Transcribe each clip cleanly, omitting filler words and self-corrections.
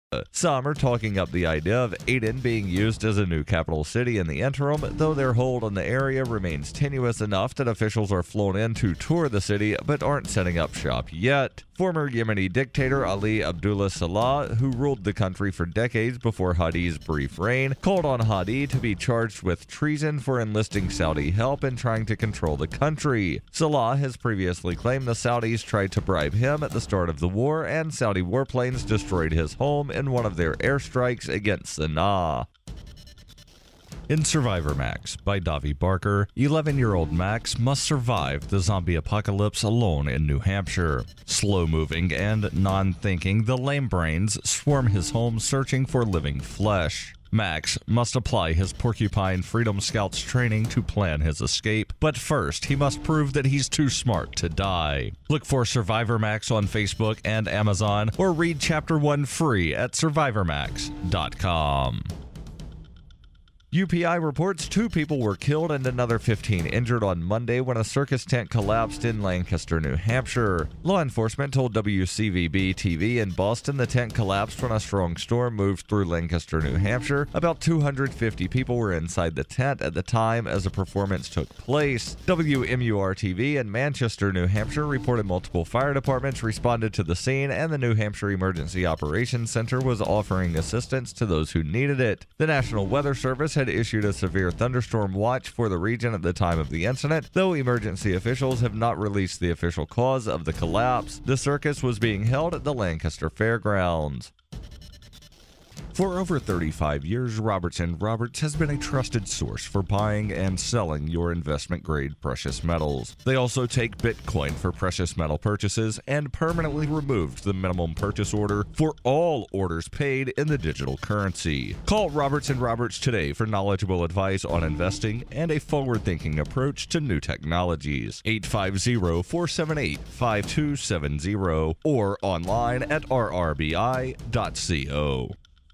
Some are talking up the idea of Aden being used as a new capital city in the interim, though their hold on the area remains tenuous enough that officials are flown in to tour the city but aren't setting up shop yet. Former Yemeni dictator Ali Abdullah Saleh, who ruled the country for decades before Hadi's brief reign, called on Hadi to be charged with treason for enlisting Saudi help in trying to control the country. Saleh has previously claimed the Saudis tried to bribe him at the start of the war, and Saudi warplanes destroyed his home in one of their airstrikes against Sana'a. In Survivor Max by Davi Barker, 11-year-old Max must survive the zombie apocalypse alone in New Hampshire. Slow-moving and non-thinking, the lame brains swarm his home searching for living flesh. Max must apply his Porcupine Freedom Scouts training to plan his escape, but first he must prove that he's too smart to die. Look for Survivor Max on Facebook and Amazon, or read Chapter 1 free at survivormax.com. UPI reports 2 people were killed and another 15 injured on Monday when a circus tent collapsed in Lancaster, New Hampshire. Law enforcement told WCVB-TV in Boston the tent collapsed when a strong storm moved through Lancaster, New Hampshire. About 250 people were inside the tent at the time as a performance took place. WMUR-TV in Manchester, New Hampshire reported multiple fire departments responded to the scene, and the New Hampshire Emergency Operations Center was offering assistance to those who needed it. The National Weather Service had issued a severe thunderstorm watch for the region at the time of the incident, though emergency officials have not released the official cause of the collapse. The circus was being held at the Lancaster Fairgrounds. For over 35 years, Robertson Roberts has been a trusted source for buying and selling your investment-grade precious metals. They also take Bitcoin for precious metal purchases and permanently removed the minimum purchase order for all orders paid in the digital currency. Call Robertson Roberts today for knowledgeable advice on investing and a forward-thinking approach to new technologies. 850-478-5270 or online at rrbi.co.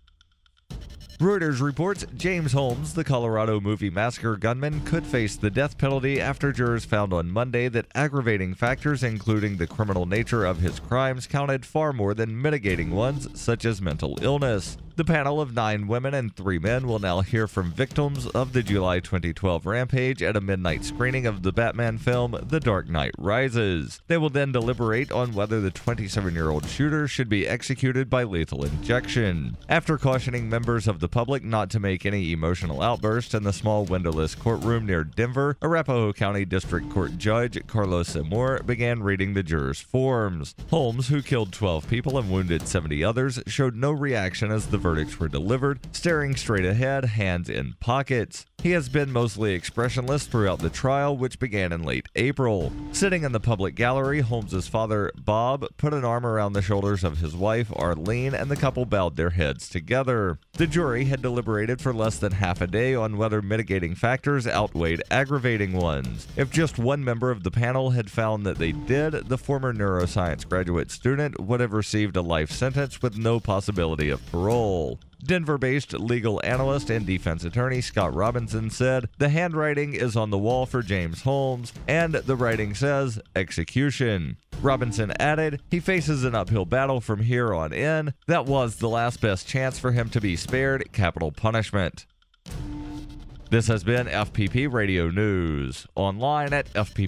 Reuters reports James Holmes, the Colorado movie massacre gunman, could face the death penalty after jurors found on Monday that aggravating factors, including the criminal nature of his crimes, counted far more than mitigating ones, such as mental illness. The panel of 9 women and 3 men will now hear from victims of the July 2012 rampage at a midnight screening of the Batman film The Dark Knight Rises. They will then deliberate on whether the 27-year-old shooter should be executed by lethal injection. After cautioning members of the public not to make any emotional outbursts in the small windowless courtroom near Denver, Arapahoe County District Court Judge Carlos Zamor began reading the jurors' forms. Holmes, who killed 12 people and wounded 70 others, showed no reaction as the verdicts were delivered, staring straight ahead, hands in pockets. He has been mostly expressionless throughout the trial, which began in late April. Sitting in the public gallery, Holmes's father, Bob, put an arm around the shoulders of his wife, Arlene, and the couple bowed their heads together. The jury had deliberated for less than half a day on whether mitigating factors outweighed aggravating ones. If just one member of the panel had found that they did, the former neuroscience graduate student would have received a life sentence with no possibility of parole. Denver-based legal analyst and defense attorney Scott Robinson said, "The handwriting is on the wall for James Holmes, and the writing says execution." Robinson added, "He faces an uphill battle from here on in. That was the last best chance for him to be spared capital punishment." This has been FPP Radio News, online at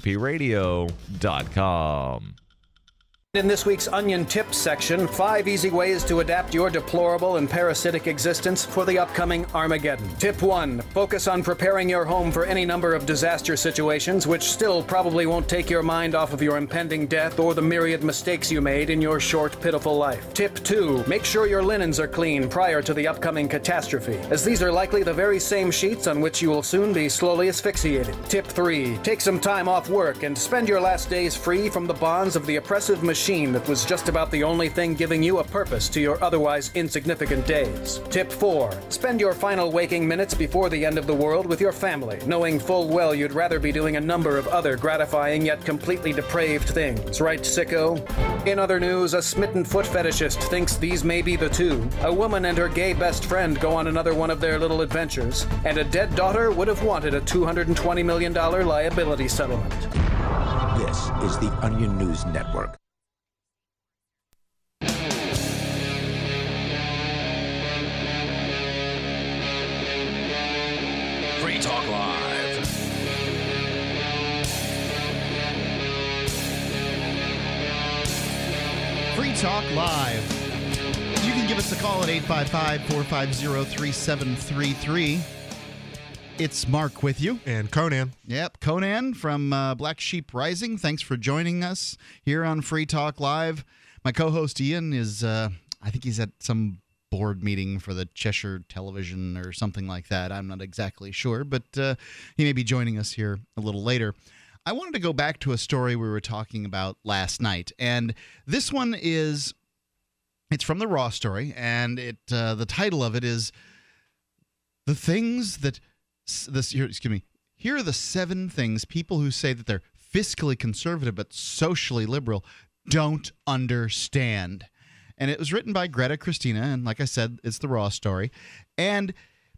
fppradio.com. In this week's Onion Tips section, 5 easy ways to adapt your deplorable and parasitic existence for the upcoming Armageddon. Tip 1. Focus on preparing your home for any number of disaster situations, which still probably won't take your mind off of your impending death or the myriad mistakes you made in your short, pitiful life. Tip 2. Make sure your linens are clean prior to the upcoming catastrophe, as these are likely the very same sheets on which you will soon be slowly asphyxiated. Tip 3. Take some time off work and spend your last days free from the bonds of the oppressive machine that was just about the only thing giving you a purpose to your otherwise insignificant days. Tip 4. Spend your final waking minutes before the end of the world with your family, knowing full well you'd rather be doing a number of other gratifying yet completely depraved things. Right, sicko? In other news, a smitten foot fetishist thinks these may be the two. A woman and her gay best friend go on another one of their little adventures, and a dead daughter would have wanted a $220 million liability settlement. This is the Onion News Network. Talk Live. Free Talk Live. You can give us a call at 855-450-3733. It's Mark with you. And Conan. Yep, Conan from Black Sheep Rising. Thanks for joining us here on Free Talk Live. My co-host Ian is, I think he's at some board meeting for the Cheshire Television or something like that. I'm not exactly sure, but he may be joining us here a little later. I wanted to go back to a story we were talking about last night, and this one it's from the Raw story, and the title of it is "The Things That Here are the 7 things people who say that they're fiscally conservative but socially liberal don't understand." And it was written by Greta Christina, and like I said, it's the Raw story, and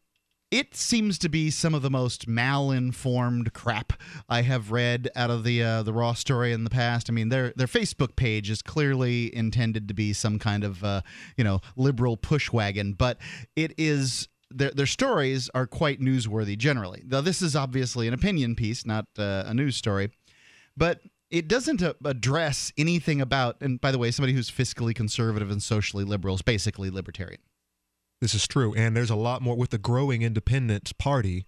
it seems to be some of the most malinformed crap I have read out of the Raw story in the past. I mean, their Facebook page is clearly intended to be some kind of liberal push wagon, but it is their stories are quite newsworthy generally. Now, this is obviously an opinion piece, not a news story, but it doesn't address anything about. And by the way, somebody who's fiscally conservative and socially liberal is basically libertarian. This is true, and there's a lot more with the growing independent party.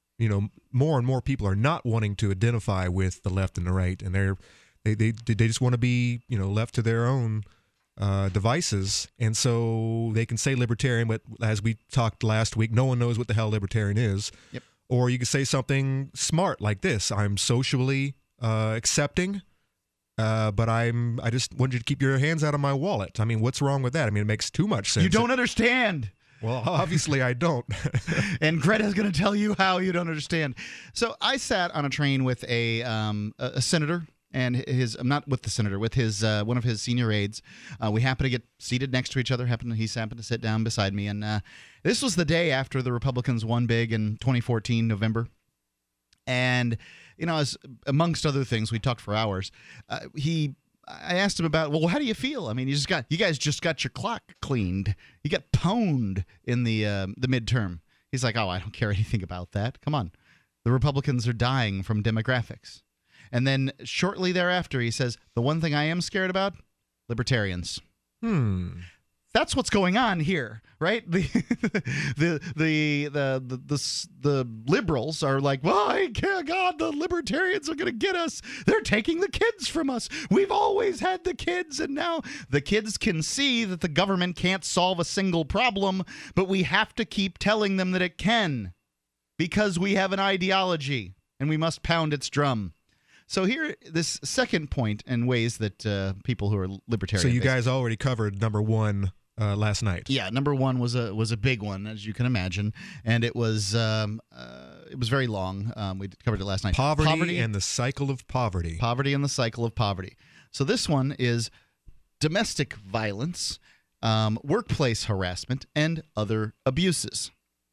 More and more people are not wanting to identify with the left and the right, and they just want to be left to their own devices, and so they can say libertarian, but as we talked last week, no one knows what the hell libertarian is. Yep. Or you could say something smart like this: "I'm socially accepting, but I just want you to keep your hands out of my wallet." I mean, what's wrong with that? I mean, it makes too much sense. You don't understand. Well, obviously I don't. And Greta's going to tell you how you don't understand. So I sat on a train with a senator, and I'm not with the senator, with his one of his senior aides. We happened to get seated next to each other. He happened to sit down beside me, and this was the day after the Republicans won big in 2014 November. And as amongst other things, we talked for hours. I asked him about, well, how do you feel? I mean, you guys just got your clock cleaned. You got pwned in the midterm. He's like, oh, I don't care anything about that. Come on. The Republicans are dying from demographics. And then shortly thereafter, he says, the one thing I am scared about, libertarians. That's what's going on here, right? The liberals are like, well, God, the libertarians are going to get us. They're taking the kids from us. We've always had the kids, and now the kids can see that the government can't solve a single problem, but we have to keep telling them that it can because we have an ideology, and we must pound its drum. So here, this second point in ways that people who are libertarian. So you guys already covered number 1 last night. Yeah, number 1 was a big one, as you can imagine, and it was very long. We covered it last night. Poverty and the cycle of poverty. Poverty and the cycle of poverty. So this one is domestic violence, workplace harassment, and other abuses.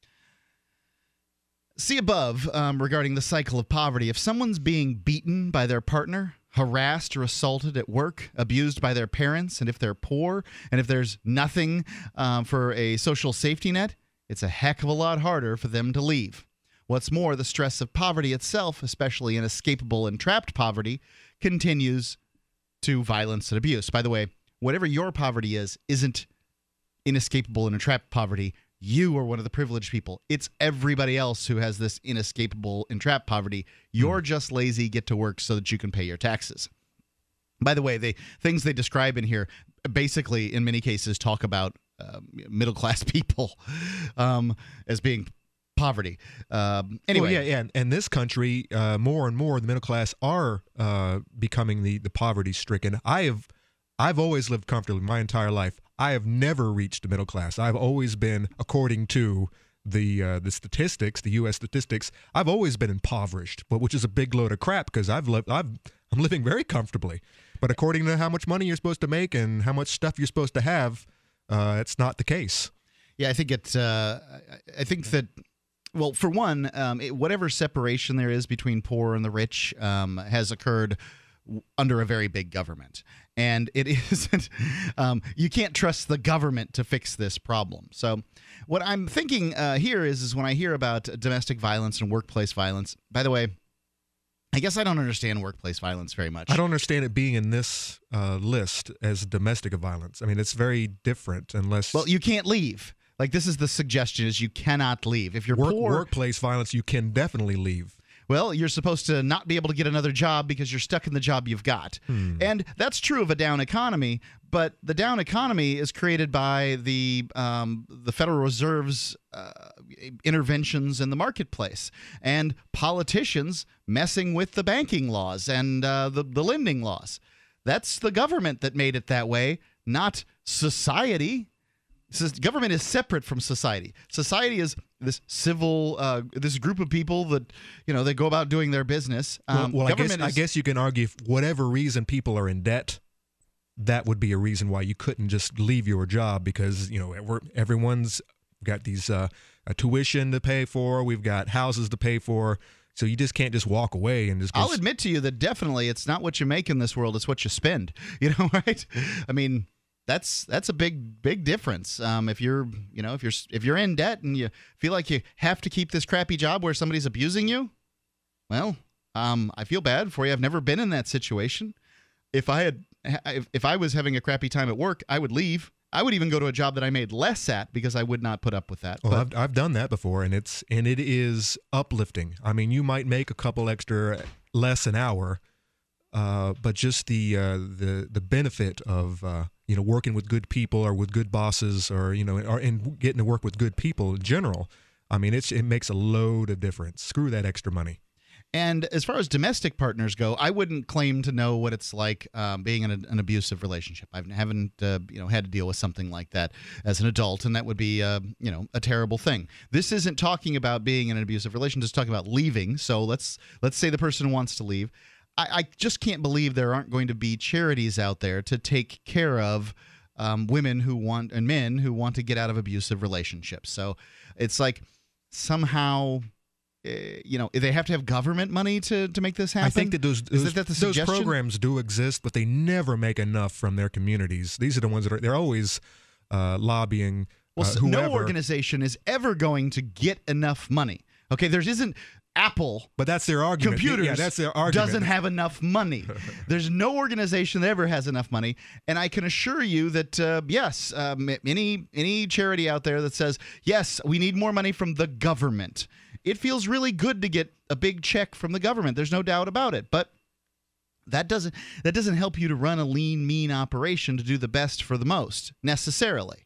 See above regarding the cycle of poverty. If someone's being beaten by their partner, harassed or assaulted at work, abused by their parents, and if they're poor, and if there's nothing for a social safety net, it's a heck of a lot harder for them to leave. What's more, the stress of poverty itself, especially inescapable and trapped poverty, continues to violence and abuse. By the way, whatever your poverty isn't inescapable and trapped poverty. You are one of the privileged people. It's everybody else who has this inescapable and trapped poverty. You're just lazy, get to work so that you can pay your taxes. By the way, the things they describe in here basically, in many cases, talk about middle-class people as being poverty. Anyway. Well, yeah, and this country, more and more, the middle class are becoming the poverty-stricken. I've always lived comfortably my entire life. I have never reached the middle class. I've always been, according to the statistics, the U.S. statistics, I've always been impoverished, but which is a big load of crap because I'm living very comfortably. But according to how much money you're supposed to make and how much stuff you're supposed to have, it's not the case. Yeah, I think I think that. Well, for one, whatever separation there is between poor and the rich has occurred under a very big government. And it isn't, you can't trust the government to fix this problem. So what I'm thinking here is when I hear about domestic violence and workplace violence, by the way, I guess I don't understand workplace violence very much. I don't understand it being in this list as domestic violence. I mean, it's very different unless... Well, you can't leave. Like, this is the suggestion, is you cannot leave. If you're poor... Workplace violence, you can definitely leave. Well, you're supposed to not be able to get another job because you're stuck in the job you've got. And that's true of a down economy, but the down economy is created by the Federal Reserve's interventions in the marketplace and politicians messing with the banking laws and the lending laws. That's the government that made it that way, not society. Government is separate from society. Society is this civil, this group of people that, they go about doing their business. I guess you can argue if whatever reason people are in debt, that would be a reason why you couldn't just leave your job because, everyone's got these tuition to pay for. We've got houses to pay for. So you just can't just walk away and just go. I'll admit to you that definitely it's not what you make in this world. It's what you spend, right? I mean, that's a big difference. If you're in debt and you feel like you have to keep this crappy job where somebody's abusing you, well, I feel bad for you. I've never been in that situation. If I was having a crappy time at work, I would leave. I would even go to a job that I made less at because I would not put up with that. Well, I've done that before, and it is uplifting. I mean, you might make a couple extra less an hour, but just the benefit of working with good people or with good bosses or and getting to work with good people in general. I mean, it makes a load of difference. Screw that extra money. And as far as domestic partners go, I wouldn't claim to know what it's like being in an abusive relationship. I haven't had to deal with something like that as an adult, and that would be a terrible thing. This isn't talking about being in an abusive relationship. It's talking about leaving. So let's say the person wants to leave. I just can't believe there aren't going to be charities out there to take care of women who want and men who want to get out of abusive relationships. So it's like somehow. They have to have government money to make this happen. I think that those programs do exist, but they never make enough from their communities. These are the ones that they're always lobbying. Whoever. No organization is ever going to get enough money. Okay, there isn't Apple, but that's their argument. Computers that's their argument. Doesn't have enough money. There's no organization that ever has enough money, and I can assure you that yes, any charity out there that says yes, we need more money from the government. It feels really good to get a big check from the government. There's no doubt about it. But that doesn't help you to run a lean, mean operation to do the best for the most, necessarily.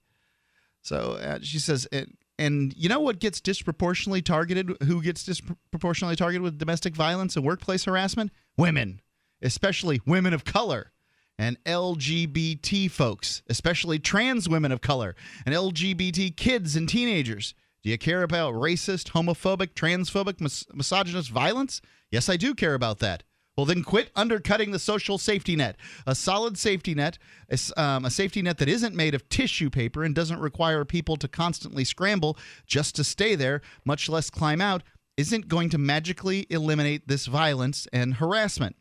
So she says, and you know what gets disproportionately targeted? Who gets disproportionately targeted with domestic violence and workplace harassment? Women, especially women of color. And LGBT folks, especially trans women of color. And LGBT kids and teenagers. Do you care about racist, homophobic, transphobic, misogynist violence? Yes, I do care about that. Well, then quit undercutting the social safety net. A solid safety net, a safety net that isn't made of tissue paper and doesn't require people to constantly scramble just to stay there, much less climb out, isn't going to magically eliminate this violence and harassment.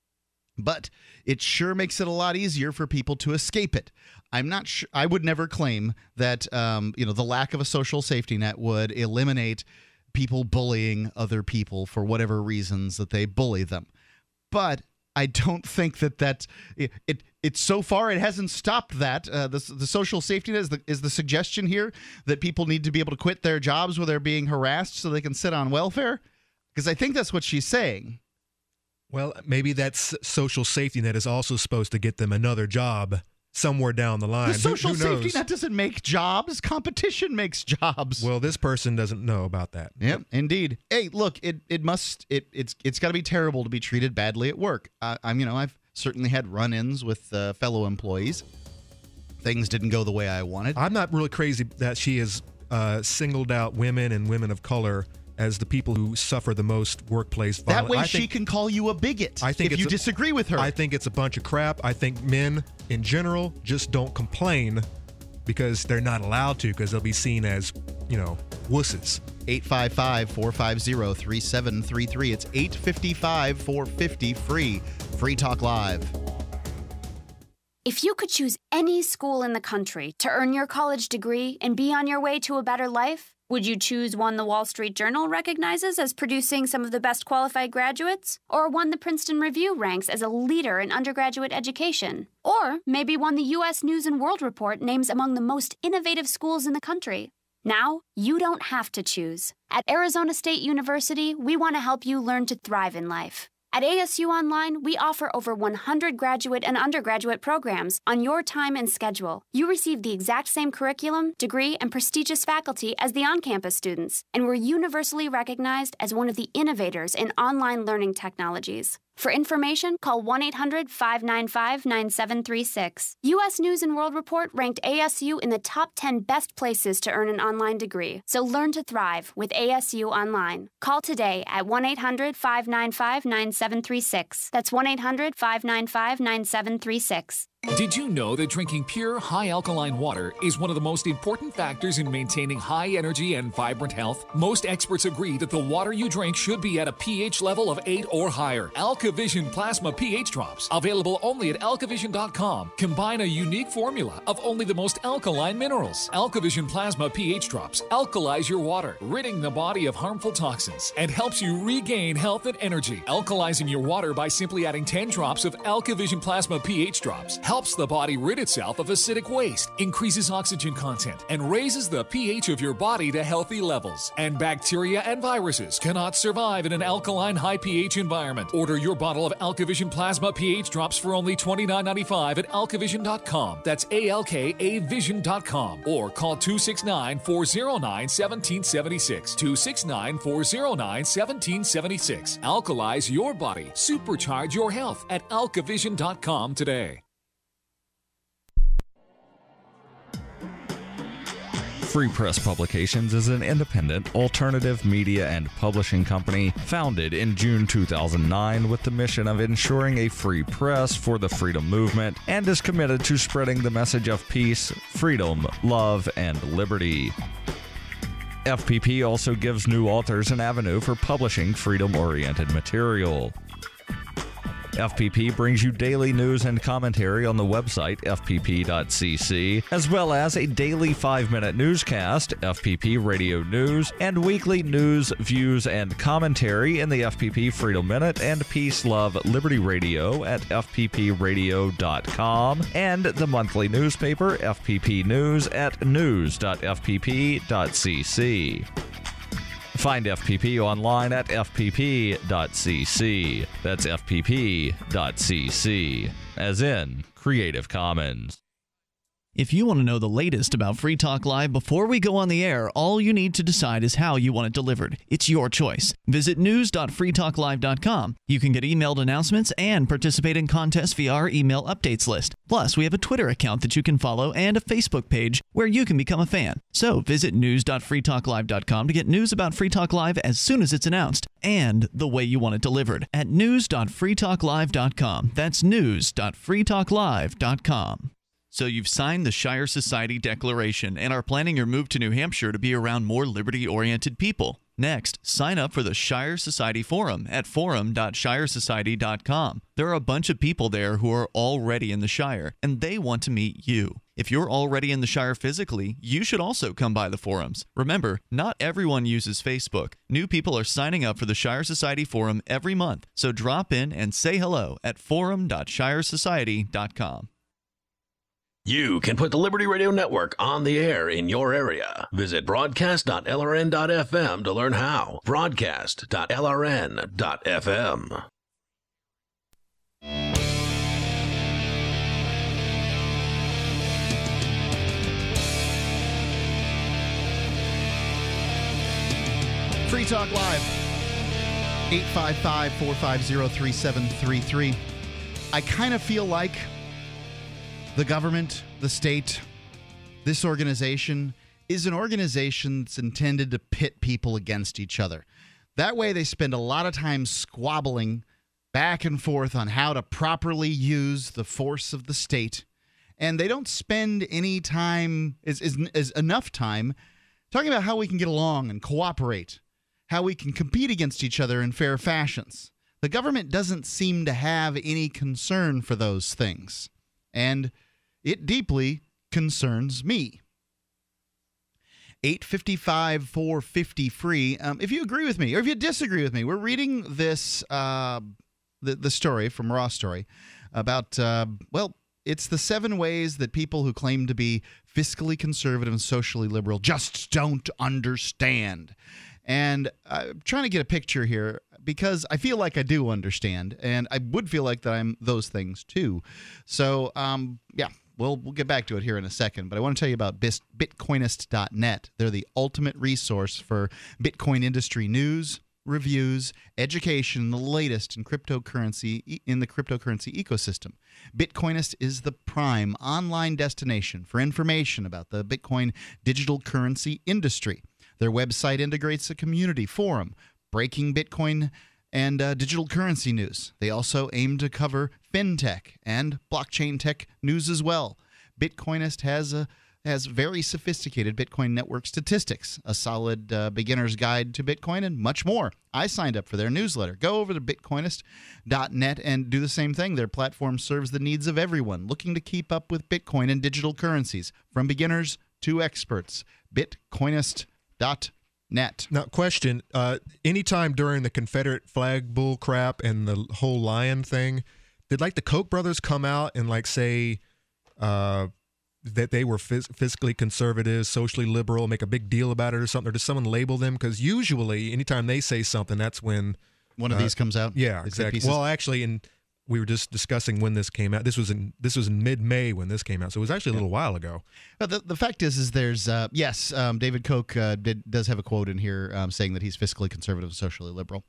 But it sure makes it a lot easier for people to escape it. I'm not sure. I would never claim that the lack of a social safety net would eliminate people bullying other people for whatever reasons that they bully them. But I don't think that it's so far it hasn't stopped that. The social safety net is the suggestion here that people need to be able to quit their jobs where they're being harassed so they can sit on welfare? Because I think that's what she's saying. Well, maybe that social safety net is also supposed to get them another job somewhere down the line. The social safety net doesn't make jobs. Competition makes jobs. Well, this person doesn't know about that. Yep, indeed. Hey, look, it's got to be terrible to be treated badly at work. I've certainly had run-ins with fellow employees. Things didn't go the way I wanted. I'm not really crazy that she has singled out women and women of color as the people who suffer the most workplace violence. That way she can call you a bigot if you disagree with her. I think it's a bunch of crap. I think men in general just don't complain because they're not allowed to, because they'll be seen as, wusses. 855-450-3733. It's 855-450-FREE. Free Talk Live. If you could choose any school in the country to earn your college degree and be on your way to a better life, would you choose one the Wall Street Journal recognizes as producing some of the best qualified graduates? Or one the Princeton Review ranks as a leader in undergraduate education? Or maybe one the U.S. News and World Report names among the most innovative schools in the country? Now, you don't have to choose. At Arizona State University, we want to help you learn to thrive in life. At ASU Online, we offer over 100 graduate and undergraduate programs on your time and schedule. You receive the exact same curriculum, degree, and prestigious faculty as the on-campus students, and we're universally recognized as one of the innovators in online learning technologies. For information, call 1-800-595-9736. U.S. News and World Report ranked ASU in the top 10 best places to earn an online degree. So learn to thrive with ASU Online. Call today at 1-800-595-9736. That's 1-800-595-9736. Did you know that drinking pure, high alkaline water is one of the most important factors in maintaining high energy and vibrant health? Most experts agree that the water you drink should be at a pH level of 8 or higher. AlkaVision Plasma pH Drops, available only at alkavision.com, combine a unique formula of only the most alkaline minerals. AlkaVision Plasma pH Drops alkalize your water, ridding the body of harmful toxins, and helps you regain health and energy. Alkalizing your water by simply adding 10 drops of AlkaVision Plasma pH Drops helps the body rid itself of acidic waste, increases oxygen content, and raises the pH of your body to healthy levels. And bacteria and viruses cannot survive in an alkaline high pH environment. Order your bottle of AlkaVision Plasma pH Drops for only $29.95 at alkavision.com. That's ALKAvision.com. Or call 269-409-1776. 269-409-1776. Alkalize your body. Supercharge your health at alkavision.com today. Free Press Publications is an independent, alternative media and publishing company founded in June 2009 with the mission of ensuring a free press for the freedom movement and is committed to spreading the message of peace, freedom, love, and liberty. FPP also gives new authors an avenue for publishing freedom-oriented material. FPP brings you daily news and commentary on the website fpp.cc, as well as a daily 5-minute newscast, FPP Radio News, and weekly news, views, and commentary in the FPP Freedom Minute and Peace, Love, Liberty Radio at fppradio.com, and the monthly newspaper FPP News at news.fpp.cc. Find FPP online at fpp.cc. That's fpp.cc, as in Creative Commons. If you want to know the latest about Free Talk Live before we go on the air, all you need to decide is how you want it delivered. It's your choice. Visit news.freetalklive.com. You can get emailed announcements and participate in contests via our email updates list. Plus, we have a Twitter account that you can follow and a Facebook page where you can become a fan. So visit news.freetalklive.com to get news about Free Talk Live as soon as it's announced and the way you want it delivered at news.freetalklive.com. That's news.freetalklive.com. So you've signed the Shire Society Declaration and are planning your move to New Hampshire to be around more liberty-oriented people. Next, sign up for the Shire Society Forum at forum.shiresociety.com. There are a bunch of people there who are already in the Shire, and they want to meet you. If you're already in the Shire physically, you should also come by the forums. Remember, not everyone uses Facebook. New people are signing up for the Shire Society Forum every month, so drop in and say hello at forum.shiresociety.com. You can put the Liberty Radio Network on the air in your area. Visit broadcast.lrn.fm to learn how. Broadcast.lrn.fm. Free Talk Live, 855-450-3733. I kind of feel like the government, the state, this organization is an organization that's intended to pit people against each other. That way they spend a lot of time squabbling back and forth on how to properly use the force of the state. And they don't spend any time, is enough time talking about how we can get along and cooperate, how we can compete against each other in fair fashions. The government doesn't seem to have any concern for those things, and it deeply concerns me. 855-450-FREE. If you agree with me or if you disagree with me, we're reading this the story from Raw Story about, it's the 7 ways that people who claim to be fiscally conservative and socially liberal just don't understand. And I'm trying to get a picture here because I feel like I do understand, and I would feel like that I'm those things too. So, we'll get back to it here in a second, but I want to tell you about Bitcoinist.net. They're the ultimate resource for Bitcoin industry news, reviews, education, the latest in cryptocurrency in the cryptocurrency ecosystem. Bitcoinist is the prime online destination for information about the Bitcoin digital currency industry. Their website integrates a community forum, breaking Bitcoin and digital currency news. They also aim to cover fintech and blockchain tech news as well. Bitcoinist has very sophisticated Bitcoin network statistics, a solid beginner's guide to Bitcoin, and much more. I signed up for their newsletter. Go over to Bitcoinist.net and do the same thing. Their platform serves the needs of everyone looking to keep up with Bitcoin and digital currencies, from beginners to experts. Bitcoinist.net. Now, question, anytime during the Confederate flag bull crap and the whole lion thing, did like the Koch brothers come out and like say that they were fiscally conservative, socially liberal, make a big deal about it or something, or does someone label them? Because usually anytime they say something, that's when one of these comes out. Yeah, exactly. Well, actually, we were just discussing when this came out. This was in mid-May when this came out, so it was actually a little while ago. But the fact is there's David Koch does have a quote in here saying that he's fiscally conservative and socially liberal.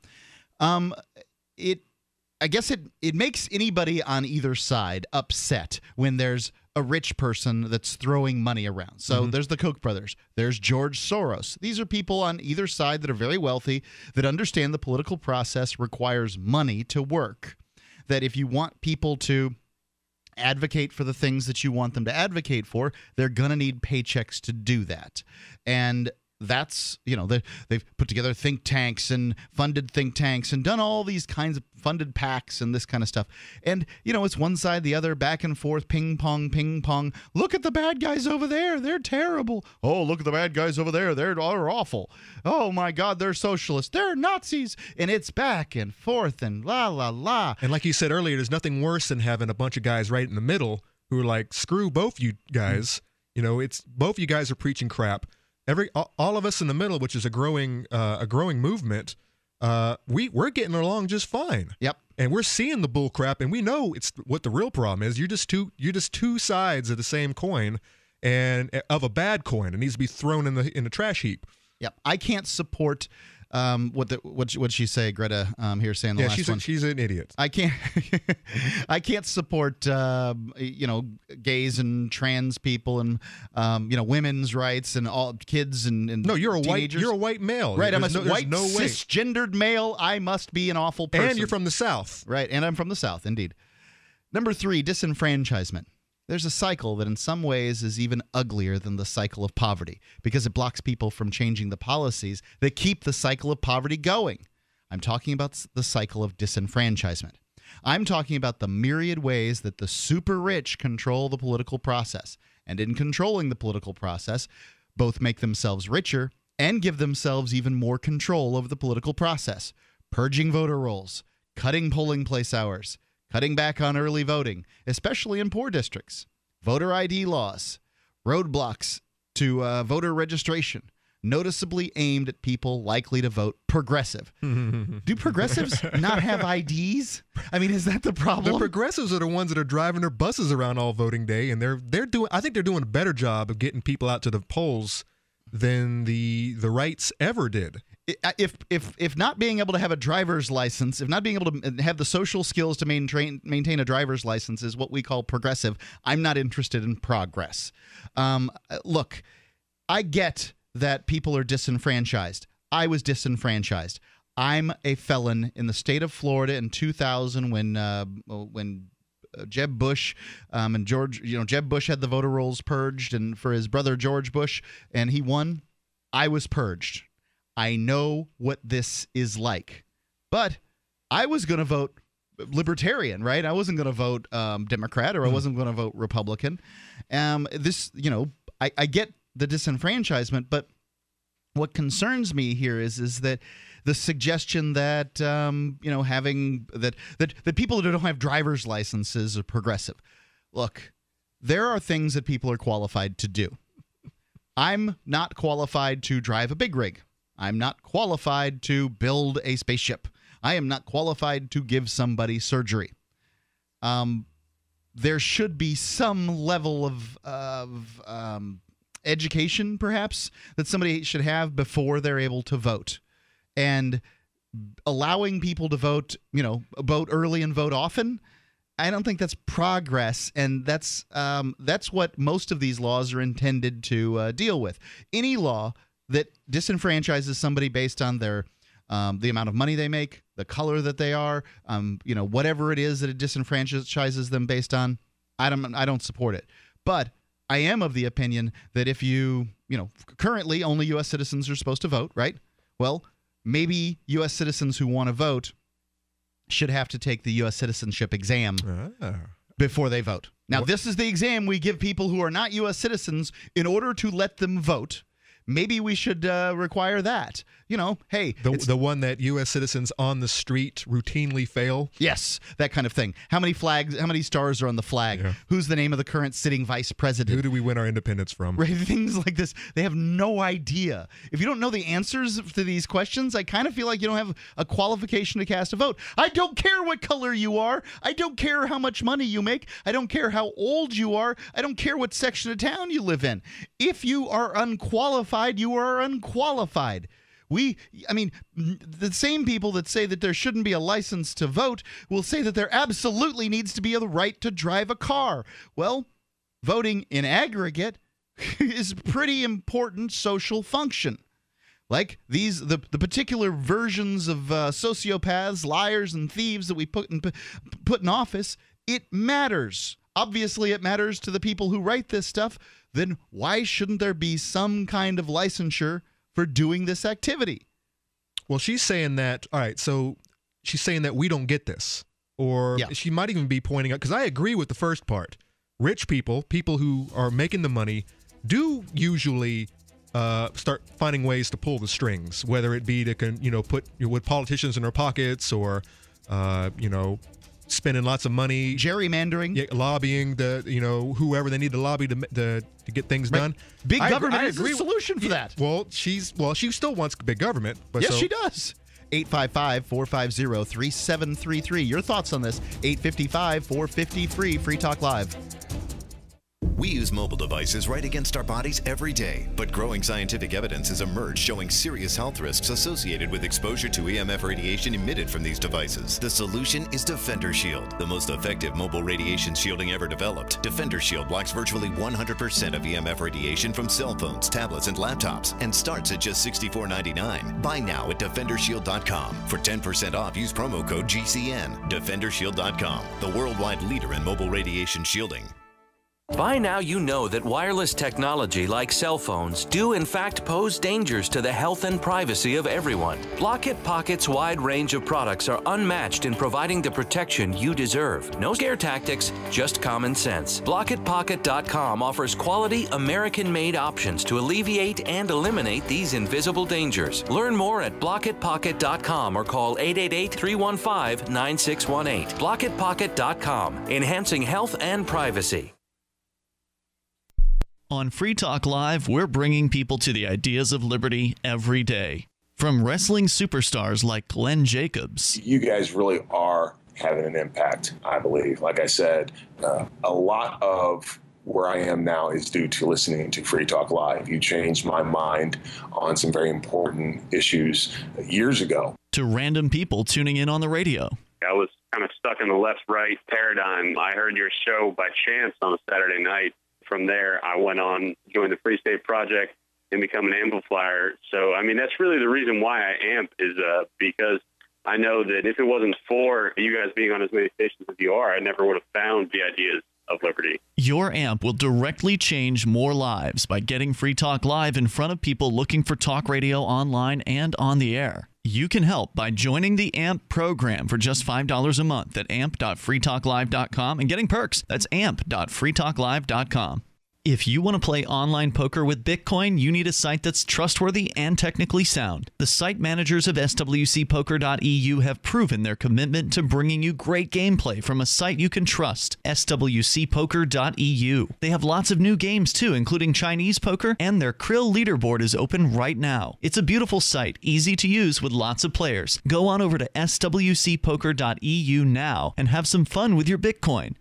I guess it makes anybody on either side upset when there's a rich person that's throwing money around. So there's the Koch brothers. There's George Soros. These are people on either side that are very wealthy, that understand the political process requires money to work. That if you want people to advocate for the things that you want them to advocate for, they're going to need paychecks to do that. And that's, they've put together think tanks and funded think tanks and done all these kinds of funded PACs and this kind of stuff. And, it's one side, the other, back and forth, ping pong, ping pong. Look at the bad guys over there. They're terrible. Oh, look at the bad guys over there. They're awful. Oh, my God, they're socialists. They're Nazis. And it's back and forth and la, la, la. And like you said earlier, there's nothing worse than having a bunch of guys right in the middle who are like, screw both you guys. It's both you guys are preaching crap. All of us in the middle, which is a growing movement, we're getting along just fine. Yep. And we're seeing the bull crap, and we know it's what the real problem is. You're just two sides of the same coin, and of a bad coin. It needs to be thrown in the trash heap. Yep. I can't support what'd she say, Greta? Here saying the last one. She's an idiot. I can't support gays and trans people and women's rights and all kids and no, you're teenagers. You're a white male, right? I'm a white no cisgendered male. I must be an awful person. And you're from the South, right? And I'm from the South, indeed. Number 3, disenfranchisement. There's a cycle that in some ways is even uglier than the cycle of poverty because it blocks people from changing the policies that keep the cycle of poverty going. I'm talking about the cycle of disenfranchisement. I'm talking about the myriad ways that the super rich control the political process. And in controlling the political process, both make themselves richer and give themselves even more control over the political process. Purging voter rolls, cutting polling place hours, cutting back on early voting, especially in poor districts, voter ID laws, roadblocks to voter registration, noticeably aimed at people likely to vote progressive. Do progressives not have IDs? I mean, is that the problem? The progressives are the ones that are driving their buses around all voting day, and they're doing. I think they're doing a better job of getting people out to the polls than the rights ever did. If not being able to have a driver's license, if not being able to have the social skills to maintain a driver's license is what we call progressive, I'm not interested in progress. Look, I get that people are disenfranchised. I was disenfranchised. I'm a felon in the state of Florida in 2000 when Jeb Bush and Jeb Bush had the voter rolls purged and for his brother George Bush, and he won. I was purged. I know what this is like. But I was going to vote Libertarian, right? I wasn't going to vote Democrat, or I wasn't going to vote Republican. I get the disenfranchisement, but what concerns me here is that the suggestion that having that people that don't have driver's licenses are progressive. Look, there are things that people are qualified to do. I'm not qualified to drive a big rig. I'm not qualified to build a spaceship. I am not qualified to give somebody surgery. There should be some level of education, perhaps, that somebody should have before they're able to vote. And allowing people to vote early and vote often, I don't think that's progress, and that's what most of these laws are intended to deal with. Any law that disenfranchises somebody based on their the amount of money they make, the color that they are, whatever it is that it disenfranchises them based on, I don't support it. But I am of the opinion that if currently only U.S. citizens are supposed to vote, right? Well, maybe U.S. citizens who want to vote should have to take the U.S. citizenship exam before they vote. Now, this is the exam we give people who are not U.S. citizens in order to let them vote. Maybe we should require that. Hey. The one that U.S. citizens on the street routinely fail? Yes, that kind of thing. How many stars are on the flag? Yeah. Who's the name of the current sitting vice president? Who do we win our independence from? Right, things like this. They have no idea. If you don't know the answers to these questions, I kind of feel like you don't have a qualification to cast a vote. I don't care what color you are. I don't care how much money you make. I don't care how old you are. I don't care what section of town you live in. If you are unqualified, you are unqualified. The same people that say that there shouldn't be a license to vote will say that there absolutely needs to be a right to drive a car. Well, voting in aggregate is a pretty important social function. Like the particular versions of sociopaths, liars, and thieves that we put in office, it matters. Obviously, it matters to the people who write this stuff. Then why shouldn't there be some kind of licensure for doing this activity? Well, she's saying that, all right, so she's saying that we don't get this. Or she might even be pointing out, because I agree with the first part. Rich people who are making the money, do usually start finding ways to pull the strings, whether it be to put with politicians in their pockets, or spending lots of money, gerrymandering, lobbying whoever they need to lobby to get things done. Big government is the solution for that. Well, she still wants big government. But yes, she does. 855-450-3733. Your thoughts on this? 855-450-FREE. Free Talk Live. We use mobile devices right against our bodies every day, but growing scientific evidence has emerged showing serious health risks associated with exposure to EMF radiation emitted from these devices. The solution is Defender Shield, the most effective mobile radiation shielding ever developed. Defender Shield blocks virtually 100% of EMF radiation from cell phones, tablets, and laptops, and starts at just $64.99. Buy now at DefenderShield.com. For 10% off, use promo code GCN. DefenderShield.com, the worldwide leader in mobile radiation shielding. By now you know that wireless technology like cell phones do in fact pose dangers to the health and privacy of everyone. Block-It Pocket's wide range of products are unmatched in providing the protection you deserve. No scare tactics, just common sense. BlockItPocket.com offers quality American-made options to alleviate and eliminate these invisible dangers. Learn more at BlockItPocket.com or call 888-315-9618. BlockItPocket.com, enhancing health and privacy. On Free Talk Live, we're bringing people to the ideas of liberty every day. From wrestling superstars like Glenn Jacobs. You guys really are having an impact, I believe. Like I said, a lot of where I am now is due to listening to Free Talk Live. You changed my mind on some very important issues years ago. To random people tuning in on the radio. I was kind of stuck in the left-right paradigm. I heard your show by chance on a Saturday night. From there, I went on, joined the Free State Project, and become an amplifier. So, I mean, that's really the reason why I amp is because I know that if it wasn't for you guys being on as many stations as you are, I never would have found the ideas of liberty. Your AMP will directly change more lives by getting Free Talk Live in front of people looking for talk radio online and on the air. You can help by joining the AMP program for just $5 a month at amp.freetalklive.com and getting perks. That's amp.freetalklive.com. If you want to play online poker with Bitcoin, you need a site that's trustworthy and technically sound. The site managers of swcpoker.eu have proven their commitment to bringing you great gameplay from a site you can trust, swcpoker.eu. They have lots of new games too, including Chinese poker, and their Krill leaderboard is open right now. It's a beautiful site, easy to use with lots of players. Go on over to swcpoker.eu now and have some fun with your Bitcoin.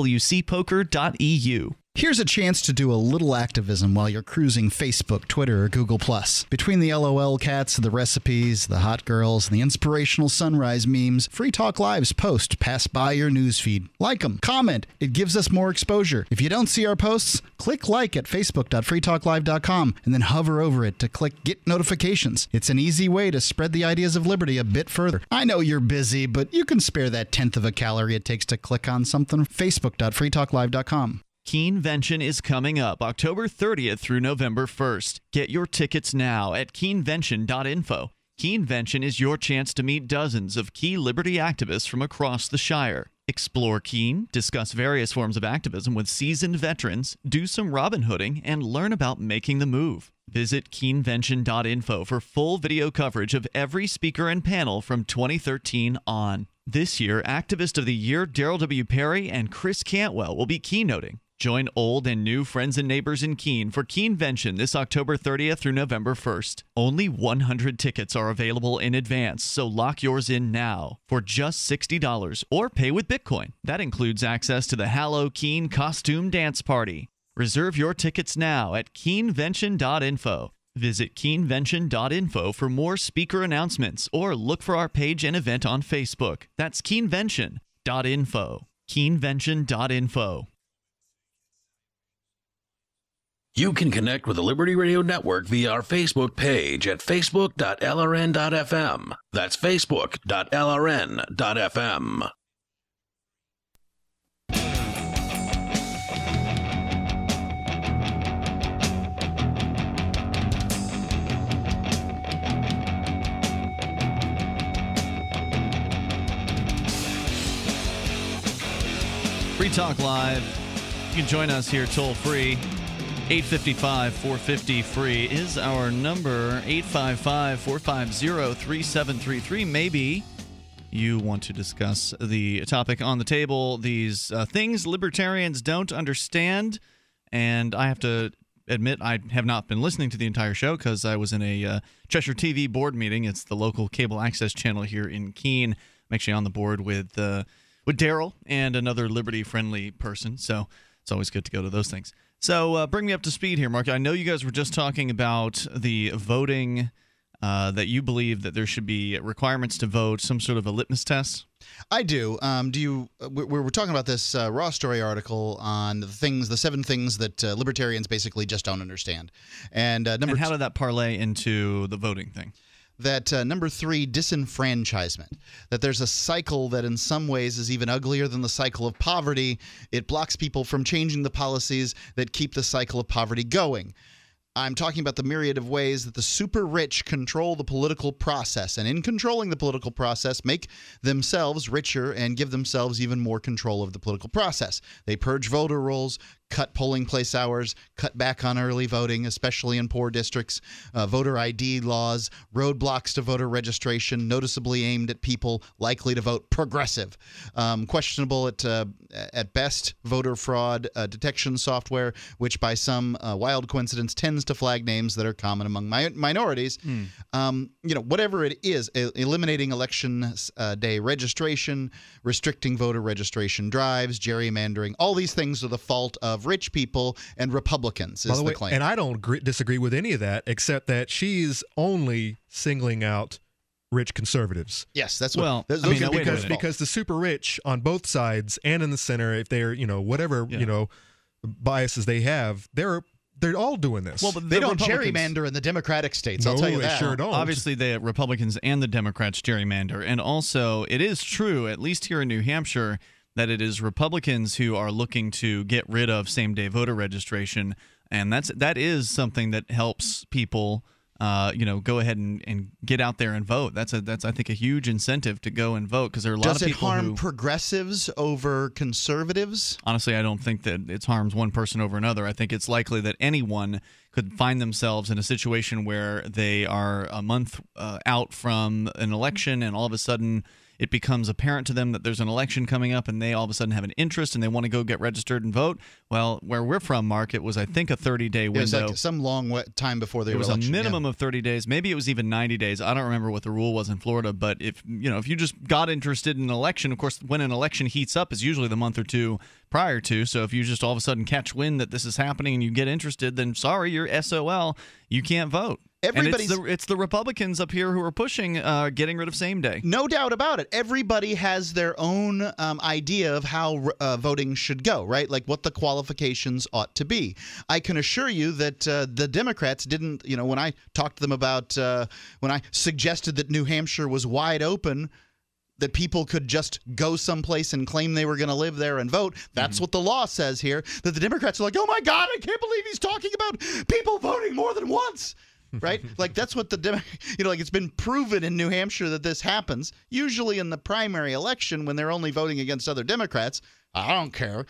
swcpoker.eu. Here's a chance to do a little activism while you're cruising Facebook, Twitter, or Google+. Between the LOL cats, the recipes, the hot girls, and the inspirational sunrise memes, Free Talk Live's posts pass by your newsfeed. Like them, comment. It gives us more exposure. If you don't see our posts, click like at facebook.freetalklive.com and then hover over it to click Get Notifications. It's an easy way to spread the ideas of liberty a bit further. I know you're busy, but you can spare that 1/10 of a calorie it takes to click on something. facebook.freetalklive.com. Keenvention is coming up October 30th through November 1st. Get your tickets now at keenvention.info. Keenvention is your chance to meet dozens of key liberty activists from across the Shire. Explore Keene, discuss various forms of activism with seasoned veterans, do some Robin Hooding, and learn about making the move. Visit keenvention.info for full video coverage of every speaker and panel from 2013 on. This year, Activist of the Year Daryl W. Perry and Chris Cantwell will be keynoting. Join old and new friends and neighbors in Keene for Keenvention this October 30th through November 1st. Only 100 tickets are available in advance, so lock yours in now for just $60 or pay with Bitcoin. That includes access to the Hallow Keene Costume Dance Party. Reserve your tickets now at keenvention.info. Visit keenvention.info for more speaker announcements or look for our page and event on Facebook. That's keenvention.info. Keenvention.info. You can connect with the Liberty Radio Network via our Facebook page at facebook.lrn.fm. That's facebook.lrn.fm. Free Talk Live. You can join us here toll free. 855-450-FREE is our number. 855-450-3733. Maybe you want to discuss the topic on the table, these things libertarians don't understand. And I have to admit, I have not been listening to the entire show because I was in a Cheshire TV board meeting. It's the local cable access channel here in Keene. I'm actually on the board with Daryl and another liberty-friendly person, so it's always good to go to those things. So bring me up to speed here, Mark. I know you guys were just talking about the voting, that you believe that there should be requirements to vote, some sort of a litmus test. I do. We're talking about this Raw Story article on the 7 things that libertarians basically just don't understand. And how did that parlay into the voting thing? That number 3, disenfranchisement. That there's a cycle that in some ways is even uglier than the cycle of poverty. It blocks people from changing the policies that keep the cycle of poverty going. I'm talking about the myriad of ways that the super rich control the political process, and in controlling the political process, make themselves richer and give themselves even more control of the political process. They purge voter rolls, cut polling place hours, cut back on early voting, especially in poor districts, voter ID laws, roadblocks to voter registration, noticeably aimed at people likely to vote progressive, questionable at best voter fraud detection software, which by some wild coincidence tends to flag names that are common among minorities. Whatever it is, eliminating election day registration, restricting voter registration drives, gerrymandering, all these things are the fault of rich people and Republicans, is the claim. And I don't disagree with any of that, except that she's only singling out rich conservatives. Yes, that's what. Because the super rich on both sides and in the center, if they're whatever biases they have, they're all doing this. Well, but they don't gerrymander in the Democratic states. I'll tell you that. They sure don't. Obviously, the Republicans and the Democrats gerrymander, and also it is true, at least here in New Hampshire, that it is Republicans who are looking to get rid of same-day voter registration, and that is something that helps people go ahead and get out there and vote. That's I think a huge incentive to go and vote, because there are a lot of people Does it harm progressives over conservatives? Honestly, I don't think that it harms one person over another. I think it's likely that anyone could find themselves in a situation where they are a month out from an election, and all of a sudden it becomes apparent to them that there's an election coming up, and they all of a sudden have an interest and they want to go get registered and vote. Well, where we're from, Mark, it was, I think, a 30-day window. It was like some long time before the election. It was a minimum of 30 days. Maybe it was even 90 days. I don't remember what the rule was in Florida, but if you just got interested in an election, of course, when an election heats up is usually the month or two prior to. So if you just all of a sudden catch wind that this is happening and you get interested, then sorry, you're SOL. You can't vote. It's the Republicans up here who are pushing getting rid of same day. No doubt about it. Everybody has their own idea of how voting should go, right? Like what the qualifications ought to be. I can assure you that the Democrats didn't, when I talked to them about, when I suggested that New Hampshire was wide open, that people could just go someplace and claim they were going to live there and vote. That's what the law says here. That the Democrats are like, oh my God, I can't believe he's talking about people voting more than once. Right? Like that's what like it's been proven in New Hampshire that this happens. Usually in the primary election when they're only voting against other Democrats, I don't care.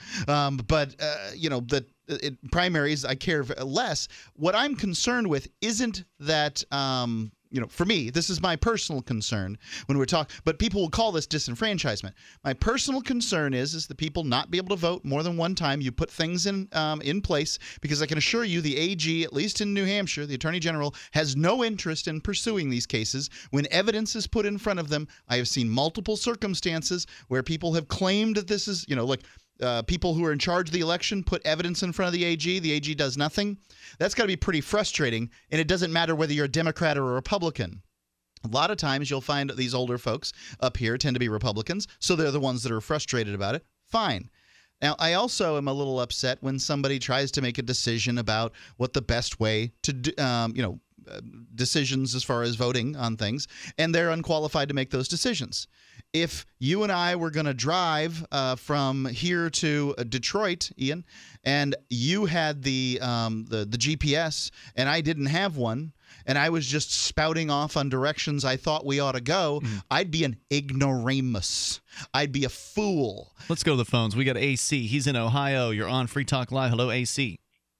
Primaries I care less. What I'm concerned with isn't that for me, this is my personal concern when we're talking, but people will call this disenfranchisement. My personal concern is the people not be able to vote more than one time. You put things in place, because I can assure you the AG, at least in New Hampshire, the Attorney General, has no interest in pursuing these cases. When evidence is put in front of them, I have seen multiple circumstances where people have claimed that this is, people who are in charge of the election put evidence in front of the AG does nothing. That's got to be pretty frustrating, and it doesn't matter whether you're a Democrat or a Republican. A lot of times you'll find these older folks up here tend to be Republicans, so they're the ones that are frustrated about it. Fine. Now, I also am a little upset when somebody tries to make a decision about what the best way to do, decisions as far as voting on things, and they're unqualified to make those decisions. If you and I were going to drive from here to Detroit, Ian, and you had the GPS and I didn't have one, and I was just spouting off on directions I thought we ought to go, I'd be an ignoramus. I'd be a fool. Let's go to the phones. We got AC. He's in Ohio. You're on Free Talk Live. Hello, AC.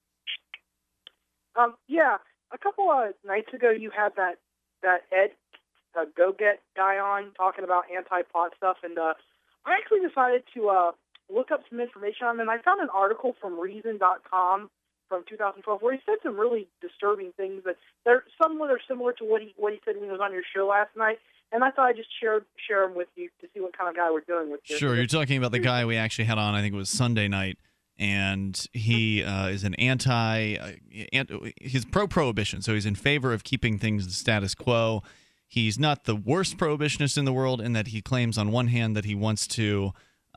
Yeah. A couple of nights ago, you had that Ed Go-Get guy on talking about anti-pot stuff, and I actually decided to look up some information on him, and I found an article from Reason.com from 2012 where he said some really disturbing things that they're somewhat are similar to what he said when he was on your show last night, and I thought I'd just share them with you to see what kind of guy we're dealing with here. Sure, you're talking about the guy we actually had on, I think it was Sunday night, and he is an he's pro-prohibition, so he's in favor of keeping things the status quo. He's not the worst prohibitionist in the world in that he claims on one hand that he wants to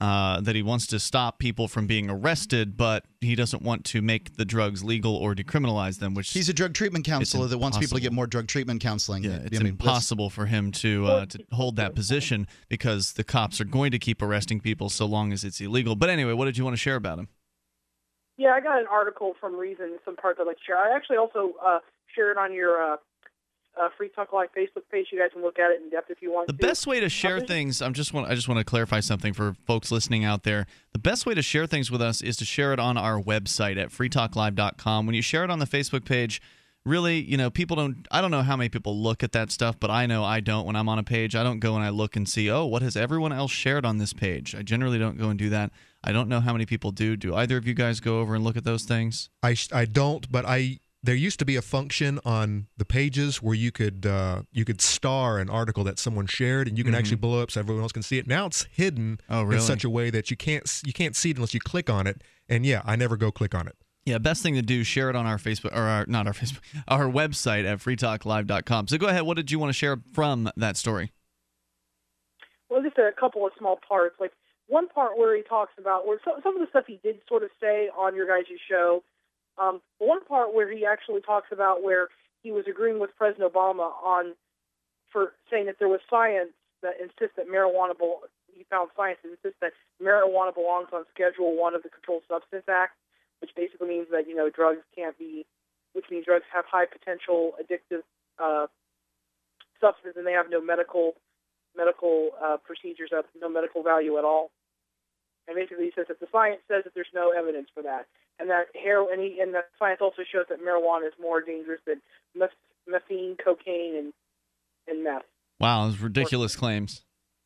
stop people from being arrested, but he doesn't want to make the drugs legal or decriminalize them. Which he's a drug treatment counselor that wants people to get more drug treatment counseling. Yeah, it's impossible for him to hold that position because the cops are going to keep arresting people so long as it's illegal. But anyway, what did you want to share about him? Yeah, I got an article from Reason, some parts I'd like to share. I actually also shared it on your Free Talk Live Facebook page. You guys can look at it in depth if you want. The best way to share things, I just want to clarify something for folks listening out there. The best way to share things with us is to share it on our website at freetalklive.com. When you share it on the Facebook page, really, people don't. I don't know how many people look at that stuff, but I know I don't. When I'm on a page, I don't go and I look and see, what has everyone else shared on this page? I generally don't go and do that. I don't know how many people do. Do either of you guys go over and look at those things? I don't, but there used to be a function on the pages where you could star an article that someone shared, and you can actually blow up so everyone else can see it. Now it's hidden in such a way that you can't see it unless you click on it. And yeah, I never go click on it. Yeah, best thing to do, share it on our Facebook, or not our Facebook, our website at freetalklive.com. So go ahead. What did you want to share from that story? Well, just a couple of small parts. Like one part where he talks about where some of the stuff he did sort of say on your guys' show. One part where he actually talks about where he was agreeing with President Obama for saying that there was science that insists that marijuana he found science that insists that marijuana belongs on Schedule 1 of the Controlled Substance Act, which basically means that, drugs can't be, which means drugs have high potential addictive substance, and they have no medical procedures, no medical value at all. And basically, he says that the science says that there's no evidence for that, and that and the science also shows that marijuana is more dangerous than methane, cocaine, and meth. Wow, those ridiculous claims.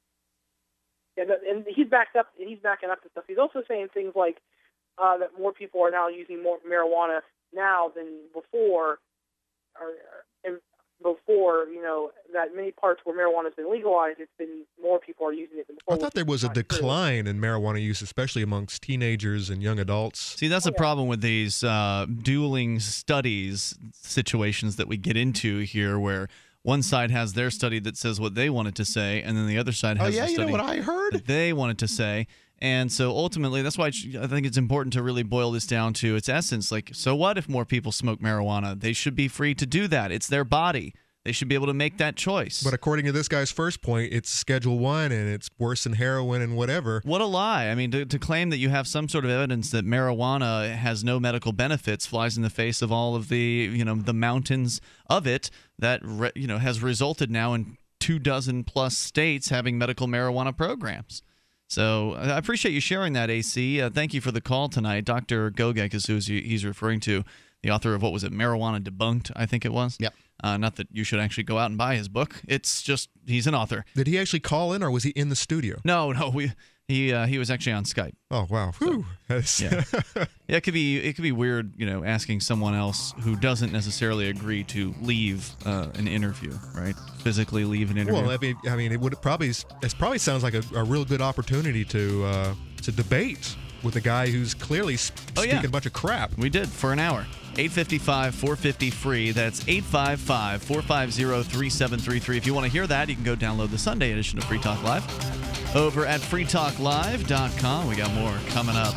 And he's backing up the stuff. He's also saying things like that more people are now using more marijuana now than before, that many parts where marijuana has been legalized, it's been more people are using it than before. I thought there was a decline in marijuana use, especially amongst teenagers and young adults. See, that's the problem with these dueling studies situations that we get into here, where one side has their study that says what they wanted to say, and then the other side has the study what I heard? that they wanted to say. And so ultimately, that's why I think it's important to really boil this down to its essence. Like, so what if more people smoke marijuana? They should be free to do that. It's their body. They should be able to make that choice. But according to this guy's first point, it's Schedule 1 and it's worse than heroin and whatever. What a lie. I mean, to claim that you have some sort of evidence that marijuana has no medical benefits flies in the face of all of the, the mountains of it that, has resulted now in 24+ states having medical marijuana programs. So I appreciate you sharing that, AC. Thank you for the call tonight. Dr. Gogek is who he's referring to, the author of, what was it, Marijuana Debunked, I think it was? Yep. Not that you should actually go out and buy his book. It's just he's an author. Did he actually call in, or was he in the studio? No. He was actually on Skype. Oh wow! Whew. So, yeah. It could be weird, asking someone else who doesn't necessarily agree to leave an interview, right? Physically leave an interview. Well, I mean, it probably sounds like a real good opportunity to debate with a guy who's clearly speaking a bunch of crap. We did for an hour. 855-450-FREE. That's 855-450-3733. If you want to hear that, you can go download the Sunday edition of Free Talk Live over at freetalklive.com. We got more coming up.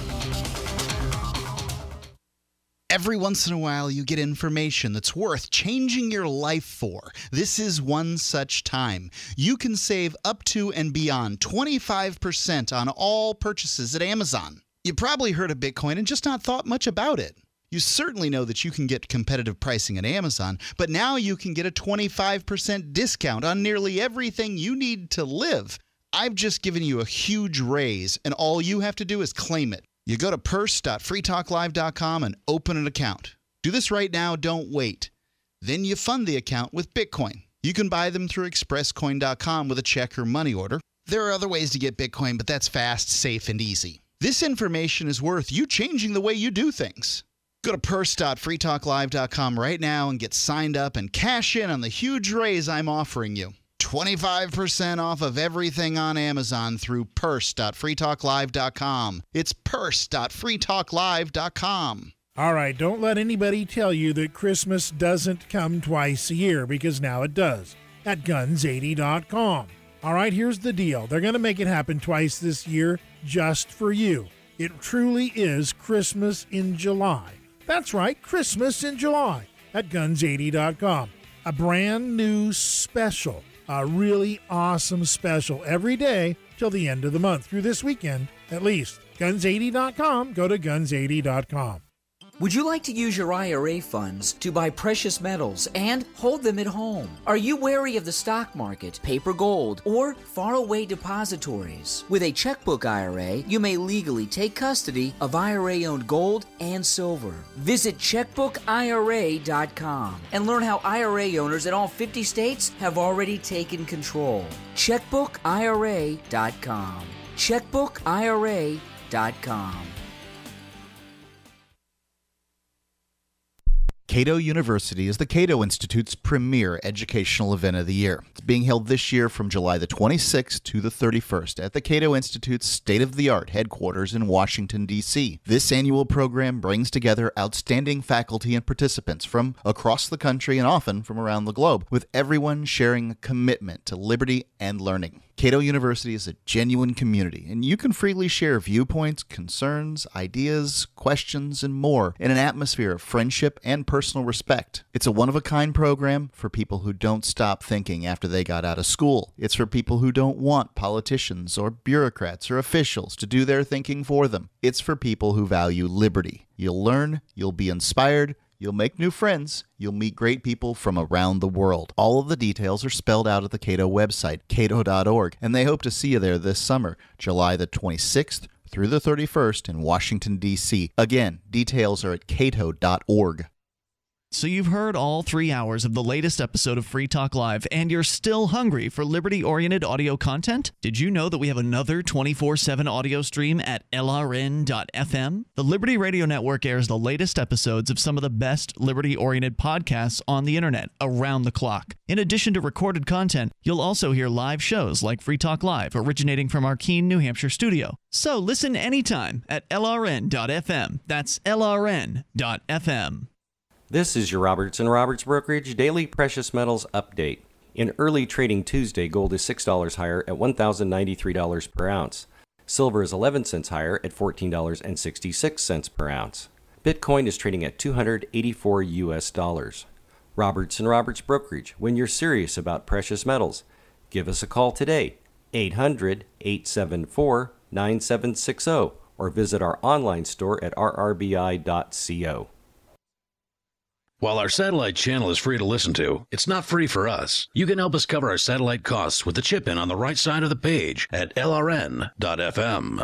Every once in a while, you get information that's worth changing your life for. This is one such time. You can save up to and beyond 25% on all purchases at Amazon. You probably heard of Bitcoin and just not thought much about it. You certainly know that you can get competitive pricing at Amazon, but now you can get a 25% discount on nearly everything you need to live. I've just given you a huge raise, and all you have to do is claim it. You go to purse.freetalklive.com and open an account. Do this right now, don't wait. Then you fund the account with Bitcoin. You can buy them through expresscoin.com with a check or money order. There are other ways to get Bitcoin, but that's fast, safe, and easy. This information is worth you changing the way you do things. Go to purse.freetalklive.com right now and get signed up and cash in on the huge raise I'm offering you. 25% off of everything on Amazon through purse.freetalklive.com. It's purse.freetalklive.com. All right, don't let anybody tell you that Christmas doesn't come twice a year, because now it does at guns80.com. All right, here's the deal. They're going to make it happen twice this year just for you. It truly is Christmas in July. That's right, Christmas in July at guns80.com. A brand new special, a really awesome special every day till the end of the month, through this weekend at least. Guns80.com. Go to guns80.com. Would you like to use your IRA funds to buy precious metals and hold them at home? Are you wary of the stock market, paper gold, or faraway depositories? With a checkbook IRA, you may legally take custody of IRA-owned gold and silver. Visit checkbookira.com and learn how IRA owners in all 50 states have already taken control. checkbookira.com. checkbookira.com. Cato University is the Cato Institute's premier educational event of the year. It's being held this year from July the 26th to the 31st at the Cato Institute's state-of-the-art headquarters in Washington, D.C. This annual program brings together outstanding faculty and participants from across the country and often from around the globe, with everyone sharing a commitment to liberty and learning. Cato University is a genuine community, and you can freely share viewpoints, concerns, ideas, questions, and more in an atmosphere of friendship and personal respect. It's a one-of-a-kind program for people who don't stop thinking after they got out of school. It's for people who don't want politicians or bureaucrats or officials to do their thinking for them. It's for people who value liberty. You'll learn, you'll be inspired, you'll make new friends, you'll meet great people from around the world. All of the details are spelled out at the Cato website, cato.org, and they hope to see you there this summer, July the 26th through the 31st in Washington, D.C. Again, details are at cato.org. So you've heard all 3 hours of the latest episode of Free Talk Live, and you're still hungry for liberty-oriented audio content? Did you know that we have another 24/7 audio stream at LRN.FM? The Liberty Radio Network airs the latest episodes of some of the best liberty-oriented podcasts on the internet around the clock. In addition to recorded content, you'll also hear live shows like Free Talk Live, originating from our Keene, New Hampshire studio. So listen anytime at LRN.FM. That's LRN.FM. This is your Roberts & Roberts Brokerage Daily Precious Metals Update. In early trading Tuesday, gold is $6 higher at $1,093 per ounce. Silver is 11 cents higher at $14.66 per ounce. Bitcoin is trading at $284 US. Roberts & Roberts Brokerage, when you're serious about precious metals, give us a call today, 800-874-9760, or visit our online store at rrbi.co. While our satellite channel is free to listen to, it's not free for us. You can help us cover our satellite costs with the chip-in on the right side of the page at lrn.fm.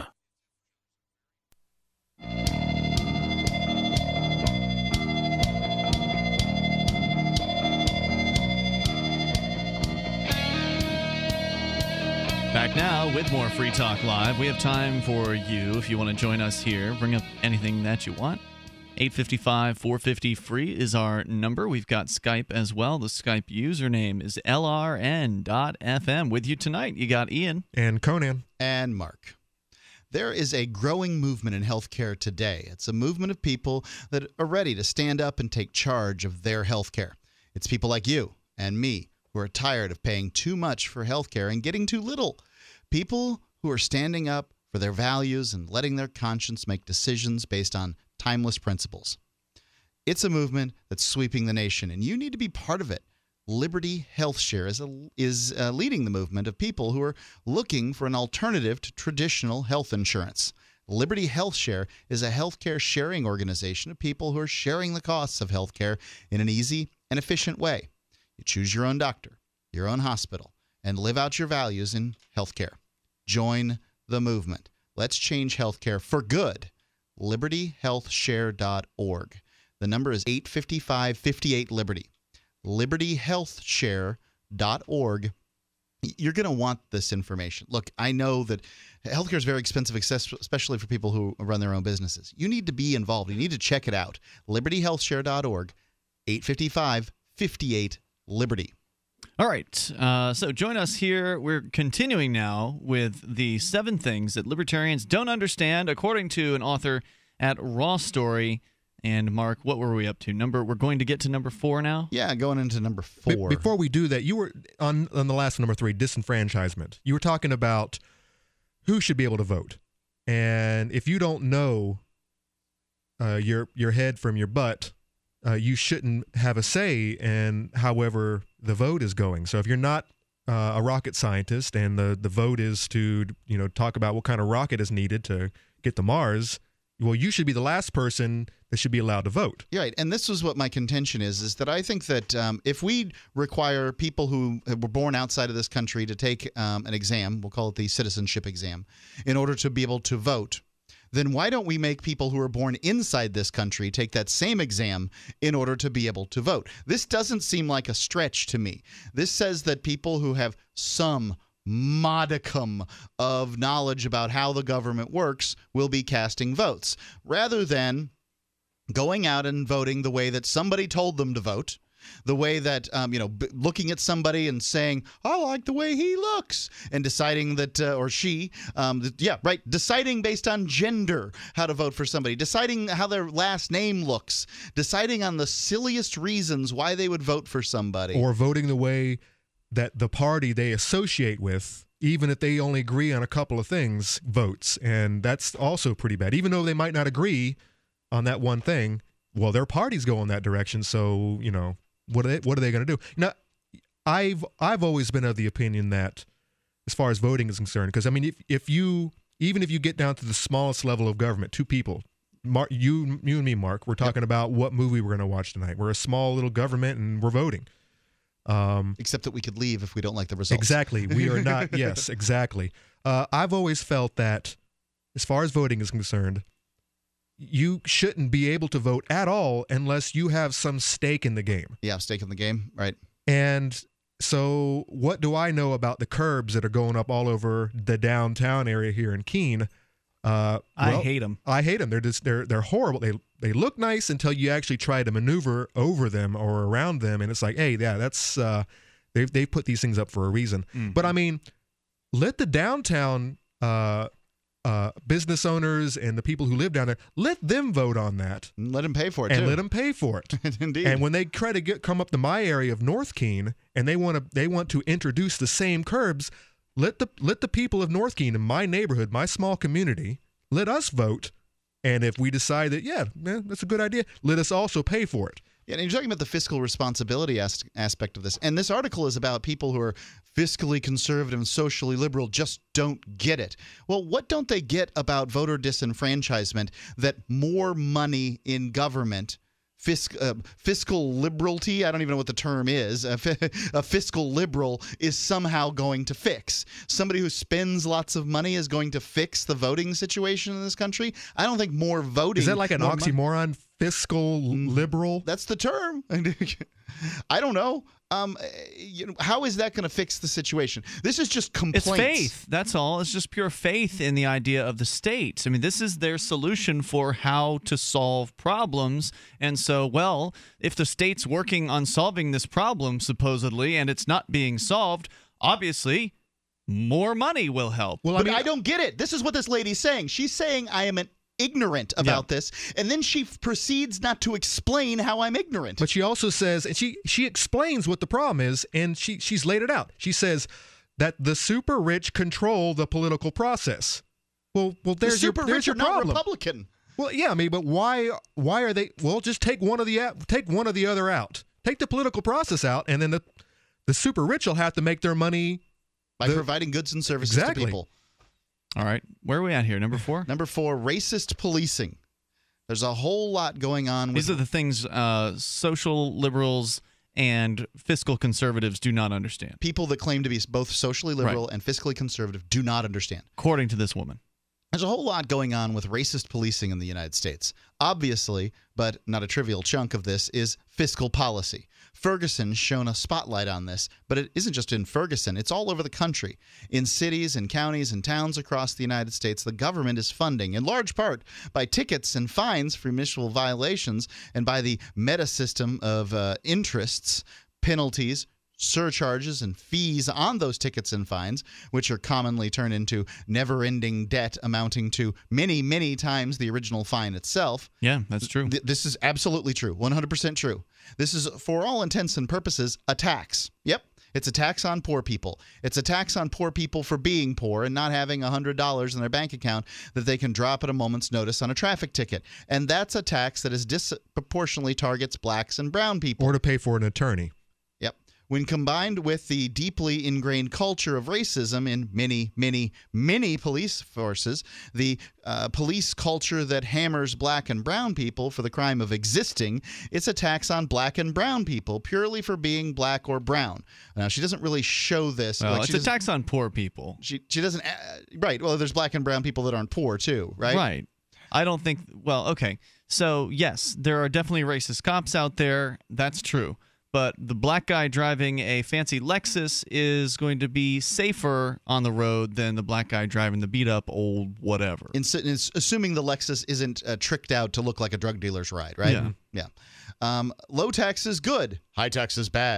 Back now with more Free Talk Live. We have time for you if you want to join us here. Bring up anything that you want. 855-450-FREE is our number. We've got Skype as well. The Skype username is LRN.FM. With you tonight, you got Ian. And Conan. And Mark. There is a growing movement in healthcare today. It's a movement of people that are ready to stand up and take charge of their healthcare. It's people like you and me who are tired of paying too much for healthcare and getting too little. People who are standing up for their values and letting their conscience make decisions based on timeless principles. It's a movement that's sweeping the nation, and you need to be part of it. Liberty Health Share is leading the movement of people who are looking for an alternative to traditional health insurance. Liberty Health Share is a healthcare sharing organization of people who are sharing the costs of healthcare in an easy and efficient way. You choose your own doctor, your own hospital, and live out your values in healthcare. Join the movement. Let's change healthcare for good. LibertyHealthShare.org. The number is 855-58-LIBERTY. LibertyHealthShare.org. You're going to want this information. Look, I know that healthcare is very expensive, especially for people who run their own businesses. You need to be involved. You need to check it out. LibertyHealthShare.org, 855-58-LIBERTY. All right, so join us here. We're continuing now with the 7 things that libertarians don't understand, according to an author at Raw Story. And Mark, what were we up to? We're going to get to number 4 now? Yeah, going into number 4. Before we do that, you were on the last number 3, disenfranchisement. You were talking about who should be able to vote. And if you don't know your head from your butt, you shouldn't have a say in however the vote is going. So if you're not a rocket scientist and the vote is to talk about what kind of rocket is needed to get to Mars, well, you should be the last person that should be allowed to vote. Yeah, right. And this is what my contention is that I think that if we require people who were born outside of this country to take an exam, we'll call it the citizenship exam, in order to be able to vote, then why don't we make people who are born inside this country take that same exam in order to be able to vote? This doesn't seem like a stretch to me. This says that people who have some modicum of knowledge about how the government works will be casting votes, rather than going out and voting the way that somebody told them to vote, the way that, looking at somebody and saying, I like the way he looks, and deciding that, or she, deciding based on gender how to vote for somebody, deciding how their last name looks, deciding on the silliest reasons why they would vote for somebody. Or voting the way that the party they associate with even if they only agree on a couple of things, votes. And that's also pretty bad. Even though they might not agree on that one thing, well, their parties go in that direction. So, what are they going to do? Now, I've always been of the opinion that as far as voting is concerned, because, I mean, even if you get down to the smallest level of government, two people, Mark, you and me, Mark, we're talking about what movie we're going to watch tonight. We're a small little government and we're voting. Except that we could leave if we don't like the results. Exactly. We are not. Yes, exactly. I've always felt that as far as voting is concerned, you shouldn't be able to vote at all unless you have some stake in the game. Yeah, stake in the game, right. And so what do I know about the curbs that are going up all over the downtown area here in Keene? I hate them. I hate them. They're horrible. They look nice until you actually try to maneuver over them or around them, and it's like, hey, yeah, that's they've put these things up for a reason. Mm-hmm. But I mean, let the downtown business owners and the people who live down there, let them vote on that. Let them pay for it, and too. let them pay for it. Indeed. And when they try to come up to my area of North Keene and they want to introduce the same curbs, let the people of North Keene in my neighborhood, my small community, let us vote. And if we decide that, yeah, that's a good idea, let us also pay for it. Yeah, and you're talking about the fiscal responsibility aspect of this. And this article is about people who are fiscally conservative and socially liberal just don't get it. Well, what don't they get about voter disenfranchisement that more money in government, fiscal liberality, I don't even know what the term is, a fiscal liberal is somehow going to fix? Somebody who spends lots of money is going to fix the voting situation in this country? I don't think more voting... Is that like an oxymoron? Fiscal liberal? That's the term. I don't know. How is that going to fix the situation? This is just complaints. It's faith. That's all. It's just pure faith in the idea of the state. I mean, this is their solution for how to solve problems. And so, well, if the state's working on solving this problem, supposedly, and it's not being solved, obviously, more money will help. Well, I don't get it. This is what this lady's saying. She's saying I am ignorant about this, and then she proceeds not to explain how I'm ignorant. But she also says, and she explains what the problem is, and she's laid it out. She says that the super rich control the political process. Well, there's your problem. The super rich are not Republican. Well, yeah, I mean, but why are they? Well, just take one of the other out. Take the political process out, and then the super rich will have to make their money by providing goods and services to people. All right. Where are we at here? Number 4? Number 4, racist policing. There's a whole lot going on. These are the things social liberals and fiscal conservatives do not understand. People that claim to be both socially liberal and fiscally conservative do not understand. According to this woman. There's a whole lot going on with racist policing in the United States. Obviously, but not a trivial chunk of this, is fiscal policy. Ferguson's shown a spotlight on this, but it isn't just in Ferguson. It's all over the country. In cities and counties and towns across the United States, the government is funding, in large part, by tickets and fines for municipal violations and by the meta system of interests, penalties, surcharges and fees on those tickets and fines, which are commonly turned into never-ending debt amounting to many, many times the original fine itself. Yeah, that's true. This is absolutely true, 100% true. This is, for all intents and purposes, a tax. Yep, it's a tax on poor people. It's a tax on poor people for being poor and not having $100 in their bank account that they can drop at a moment's notice on a traffic ticket. And that's a tax that is disproportionately targets blacks and brown people. Or to pay for an attorney. When combined with the deeply ingrained culture of racism in many, many, many police forces, the police culture that hammers black and brown people for the crime of existing, it's a tax on black and brown people purely for being black or brown. Now, she doesn't really show this. Well, it's a tax on poor people. She doesn't. Right. Well, there's black and brown people that aren't poor, too, right? Right. I don't think. Well, okay. So, yes, there are definitely racist cops out there. That's true. But the black guy driving a fancy Lexus is going to be safer on the road than the black guy driving the beat-up old whatever. Assuming the Lexus isn't tricked out to look like a drug dealer's ride, right? Yeah. Yeah. Low tax is good. High tax is bad.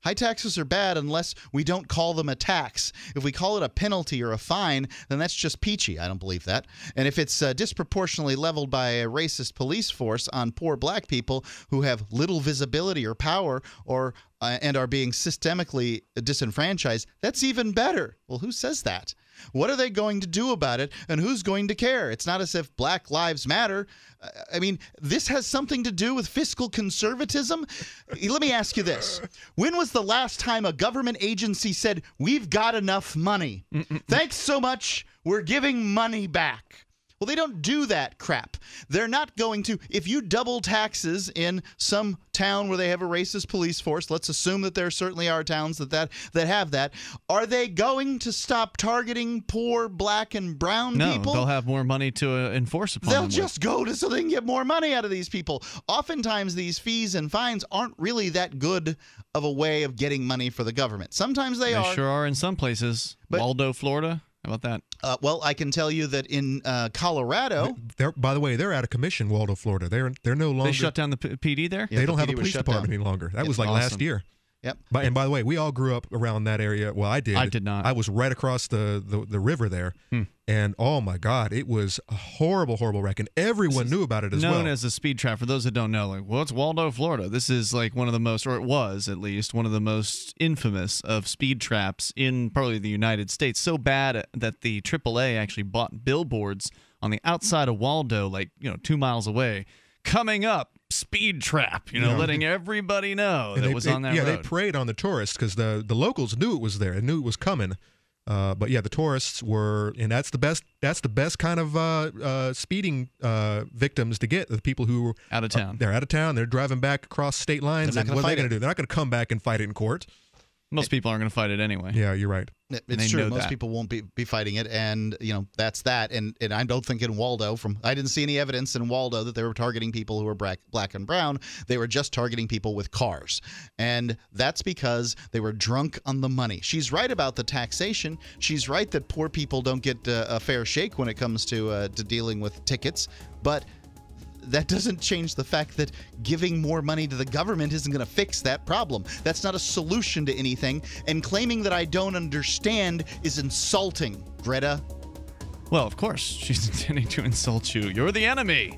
High taxes are bad unless we don't call them a tax. If we call it a penalty or a fine, then that's just peachy. I don't believe that. And if it's disproportionately leveled by a racist police force on poor black people who have little visibility or power or and are being systemically disenfranchised, that's even better. Well, who says that? What are they going to do about it, and who's going to care? It's not as if Black Lives Matter. I mean, this has something to do with fiscal conservatism. Let me ask you this. When was the last time a government agency said, we've got enough money? Thanks so much. We're giving money back. Well, they don't do that crap. They're not going to. If you double taxes in some town where they have a racist police force, let's assume that there certainly are towns that have that. Are they going to stop targeting poor black and brown people? No, they'll have more money to enforce upon them. They'll just go to so they can get more money out of these people. Oftentimes, these fees and fines aren't really that good of a way of getting money for the government. Sometimes they are. They sure are in some places. Waldo, Florida. How about that? Well, I can tell you that in Colorado, by the way, they're out of commission. Waldo, Florida. They're no longer. They shut down the PD there. They don't have a police department any longer. That was like last year. Yep. And by the way, we all grew up around that area. Well, I did. I did not. I was right across the river there. And oh my God, it was a horrible, horrible wreck. And everyone knew about it as well. Known as a speed trap. For those that don't know, it's Waldo, Florida. This is like one of the most, or it was at least, one of the most infamous of speed traps in probably the United States. So bad that the AAA actually bought billboards on the outside of Waldo, 2 miles away. Coming up, speed trap, letting everybody know that it was on that road. Yeah, they preyed on the tourists because the locals knew it was there and knew it was coming. But yeah, the tourists were, and that's the best kind of speeding victims to get, the people who out of town. They're out of town. They're driving back across state lines. And what are they going to do? They're not going to come back and fight it in court. Most people aren't going to fight it anyway. Yeah, you're right. It's true. Most people won't be fighting it, and that's that. And I don't think in Waldo, I didn't see any evidence in Waldo that they were targeting people who were black and brown. They were just targeting people with cars, and that's because they were drunk on the money. She's right about the taxation. She's right that poor people don't get a fair shake when it comes to dealing with tickets, but that doesn't change the fact that giving more money to the government isn't going to fix that problem. That's not a solution to anything, and claiming that I don't understand is insulting, Greta. Well, of course, she's intending to insult you. You're the enemy.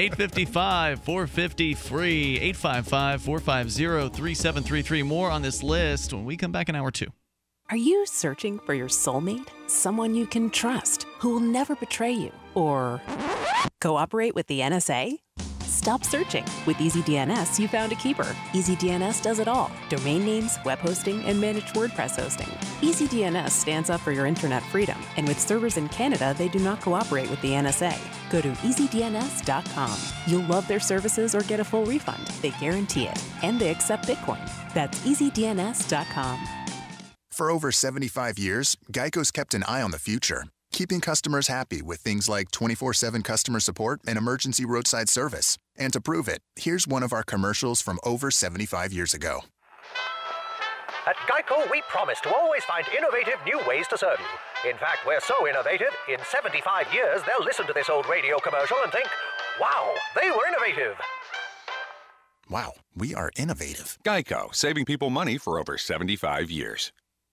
855-450-FREE, 855-450-3733. More on this list when we come back in hour 2. Are you searching for your soulmate? Someone you can trust, who will never betray you? Or cooperate with the NSA? Stop searching. With EasyDNS, you found a keeper. EasyDNS does it all. Domain names, web hosting, and managed WordPress hosting. EasyDNS stands up for your internet freedom. And with servers in Canada, they do not cooperate with the NSA. Go to EasyDNS.com. You'll love their services or get a full refund. They guarantee it. And they accept Bitcoin. That's EasyDNS.com. For over 75 years, Geico's kept an eye on the future, keeping customers happy with things like 24/7 customer support and emergency roadside service. And to prove it, here's one of our commercials from over 75 years ago. At Geico, we promise to always find innovative new ways to serve you. In fact, we're so innovative, in 75 years, they'll listen to this old radio commercial and think, wow, they were innovative. Wow, we are innovative. Geico, saving people money for over 75 years.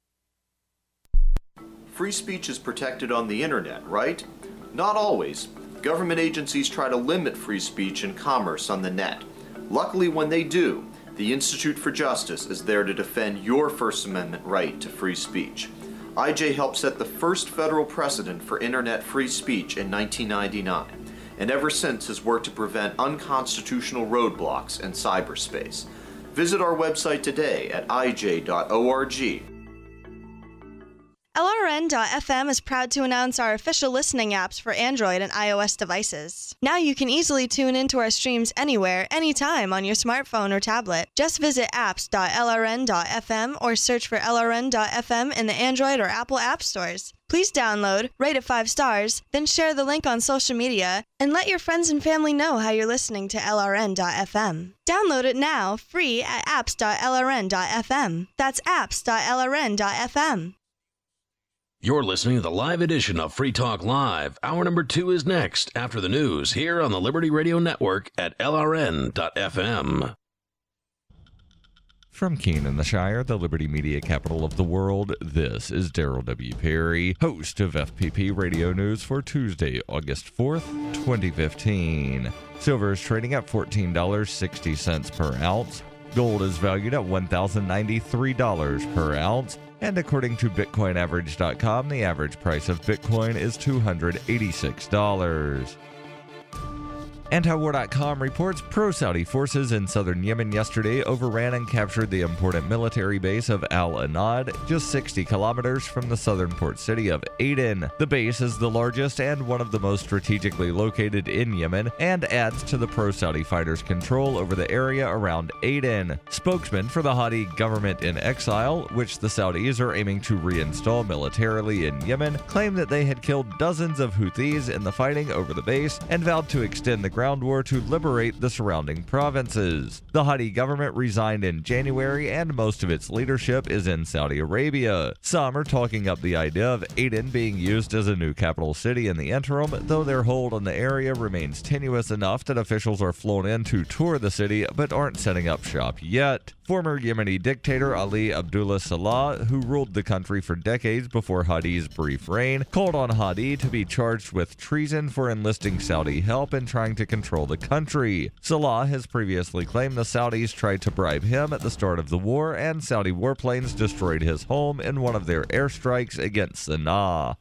Free speech is protected on the internet, right? Not always. Government agencies try to limit free speech and commerce on the net. Luckily, when they do, the Institute for Justice is there to defend your First Amendment right to free speech. IJ helped set the first federal precedent for internet free speech in 1999, and ever since has worked to prevent unconstitutional roadblocks in cyberspace. Visit our website today at ij.org. LRN.FM is proud to announce our official listening apps for Android and iOS devices. Now you can easily tune into our streams anywhere, anytime on your smartphone or tablet. Just visit apps.lrn.fm or search for LRN.FM in the Android or Apple app stores. Please download, rate it 5 stars, then share the link on social media, and let your friends and family know how you're listening to LRN.FM. Download it now, free at apps.lrn.fm. That's apps.lrn.fm. You're listening to the live edition of Free Talk Live. Hour number 2 is next after the news here on the Liberty Radio Network at LRN.FM. From Keene in the Shire, the Liberty Media capital of the world, this is Daryl W. Perry, host of FPP Radio News for Tuesday, August 4th, 2015. Silver is trading at $14.60 per ounce. Gold is valued at $1,093 per ounce. And according to BitcoinAverage.com, the average price of Bitcoin is $286. Antiwar.com reports pro-Saudi forces in southern Yemen yesterday overran and captured the important military base of Al-Anad, just 60 kilometers from the southern port city of Aden. The base is the largest and one of the most strategically located in Yemen and adds to the pro-Saudi fighters' control over the area around Aden. Spokesman for the Hadi government in exile, which the Saudis are aiming to reinstall militarily in Yemen, claimed that they had killed dozens of Houthis in the fighting over the base and vowed to extend the ground war to liberate the surrounding provinces. The Hadi government resigned in January and most of its leadership is in Saudi Arabia. Some are talking up the idea of Aden being used as a new capital city in the interim, though their hold on the area remains tenuous enough that officials are flown in to tour the city but aren't setting up shop yet. Former Yemeni dictator Ali Abdullah Saleh, who ruled the country for decades before Hadi's brief reign, called on Hadi to be charged with treason for enlisting Saudi help in trying to control the country. Saleh has previously claimed the Saudis tried to bribe him at the start of the war, and Saudi warplanes destroyed his home in one of their airstrikes against Sana'a.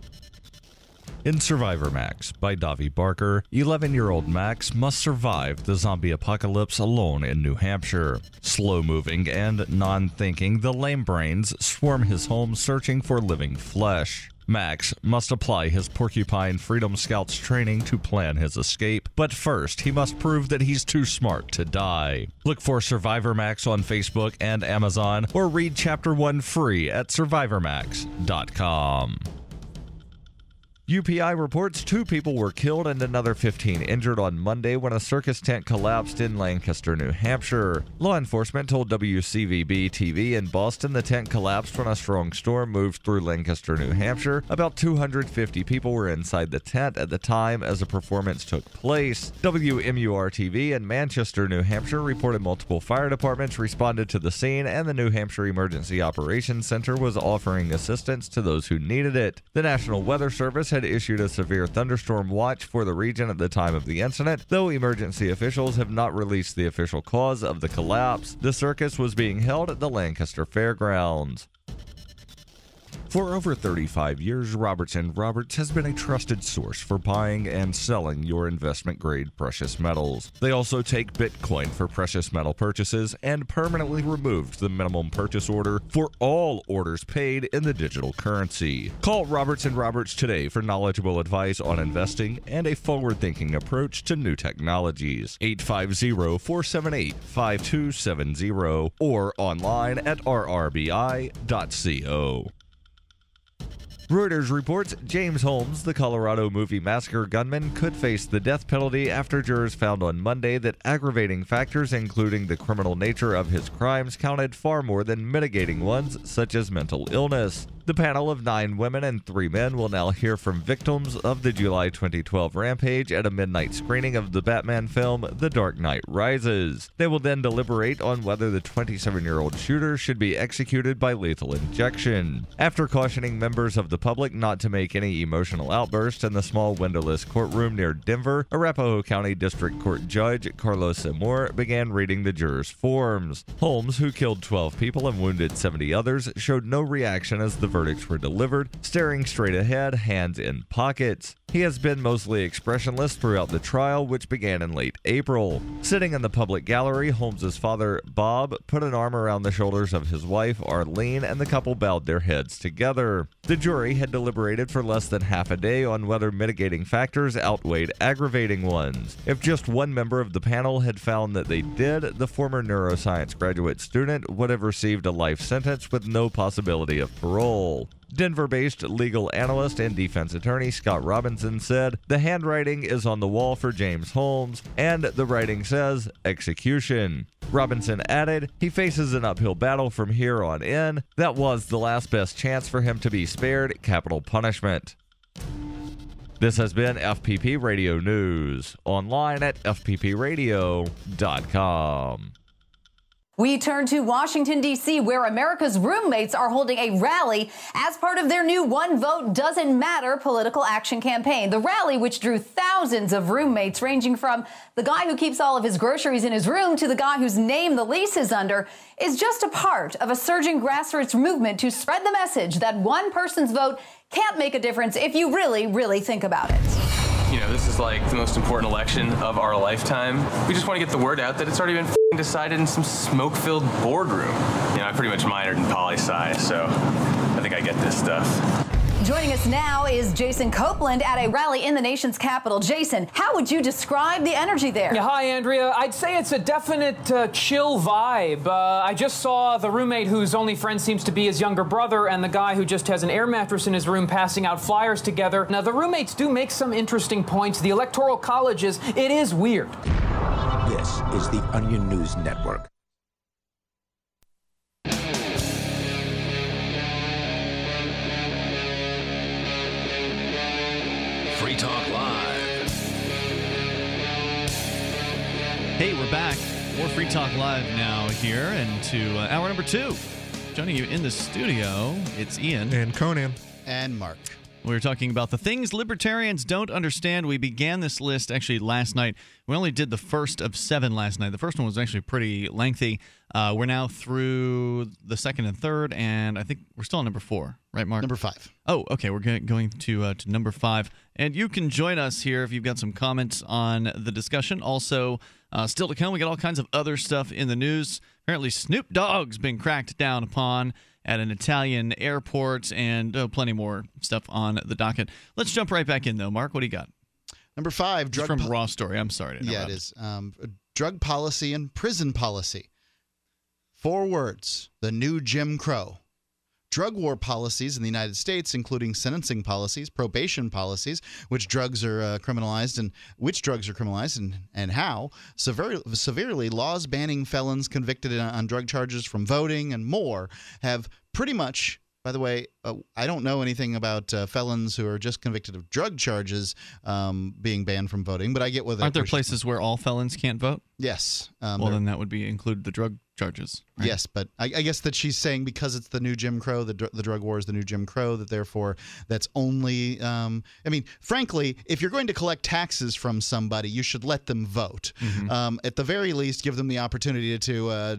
In Survivor Max by Davi Barker, 11-year-old Max must survive the zombie apocalypse alone in New Hampshire. Slow-moving and non-thinking, the lame brains swarm his home searching for living flesh. Max must apply his Porcupine Freedom Scouts training to plan his escape, but first he must prove that he's too smart to die. Look for Survivor Max on Facebook and Amazon, or read Chapter 1 free at survivormax.com. UPI reports 2 people were killed and another 15 injured on Monday when a circus tent collapsed in Lancaster, New Hampshire. Law enforcement told WCVB-TV in Boston the tent collapsed when a strong storm moved through Lancaster, New Hampshire. About 250 people were inside the tent at the time as a performance took place. WMUR-TV in Manchester, New Hampshire reported multiple fire departments responded to the scene, and the New Hampshire Emergency Operations Center was offering assistance to those who needed it. The National Weather Service had issued a severe thunderstorm watch for the region at the time of the incident, though emergency officials have not released the official cause of the collapse. The circus was being held at the Lancaster Fairgrounds. For over 35 years, Robertson Roberts has been a trusted source for buying and selling your investment-grade precious metals. They also take Bitcoin for precious metal purchases and permanently removed the minimum purchase order for all orders paid in the digital currency. Call Robertson Roberts today for knowledgeable advice on investing and a forward-thinking approach to new technologies. 850-478-5270 or online at rrbi.co. Reuters reports James Holmes, the Colorado movie massacre gunman, could face the death penalty after jurors found on Monday that aggravating factors, including the criminal nature of his crimes, counted far more than mitigating ones, such as mental illness. The panel of 9 women and 3 men will now hear from victims of the July 2012 rampage at a midnight screening of the Batman film The Dark Knight Rises. They will then deliberate on whether the 27-year-old shooter should be executed by lethal injection. After cautioning members of the public not to make any emotional outbursts in the small windowless courtroom near Denver, Arapahoe County District Court Judge Carlos Zamor began reading the jurors' forms. Holmes, who killed 12 people and wounded 70 others, showed no reaction as the verdicts were delivered, staring straight ahead, hands in pockets. He has been mostly expressionless throughout the trial, which began in late April. Sitting in the public gallery, Holmes's father, Bob, put an arm around the shoulders of his wife, Arlene, and the couple bowed their heads together. The jury had deliberated for less than half a day on whether mitigating factors outweighed aggravating ones. If just one member of the panel had found that they did, the former neuroscience graduate student would have received a life sentence with no possibility of parole. Denver-based legal analyst and defense attorney Scott Robinson said, "The handwriting is on the wall for James Holmes, and the writing says execution." Robinson added, "He faces an uphill battle from here on in. That was the last best chance for him to be spared capital punishment." This has been FPP Radio News, online at fppradio.com. We turn to Washington, D.C., where America's roommates are holding a rally as part of their new One Vote Doesn't Matter political action campaign. The rally, which drew thousands of roommates, ranging from the guy who keeps all of his groceries in his room to the guy whose name the lease is under, is just a part of a surging grassroots movement to spread the message that one person's vote can't make a difference if you really, really think about it. You know, this is like the most important election of our lifetime. We just want to get the word out that it's already been decided in some smoke-filled boardroom. You know, I pretty much minored in poli-sci, so I think I get this stuff. Joining us now is Jason Copeland at a rally in the nation's capital. Jason, how would you describe the energy there? Yeah, hi, Andrea. I'd say it's a definite chill vibe. I just saw the roommate whose only friend seems to be his younger brother and the guy who just has an air mattress in his room passing out flyers together. Now, the roommates do make some interesting points. The Electoral College it is weird. This is the Onion News Network. Free Talk Live. Hey, we're back. More Free Talk Live now here into hour number 2. Joining you in the studio, it's Ian. And Conan. And Mark. We were talking about the things libertarians don't understand. We began this list actually last night. We only did the first of 7 last night. The first one was actually pretty lengthy. We're now through the second and third, and I think we're still on number 4, right, Mark? Number 5. Oh, okay. We're going to number 5. And you can join us here if you've got some comments on the discussion. Also, still to come, we got all kinds of other stuff in the news. Apparently, Snoop Dogg's been cracked down upon at an Italian airport, and plenty more stuff on the docket. Let's jump right back in, though. Mark, what do you got? Number 5. It's from Raw Story. I'm sorry to interrupt. Yeah, it is. Drug policy and prison policy. 4 words. The new Jim Crow. Drug war policies in the United States, including sentencing policies, probation policies, which drugs are criminalized and how, severely laws banning felons convicted on drug charges from voting and more have pretty much. By the way, I don't know anything about felons who are just convicted of drug charges being banned from voting, but I get whether. Aren't there places where all felons can't vote? Yes. Well, then that would include the drug charges. Right? Yes, but I guess that she's saying because it's the new Jim Crow, the drug war is the new Jim Crow, that therefore that's only. I mean, frankly, if you're going to collect taxes from somebody, you should let them vote. Mm-hmm. At the very least, give them the opportunity to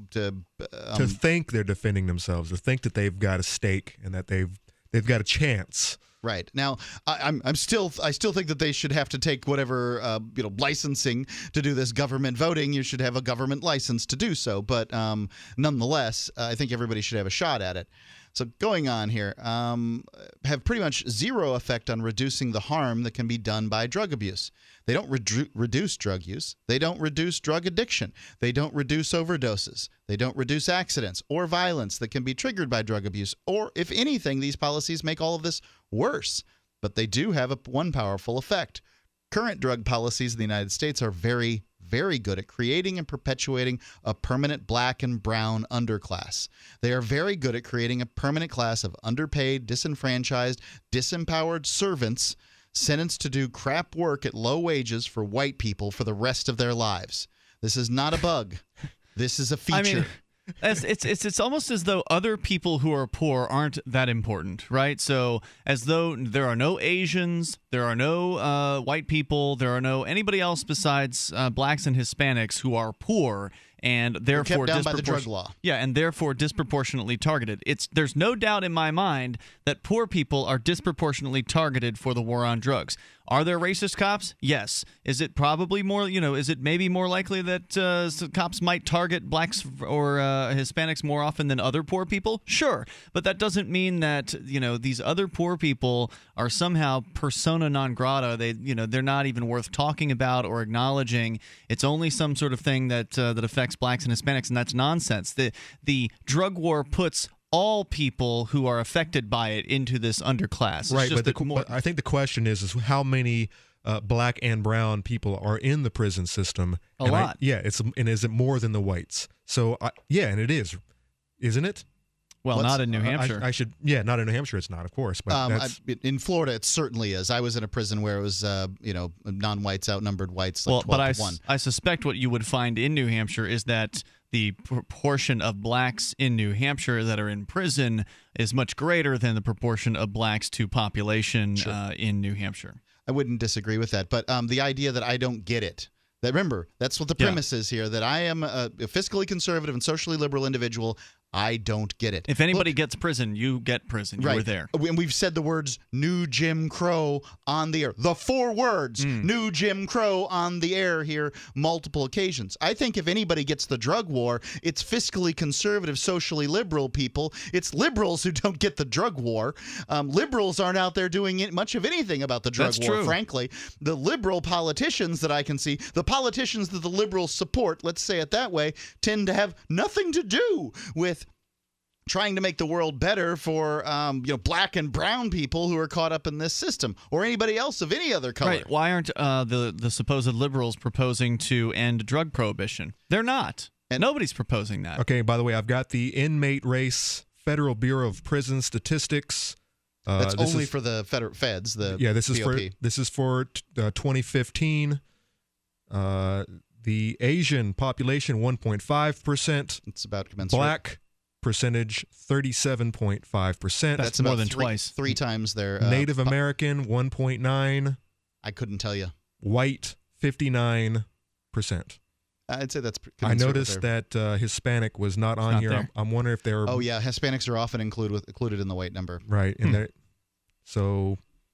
think they're defending themselves, to think that they've got a stake and that they've got a chance. Right. Now, I still think that they should have to take whatever licensing to do this government voting. You should have a government license to do so. But nonetheless, I think everybody should have a shot at it. So going on here, have pretty much zero effect on reducing the harm that can be done by drug abuse. They don't reduce drug use. They don't reduce drug addiction. They don't reduce overdoses. They don't reduce accidents or violence that can be triggered by drug abuse. Or, if anything, these policies make all of this worse. But they do have one powerful effect. Current drug policies in the United States are very, very good at creating and perpetuating a permanent black and brown underclass. They are very good at creating a permanent class of underpaid, disenfranchised, disempowered servants sentenced to do crap work at low wages for white people for the rest of their lives. This is not a bug. This is a feature. I mean, it's almost as though other people who are poor aren't that important, right? So as though there are no Asians, there are no white people, there are no anybody else besides blacks and Hispanics who are poor and therefore kept down by the drug law. Yeah, and therefore disproportionately targeted. There's no doubt in my mind that poor people are disproportionately targeted for the war on drugs. Are there racist cops? Yes. Is it probably more, is it maybe more likely that cops might target blacks or Hispanics more often than other poor people? Sure. But that doesn't mean that, these other poor people are somehow persona non grata. They're not even worth talking about or acknowledging. It's only some sort of thing that affects blacks and Hispanics, and that's nonsense. The drug war puts all people who are affected by it into this underclass. Right, but I think the question is how many black and brown people are in the prison system? A lot. Is it more than the whites? So, and it is, isn't it? Well, not in New Hampshire. Not in New Hampshire. It's not, of course. But in Florida, it certainly is. I was in a prison where it was, non-whites outnumbered whites, like 12 to 1. I suspect what you would find in New Hampshire is that the proportion of blacks in New Hampshire that are in prison is much greater than the proportion of blacks to population in New Hampshire. I wouldn't disagree with that, but the idea that I don't get it. That, remember, that's what the premise is here, that I am a fiscally conservative and socially liberal individual. I don't get it. If anybody gets prison, you get prison. You were there. And we've said the words new Jim Crow on the air. The 4 words, new Jim Crow on the air here multiple occasions. I think if anybody gets the drug war, it's fiscally conservative, socially liberal people. It's liberals who don't get the drug war. Liberals aren't out there doing much of anything about the drug war, frankly. The liberal politicians that I can see, the politicians that the liberals support, let's say it that way, tend to have nothing to do with trying to make the world better for black and brown people who are caught up in this system, or anybody else of any other color. Right. Why aren't the supposed liberals proposing to end drug prohibition? They're not. And nobody's proposing that. Okay, by the way, I've got the inmate race Federal Bureau of Prison Statistics. That's only for the feds. This is for 2015. The Asian population 1.5%. It's about commensurate. Black percentage 37.5%. That's more than twice. 3 times their Native American 1.9. I couldn't tell you. White 59%. I'd say that's. I noticed that Hispanic was not on here. I'm wondering if they're. Oh yeah, Hispanics are often included in the white number. Right, and so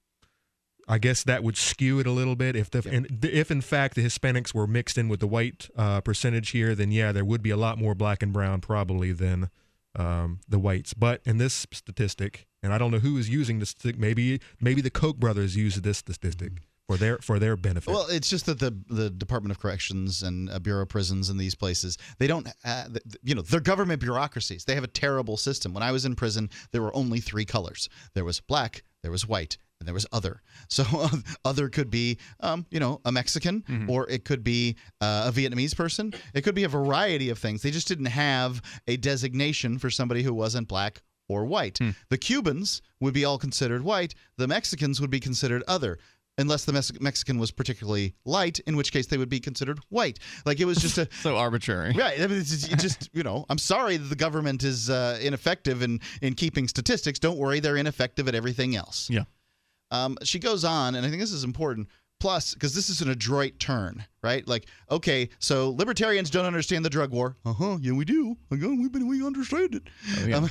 I guess that would skew it a little bit. If in fact the Hispanics were mixed in with the white percentage here, then yeah, there would be a lot more black and brown probably than the whites. But in this statistic, and I don't know who is using this statistic, maybe the Koch brothers use this statistic for their benefit. Well, it's just that the Department of Corrections and Bureau of Prisons and these places, they don't, they're government bureaucracies. They have a terrible system. When I was in prison, there were only 3 colors. There was black, there was white, and there was other. So other could be, a Mexican, or it could be a Vietnamese person. It could be a variety of things. They just didn't have a designation for somebody who wasn't black or white. The Cubans would be all considered white. The Mexicans would be considered other. Unless the Mexican was particularly light, in which case they would be considered white. Like, it was just so arbitrary. Right. I mean, it's just, I'm sorry that the government is ineffective in keeping statistics. Don't worry, they're ineffective at everything else. Yeah. She goes on, and I think this is important. Plus, because this is an adroit turn, right? Like, okay, so libertarians don't understand the drug war. Yeah, we do. We understand it. Oh, yeah.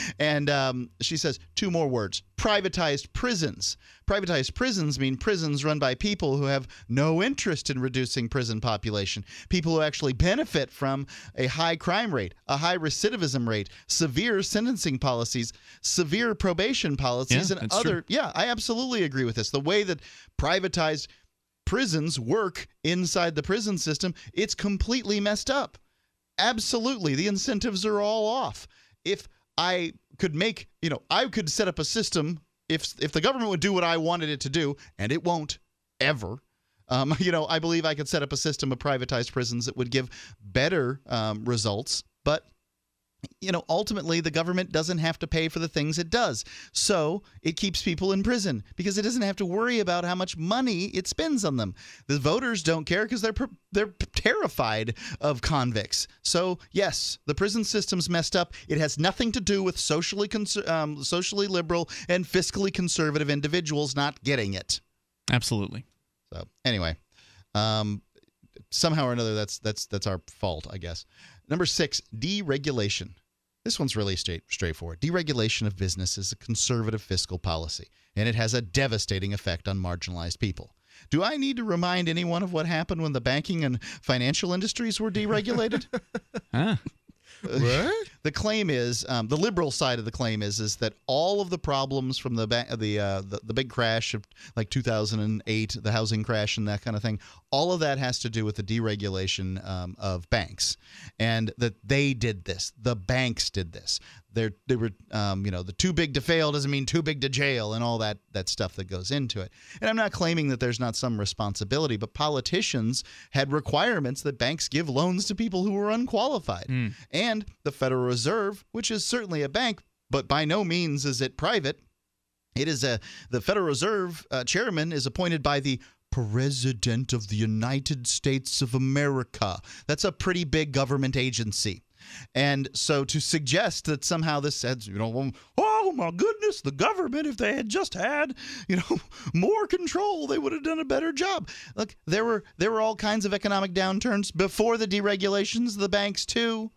And she says 2 more words: privatized prisons. Privatized prisons mean prisons run by people who have no interest in reducing prison population, people who actually benefit from a high crime rate, a high recidivism rate, severe sentencing policies, severe probation policies, and other. True. Yeah, I absolutely agree with this. The way that privatized prisons work inside the prison system, it's completely messed up. Absolutely. The incentives are all off. If I could make, I could set up a system, if the government would do what I wanted it to do, and it won't ever, I believe I could set up a system of privatized prisons that would give better results, but ultimately the government doesn't have to pay for the things it does. So it keeps people in prison because it doesn't have to worry about how much money it spends on them. The voters don't care because they're terrified of convicts. So yes, the prison system's messed up. It has nothing to do with socially liberal and fiscally conservative individuals not getting it. Absolutely. So anyway, somehow or another, that's our fault, I guess. Number 6, deregulation. This one's really straightforward. Deregulation of business is a conservative fiscal policy, and it has a devastating effect on marginalized people. Do I need to remind anyone of what happened when the banking and financial industries were deregulated? What? The claim is, the liberal side of the claim is that all of the problems from the big crash of like 2008, the housing crash and that kind of thing, all of that has to do with the deregulation of banks, and that they did this. The banks did this. They were, the too big to fail doesn't mean too big to jail and all that stuff that goes into it. And I'm not claiming that there's not some responsibility, but politicians had requirements that banks give loans to people who were unqualified. And the Federal Reserve, which is certainly a bank, but by no means is it private. It is the Federal Reserve chairman is appointed by the President of the United States of America. That's a pretty big government agency. And so to suggest that somehow this says, oh my goodness, the government, if they had just had, more control, they would have done a better job. Look, there were all kinds of economic downturns before the deregulations, the banks too.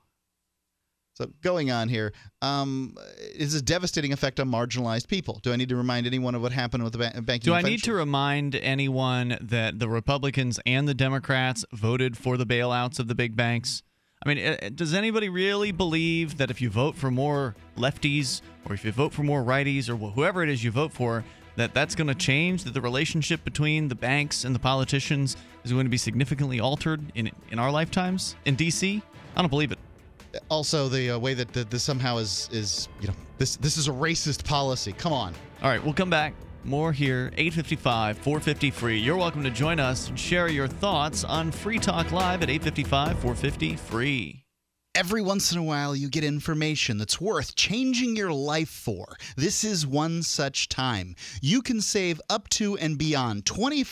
So going on here, is a devastating effect on marginalized people. Do I need to remind anyone of what happened with the banking? Do I need to remind anyone that the Republicans and the Democrats voted for the bailouts of the big banks? I mean, does anybody really believe that if you vote for more lefties or if you vote for more righties or whoever it is you vote for, that that's going to change, that the relationship between the banks and the politicians is going to be significantly altered in our lifetimes in D.C.? I don't believe it. Also, the way that this somehow is this is a racist policy. Come on. All right, we'll come back. More here, 855-450-FREE. You're welcome to join us and share your thoughts on Free Talk Live at 855-450-FREE. Every once in a while, you get information that's worth changing your life for. This is one such time. You can save up to and beyond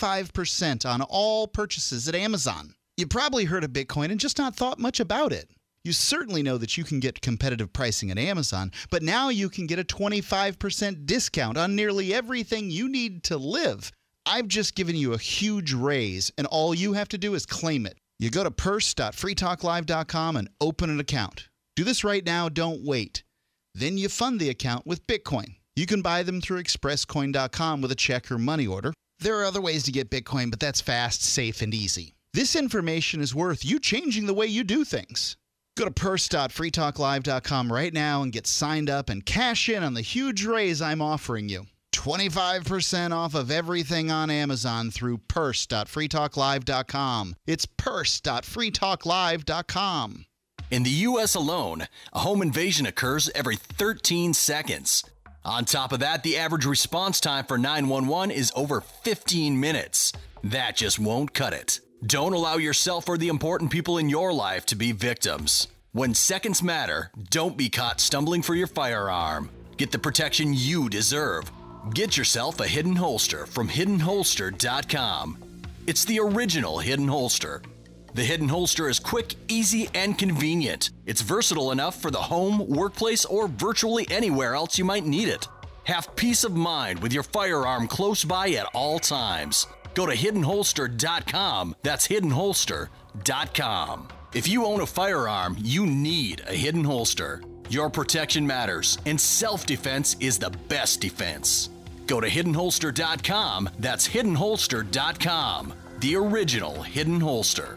25% on all purchases at Amazon. You probably heard of Bitcoin and just not thought much about it. You certainly know that you can get competitive pricing at Amazon, but now you can get a 25% discount on nearly everything you need to live. I've just given you a huge raise, and all you have to do is claim it. You go to purse.freetalklive.com and open an account. Do this right now, don't wait. Then you fund the account with Bitcoin. You can buy them through expresscoin.com with a check or money order. There are other ways to get Bitcoin, but that's fast, safe, and easy. This information is worth you changing the way you do things. Go to purse.freetalklive.com right now and get signed up and cash in on the huge raise I'm offering you. 25% off of everything on Amazon through purse.freetalklive.com. It's purse.freetalklive.com. In the U.S. alone, a home invasion occurs every 13 seconds. On top of that, the average response time for 911 is over 15 minutes. That just won't cut it. Don't allow yourself or the important people in your life to be victims. When seconds matter, don't be caught stumbling for your firearm. Get the protection you deserve. Get yourself a hidden holster from hiddenholster.com. It's the original hidden holster. The hidden holster is quick, easy, and convenient. It's versatile enough for the home, workplace, or virtually anywhere else you might need it. Have peace of mind with your firearm close by at all times. Go to hiddenholster.com. That's hiddenholster.com. If you own a firearm, you need a hidden holster. Your protection matters, and self-defense is the best defense. Go to hiddenholster.com. That's hiddenholster.com. The original hidden holster.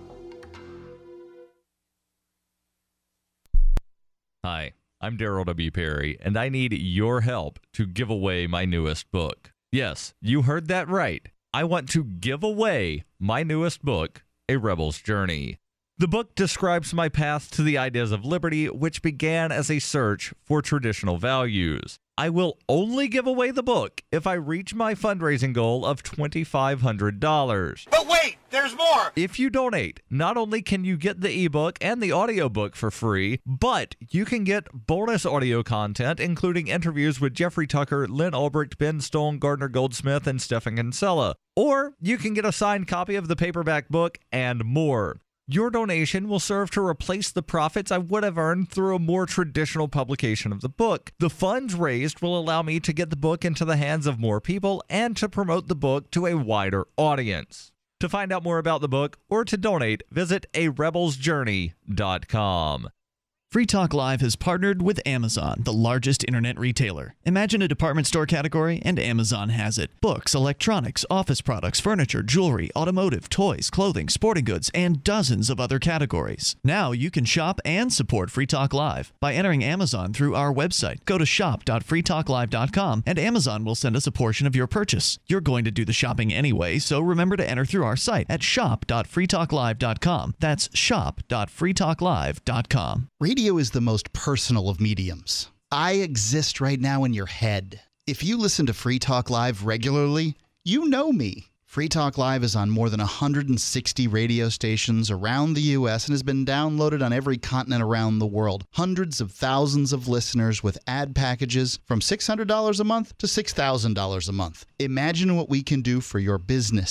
Hi, I'm Daryl W. Perry, and I need your help to give away my newest book. Yes, you heard that right. I want to give away my newest book, A Rebel's Journey. The book describes my path to the ideas of liberty, which began as a search for traditional values. I will only give away the book if I reach my fundraising goal of $2,500. But wait, there's more! If you donate, not only can you get the ebook and the audiobook for free, but you can get bonus audio content, including interviews with Jeffrey Tucker, Lynn Ulbricht, Ben Stone, Gardner Goldsmith, and Stephen Kinsella. Or you can get a signed copy of the paperback book and more. Your donation will serve to replace the profits I would have earned through a more traditional publication of the book. The funds raised will allow me to get the book into the hands of more people and to promote the book to a wider audience. To find out more about the book or to donate, visit arebelsjourney.com. Free Talk Live has partnered with Amazon, the largest internet retailer. Imagine a department store category, and Amazon has it. Books, electronics, office products, furniture, jewelry, automotive, toys, clothing, sporting goods, and dozens of other categories. Now you can shop and support Free Talk Live by entering Amazon through our website. Go to shop.freetalklive.com, and Amazon will send us a portion of your purchase. You're going to do the shopping anyway, so remember to enter through our site at shop.freetalklive.com. That's shop.freetalklive.com. Radio is the most personal of mediums. I exist right now in your head. If you listen to Free Talk Live regularly, you know me. Free Talk Live is on more than 160 radio stations around the U.S. and has been downloaded on every continent around the world. Hundreds of thousands of listeners with ad packages from $600 a month to $6,000 a month. Imagine what we can do for your business,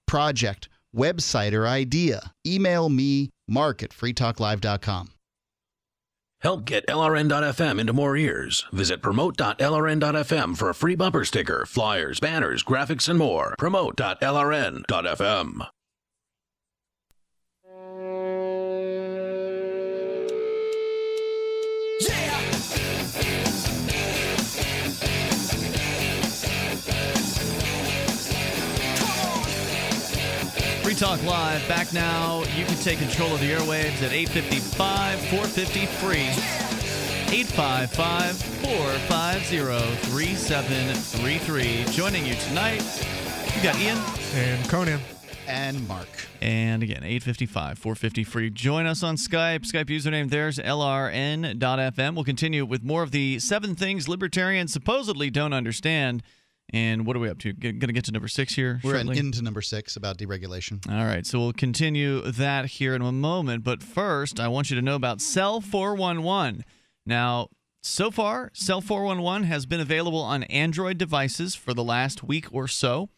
project, website, or idea, email me, Mark at freetalklive.com. Help get LRN.FM into more ears. Visit promote.lrn.fm for a free bumper sticker, flyers, banners, graphics, and more. Promote.lrn.fm. Free Talk Live, back now. You can take control of the airwaves at 855-450-FREE. 855-450-3733. Joining you tonight, you got Ian. And Conan. And Mark. And again, 855-450-FREE. Join us on Skype. Skype username there's LRN.FM. We'll continue with more of the 7 things libertarians supposedly don't understand. And what are we up to? Going to get to number 6 here We're shortly? into number 6 about deregulation. All right, so we'll continue that here in a moment. But first, I want you to know about Cell 411. Now, so far, Cell 411 has been available on Android devices for the last week or so.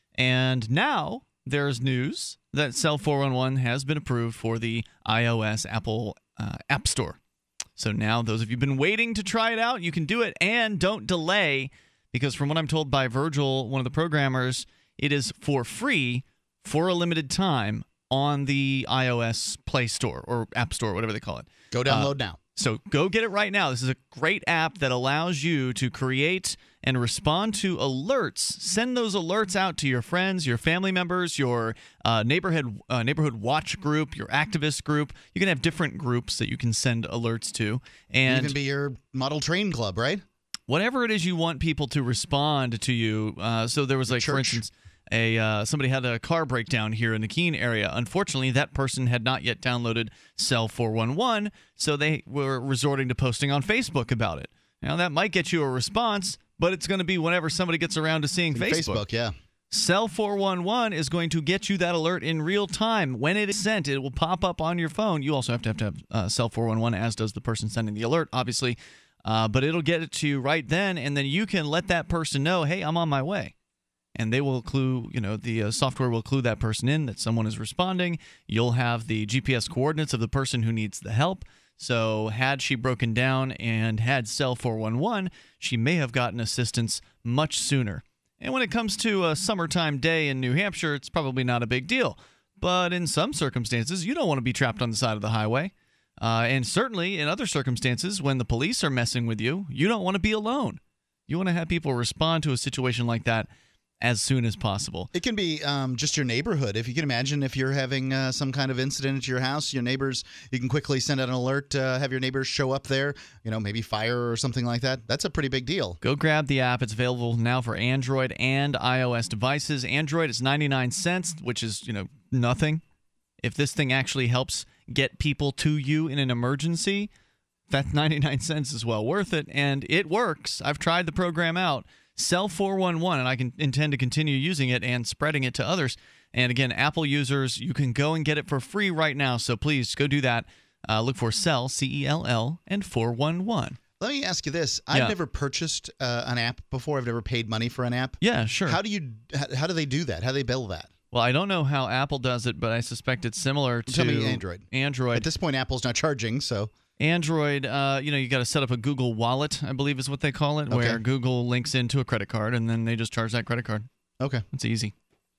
And now there's news that Cell 411 has been approved for the iOS Apple App Store. So now those of you who've been waiting to try it out, you can do it, and don't delay. Because from what I'm told by Virgil, one of the programmers, it is for free for a limited time on the iOS Play Store or App Store, whatever they call it. Go download now. So go get it right now. This is a great app that allows you to create and respond to alerts. Send those alerts out to your friends, your family members, your neighborhood watch group, your activist group. You can have different groups that you can send alerts to. And even be your model train club, right? Whatever it is you want people to respond to you. So there was, like, for instance, somebody had a car breakdown here in the Keene area. Unfortunately, that person had not yet downloaded Cell 411, so they were resorting to posting on Facebook about it. Now, that might get you a response, but it's going to be whenever somebody gets around to seeing Facebook. Facebook, yeah. Cell 411 is going to get you that alert in real time. When it is sent, it will pop up on your phone. You also have to have Cell 411, as does the person sending the alert, obviously. But it'll get it to you right then, and then you can let that person know, hey, I'm on my way. And they will clue, the software will clue that person in that someone is responding. You'll have the GPS coordinates of the person who needs the help. So had she broken down and had Cell 411, she may have gotten assistance much sooner. And when it comes to a summertime day in New Hampshire, it's probably not a big deal. But in some circumstances, you don't want to be trapped on the side of the highway. And certainly in other circumstances, when the police are messing with you, you don't want to be alone. You want to have people respond to a situation like that as soon as possible. It can be just your neighborhood. If you can imagine, if you're having some kind of incident at your house, your neighbors, you can quickly send out an alert, have your neighbors show up there, maybe fire or something like that. That's a pretty big deal. Go grab the app. It's available now for Android and iOS devices. Android is 99 cents, which is, nothing. If this thing actually helps get people to you in an emergency, that 99 cents is well worth it, and it works. I've tried the program out. Cell 411, and I can intend to continue using it and spreading it to others. And again, Apple users, you can go and get it for free right now, so please go do that. Look for Cell, C-E-L-L, and 411. Let me ask you this. I've never purchased an app before. I've never paid money for an app. Yeah, sure. How do they do that? How do they bill that? Well, I don't know how Apple does it, but I suspect it's similar to Tell me Android. Android. At this point, Apple's not charging, so... Android, you got to set up a Google Wallet, I believe is what they call it, where Google links into a credit card, and then they just charge that credit card. Okay. It's easy.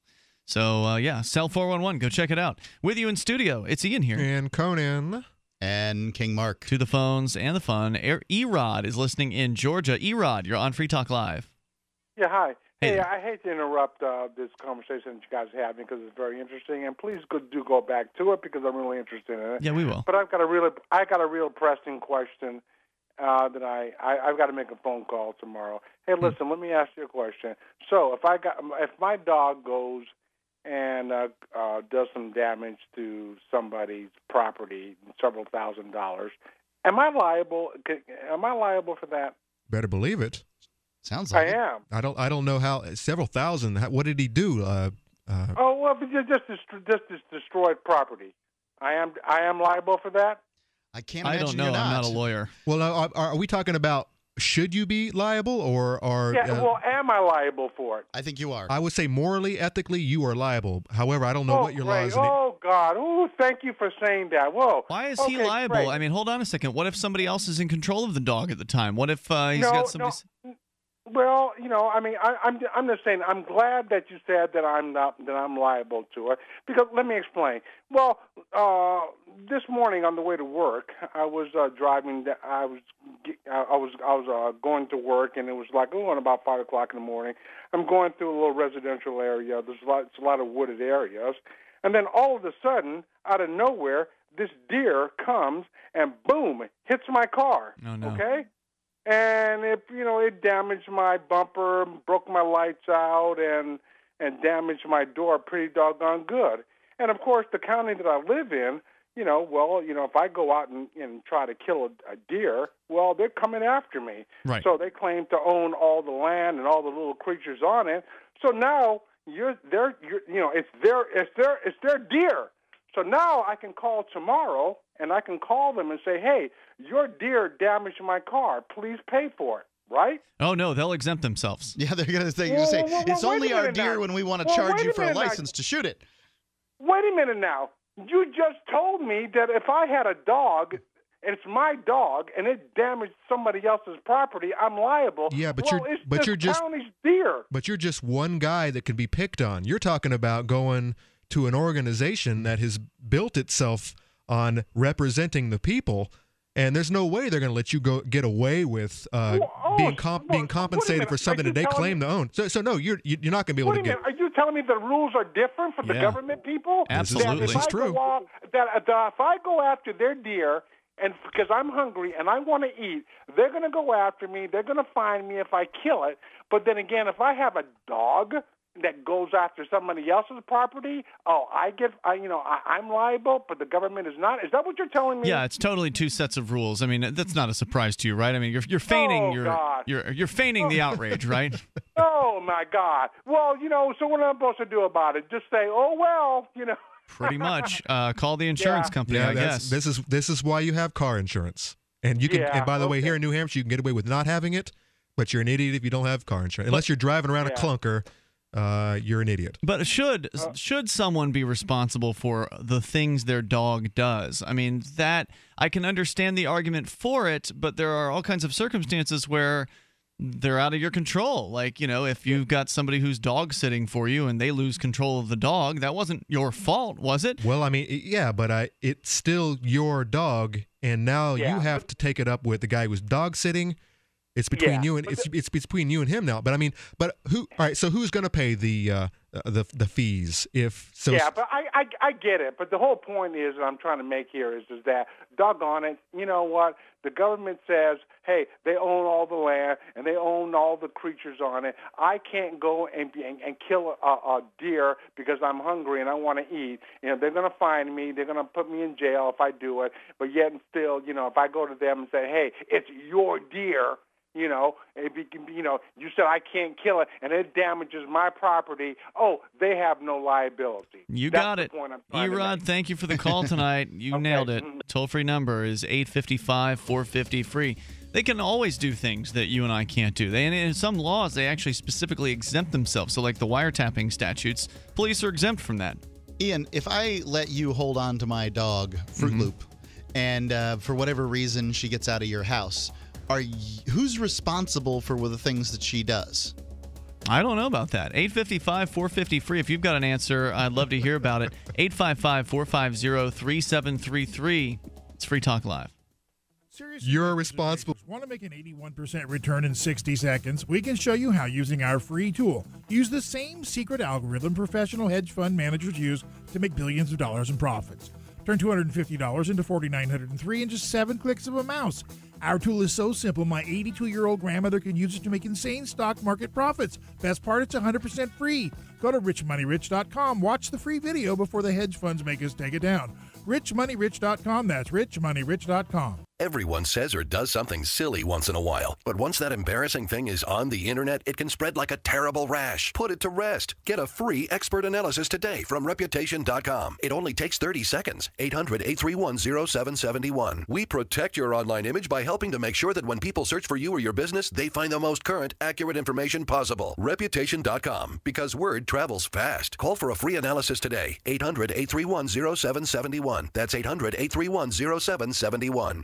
So, Cell 411, go check it out. With you in studio, it's Ian here. And Conan. And King Mark. To the phones and the fun. Erod is listening in Georgia. Erod, you're on Free Talk Live. Yeah, hi. Hey, I hate to interrupt this conversation that you guys are having because it's very interesting, and please do go back to it because I'm really interested in it. Yeah, we will. But I got a real pressing question that I've got to make a phone call tomorrow. Hey, listen, let me ask you a question. So if my dog goes and does some damage to somebody's property, several $1,000s, am I liable? Am I liable for that? Better believe it. Sounds like I am. I don't know how. Several thousand. What did he do? Just destroyed property. I am liable for that. I can't I imagine don't know. you're not. I'm not a lawyer. Well, are we talking about should you be liable, or are? Am I liable for it? I think you are. I would say morally, ethically, you are liable. However, I don't know what your laws. Oh God! Oh, thank you for saying that. Whoa. Why is he liable? Great. I mean, hold on a second. What if somebody else is in control of the dog at the time? What if he's got somebody? Well, I mean, I'm just saying. I'm glad that you said that I'm liable to it, because let me explain. Well, this morning on the way to work, I was driving. I was going to work, and it was like at about 5 o'clock in the morning. I'm going through a little residential area. It's a lot of wooded areas, and then all of a sudden, out of nowhere, this deer comes and boom, hits my car. Oh, no. Okay. And it damaged my bumper, broke my lights out, and damaged my door pretty doggone good. And of course, the county that I live in, if I go out and try to kill a deer, well, they're coming after me. Right. So they claim to own all the land and all the little creatures on it. So now it's their deer. So now I can call tomorrow, and I can call them and say, hey, your deer damaged my car. Please pay for it, right? Oh, no, they'll exempt themselves. Yeah, they're going to say, it's only our deer when we want to charge you for a license to shoot it. Wait a minute now. You just told me that if I had a dog, and it's my dog, and it damaged somebody else's property, I'm liable. Yeah, but you're just county's deer. But you're just one guy that can be picked on. You're talking about going to an organization that has built itself on representing the people, and there's no way they're going to let you get away with being compensated for something that they claim to own. So no, you're not going to be able to get. Are you telling me the rules are different for the government people? Absolutely, this is true. That if I go after their deer, and because I'm hungry and I want to eat, they're going to go after me. They're going to find me if I kill it. But then again, if I have a dog that goes after somebody else's property, I'm liable, but the government is not. Is that what you're telling me? Yeah, it's totally two sets of rules. I mean, that's not a surprise to you, right? I mean, you're feigning you're feigning the outrage, right? Oh my God! Well, so what am I supposed to do about it? Just say, oh well, Pretty much. Call the insurance company, I guess. This is why you have car insurance, and you can. And by the way, here in New Hampshire, you can get away with not having it, but you're an idiot if you don't have car insurance. Unless you're driving around a clunker. You're an idiot. But should someone be responsible for the things their dog does? I mean, that I can understand the argument for it, but there are all kinds of circumstances where they're out of your control. Like, if you've got somebody who's dog sitting for you and they lose control of the dog, that wasn't your fault, was it? Well, I mean, yeah, but it's still your dog, and now you have to take it up with the guy who's dog sitting. It's between you and it's between you and him now. But I mean, who? All right. So who's going to pay the fees if so? Yeah, but I get it. But the whole point is that I'm trying to make here is that doggone it. You know what? The government says, hey, they own all the land and they own all the creatures on it. I can't go and kill a deer because I'm hungry and I want to eat. They're going to find me. They're going to put me in jail if I do it. But yet and still, if I go to them and say, hey, it's your deer. You said I can't kill it, and it damages my property. Oh, they have no liability. You got it. Erod, thank you for the call tonight. You nailed it. Toll-free number is 855-450-FREE. They can always do things that you and I can't do. And in some laws, they actually specifically exempt themselves. So like the wiretapping statutes, police are exempt from that. Ian, if I let you hold on to my dog, Fruit Loop, and for whatever reason she gets out of your house, who's responsible for the things that she does? I don't know about that. 855-450-FREE. If you've got an answer, I'd love to hear about it. 855-450-3733. It's Free Talk Live. You're responsible. Want to make an 81% return in 60 seconds? We can show you how using our free tool. Use the same secret algorithm professional hedge fund managers use to make billions of dollars in profits. Turn $250 into $4,903 in just 7 clicks of a mouse. Our tool is so simple, my 82-year-old grandmother can use it to make insane stock market profits. Best part, it's 100% free. Go to richmoneyrich.com. Watch the free video before the hedge funds make us take it down. richmoneyrich.com. That's richmoneyrich.com. Everyone says or does something silly once in a while, but once that embarrassing thing is on the internet, it can spread like a terrible rash. Put it to rest. Get a free expert analysis today from Reputation.com. It only takes 30 seconds. 800-831-0771. We protect your online image by helping to make sure that when people search for you or your business, they find the most current, accurate information possible. Reputation.com, because word travels fast. Call for a free analysis today. 800-831-0771. That's 800-831-0771.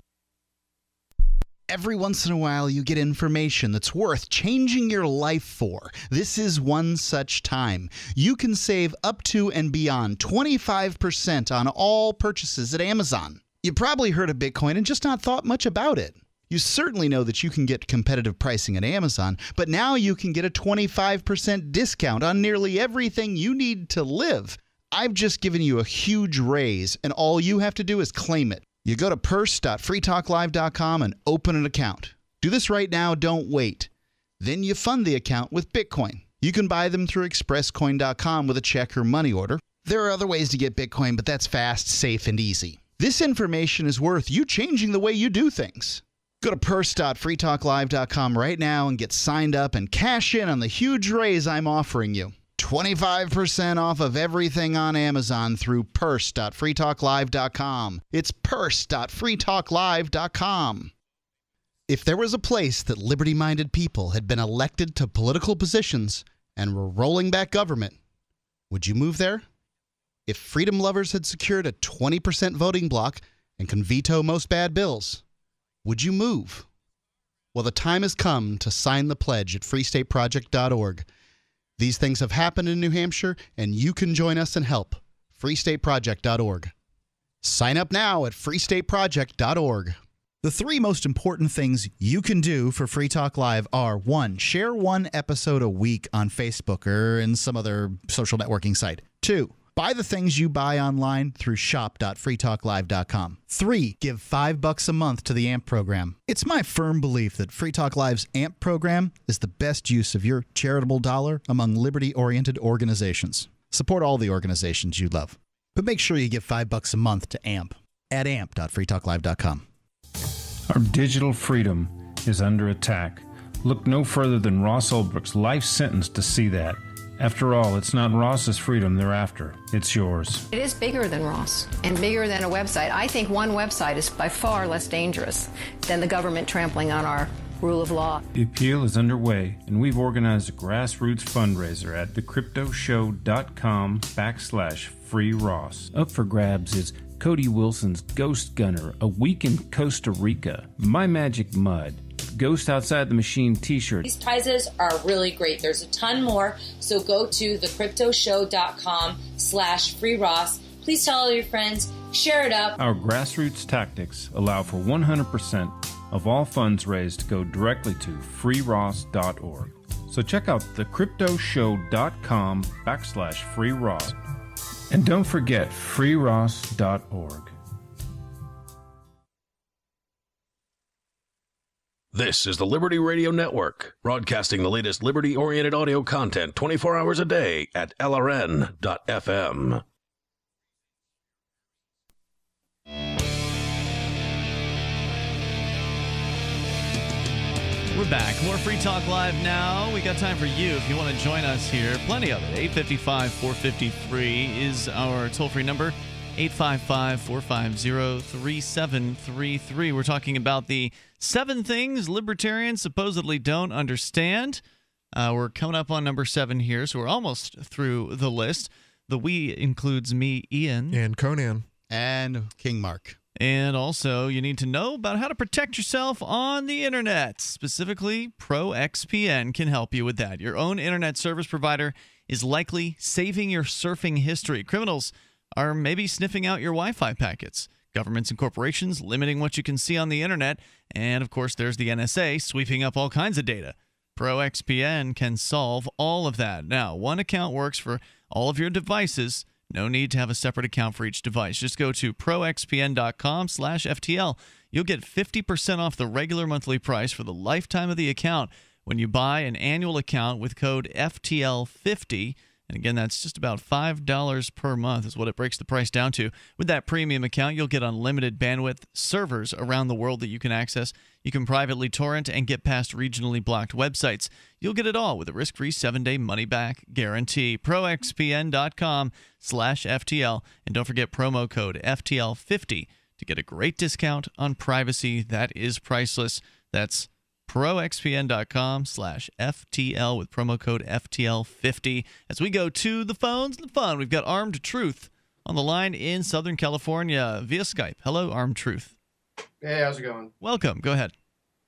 Every once in a while, you get information that's worth changing your life for. This is one such time. You can save up to and beyond 25% on all purchases at Amazon. You probably heard of Bitcoin and just not thought much about it. You certainly know that you can get competitive pricing at Amazon, but now you can get a 25% discount on nearly everything you need to live. I've just given you a huge raise, and all you have to do is claim it. You go to purse.freetalklive.com and open an account. Do this right now, don't wait. Then you fund the account with Bitcoin. You can buy them through expresscoin.com with a check or money order. There are other ways to get Bitcoin, but that's fast, safe, and easy. This information is worth you changing the way you do things. Go to purse.freetalklive.com right now and get signed up and cash in on the huge raise I'm offering you. 25% off of everything on Amazon through purse.freetalklive.com. It's purse.freetalklive.com. If there was a place that liberty-minded people had been elected to political positions and were rolling back government, would you move there? If freedom lovers had secured a 20% voting bloc and can veto most bad bills, would you move? Well, the time has come to sign the pledge at freestateproject.org. These things have happened in New Hampshire, and you can join us and help. freestateproject.org. Sign up now at freestateproject.org. The three most important things you can do for Free Talk Live are: 1, share one episode a week on Facebook or in some other social networking site. 2, buy the things you buy online through shop.freetalklive.com. 3, give $5 a month to the AMP program. It's my firm belief that Free Talk Live's AMP program is the best use of your charitable dollar among liberty-oriented organizations. Support all the organizations you love, but make sure you give $5 a month to AMP at amp.freetalklive.com. Our digital freedom is under attack. Look no further than Ross Ulbricht's life sentence to see that. After all, it's not Ross's freedom they're after. It's yours. It is bigger than Ross and bigger than a website. I think one website is by far less dangerous than the government trampling on our rule of law. The appeal is underway, and we've organized a grassroots fundraiser at thecryptoshow.com/free Ross. Up for grabs is Cody Wilson's Ghost Gunner, A Week in Costa Rica, My Magic Mud, Ghost Outside the Machine t-shirt. These prizes are really great. There's a ton more, so go to thecryptoshow.com/free Ross. Please tell all your friends, share it up. Our grassroots tactics allow for 100% of all funds raised to go directly to freeross.org. So check out thecryptoshow.com/free Ross. And don't forget freeross.org. This is the Liberty Radio Network, broadcasting the latest liberty-oriented audio content 24 hours a day at LRN.FM. We're back. More Free Talk Live now. We got time for you if you want to join us here. Plenty of it. 855-450-FREE is our toll-free number. 855-450-3733. We're talking about the 7 things libertarians supposedly don't understand. We're coming up on number 7 here, so we're almost through the list. The we includes me, Ian. And Conan. And King Mark. And also, you need to know about how to protect yourself on the internet. Specifically, ProXPN can help you with that. Your own internet service provider is likely saving your surfing history. Criminals are maybe sniffing out your Wi-Fi packets. Governments and corporations limiting what you can see on the internet. And, of course, there's the NSA sweeping up all kinds of data. ProXPN can solve all of that. Now, one account works for all of your devices. No need to have a separate account for each device. Just go to proxpn.com/FTL. You'll get 50% off the regular monthly price for the lifetime of the account when you buy an annual account with code FTL50. And again, that's just about $5 per month is what it breaks the price down to. With that premium account, you'll get unlimited bandwidth, servers around the world that you can access. You can privately torrent and get past regionally blocked websites. You'll get it all with a risk-free 7-day money-back guarantee. ProXPN.com/FTL. And don't forget promo code FTL50 to get a great discount on privacy that is priceless. That's proxpn.com/FTL with promo code FTL50. As we go to the phones and the fun, we've got Armed Truth on the line in Southern California via Skype. Hello, Armed Truth. Hey, how's it going? Welcome. Go ahead.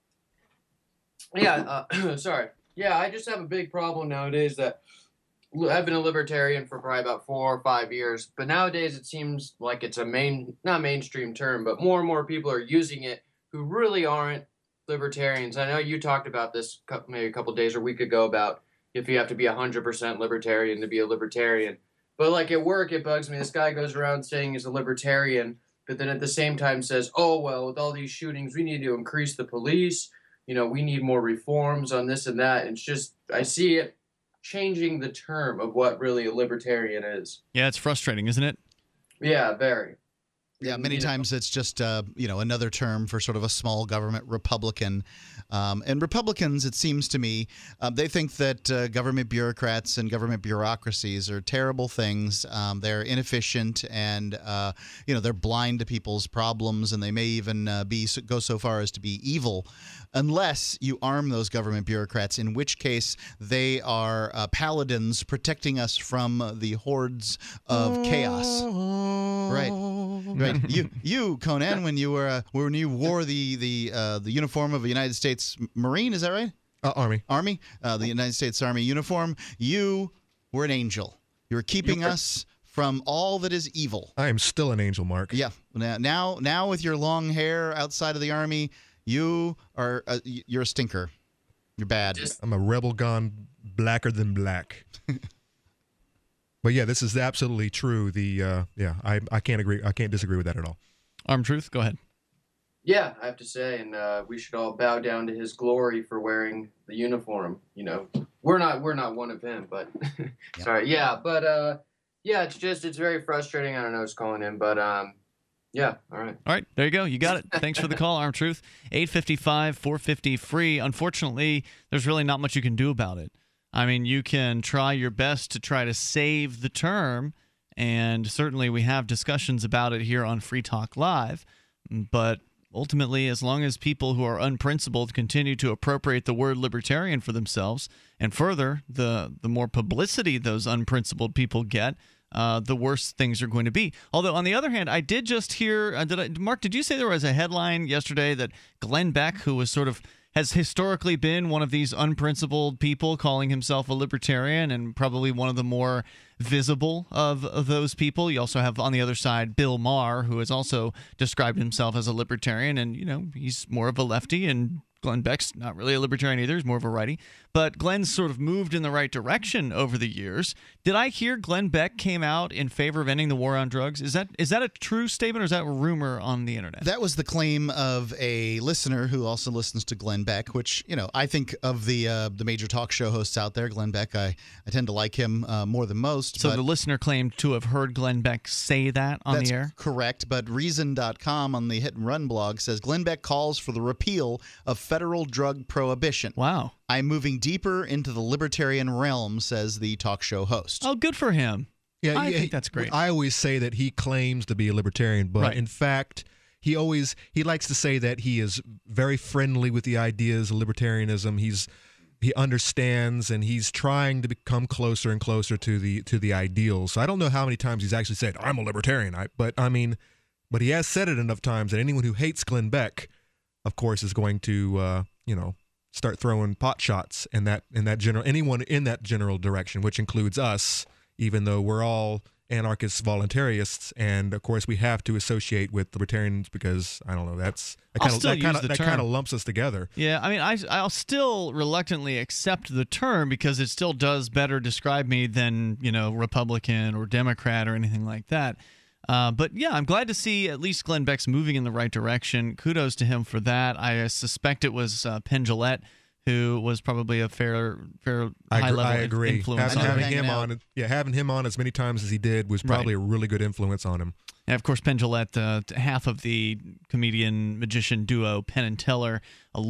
Yeah, sorry. Yeah, I just have a big problem nowadays that I've been a libertarian for probably about 4 or 5 years, but nowadays it seems like it's a not mainstream term, but more and more people are using it who really aren't libertarians. I know you talked about this maybe a couple days or a week ago about if you have to be 100% libertarian to be a libertarian. But like at work, it bugs me. This guy goes around saying he's a libertarian, but then at the same time says, oh, well, with all these shootings, we need to increase the police. You know, we need more reforms on this and that. And it's just, I see it changing the term of what really a libertarian is. Yeah, it's frustrating, isn't it? Yeah, very. Yeah, many times it's just another term for sort of a small government Republican. And Republicans, it seems to me, they think that government bureaucrats and government bureaucracies are terrible things. They're inefficient and they're blind to people's problems, and they may even go so far as to be evil, unless you arm those government bureaucrats, in which case they are paladins protecting us from the hordes of chaos. Right. You, Conan, when you wore the uniform of a United States Marine, is that right? Army. The United States Army uniform. You were an angel. You were keeping us from all that is evil. I am still an angel, Mark. Yeah. Now with your long hair outside of the Army, you're a stinker. You're bad. I'm a rebel gone blacker than black. But yeah, this is absolutely true. I can't agree. I can't disagree with that at all. Armed Truth, go ahead. Yeah, I have to say, and we should all bow down to his glory for wearing the uniform. You know, we're not one of him, but sorry. Yeah, but it's very frustrating. I don't know who's calling in, but yeah, all right. All right, there you go. You got it. Thanks for the call, Armed Truth. 855-450-FREE. Unfortunately, there's really not much you can do about it. I mean, you can try your best to try to save the term, and certainly we have discussions about it here on Free Talk Live, but ultimately, as long as people who are unprincipled continue to appropriate the word libertarian for themselves, and further, the more publicity those unprincipled people get, the worse things are going to be. Although, on the other hand, I did just hear, Mark, did you say there was a headline yesterday that Glenn Beck, who was has historically been one of these unprincipled people calling himself a libertarian and probably one of the more visible of those people. You also have on the other side Bill Maher, who has also described himself as a libertarian, and he's more of a lefty, and Glenn Beck's not really a libertarian either. He's more of a righty. But Glenn's sort of moved in the right direction over the years. Did I hear Glenn Beck came out in favor of ending the war on drugs? Is that a true statement, or is that a rumor on the internet? That was the claim of a listener who also listens to Glenn Beck, which, I think of the major talk show hosts out there, Glenn Beck, I tend to like him more than most. So the listener claimed to have heard Glenn Beck say that on the air? That's correct, but Reason.com on the Hit and Run blog says Glenn Beck calls for the repeal of federal drug prohibition. Wow. I'm moving deeper into the libertarian realm, says the talk show host. Oh, good for him. Yeah, I think that's great. I always say that he claims to be a libertarian, but in fact, he likes to say that he is very friendly with the ideas of libertarianism. He understands, and he's trying to become closer and closer to the ideals. So I don't know how many times he's actually said, I'm a libertarian. But he has said it enough times that anyone who hates Glenn Beck, of course, is going to start throwing pot shots anyone in that general direction, which includes us, even though we're all anarchists, voluntarists, and of course we have to associate with libertarians because I don't know, that kind of lumps us together. Yeah, I mean, I'll still reluctantly accept the term because it still does better describe me than Republican or Democrat or anything like that. But yeah, I'm glad to see at least Glenn Beck's moving in the right direction. Kudos to him for that. I suspect it was Penn Jillette who was probably a fair high level influence on him. Having him on as many times as he did was probably a really good influence on him. And of course, Penn Jillette, half of the comedian magician duo Penn and Teller,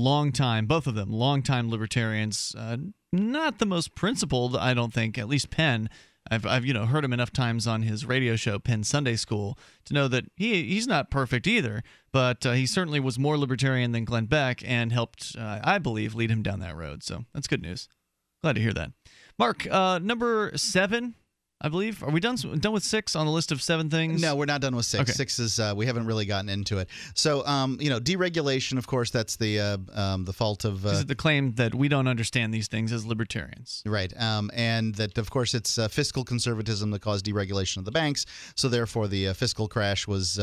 both of them longtime libertarians. Not the most principled, I don't think. At least Penn. I've heard him enough times on his radio show, Penn Sunday School, to know that he's not perfect either, but he certainly was more libertarian than Glenn Beck and helped, I believe, lead him down that road. So that's good news. Glad to hear that. Mark, number 7, I believe. Are we done with 6 on the list of 7 things? No, we're not done with 6. Okay. 6 is we haven't really gotten into it. So, deregulation, of course, that's the fault of Is it the claim that we don't understand these things as libertarians? Right, and that, of course, it's fiscal conservatism that caused deregulation of the banks. So, therefore, the fiscal crash was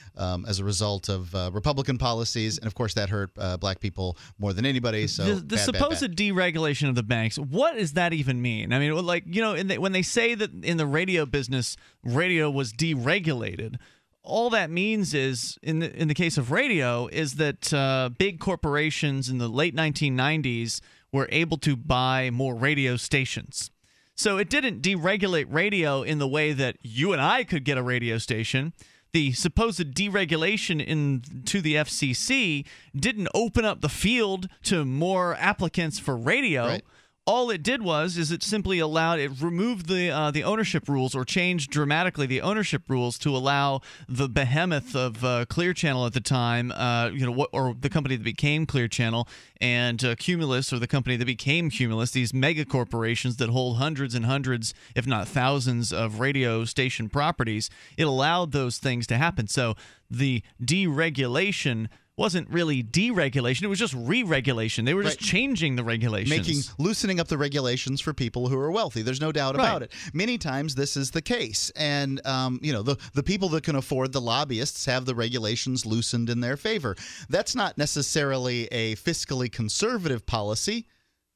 as a result of Republican policies, and of course, that hurt black people more than anybody. So, the supposed deregulation of the banks. What does that even mean? I mean, when they say that in the radio business, radio was deregulated, all that means is, in the case of radio, is that big corporations in the late 1990s were able to buy more radio stations. So it didn't deregulate radio in the way that you and I could get a radio station. The supposed deregulation to the FCC didn't open up the field to more applicants for radio. Right. All it did is it simply removed the ownership rules, or changed dramatically the ownership rules to allow the behemoth of Clear Channel at the time, or the company that became Clear Channel, and Cumulus, or the company that became Cumulus, these mega corporations that hold hundreds and hundreds, if not thousands, of radio station properties. It allowed those things to happen. So the deregulation wasn't really deregulation, it was just re-regulation. They were just changing the regulations. Loosening up the regulations for people who are wealthy. There's no doubt about it. Many times this is the case. And, the people that can afford the lobbyists have the regulations loosened in their favor. That's not necessarily a fiscally conservative policy.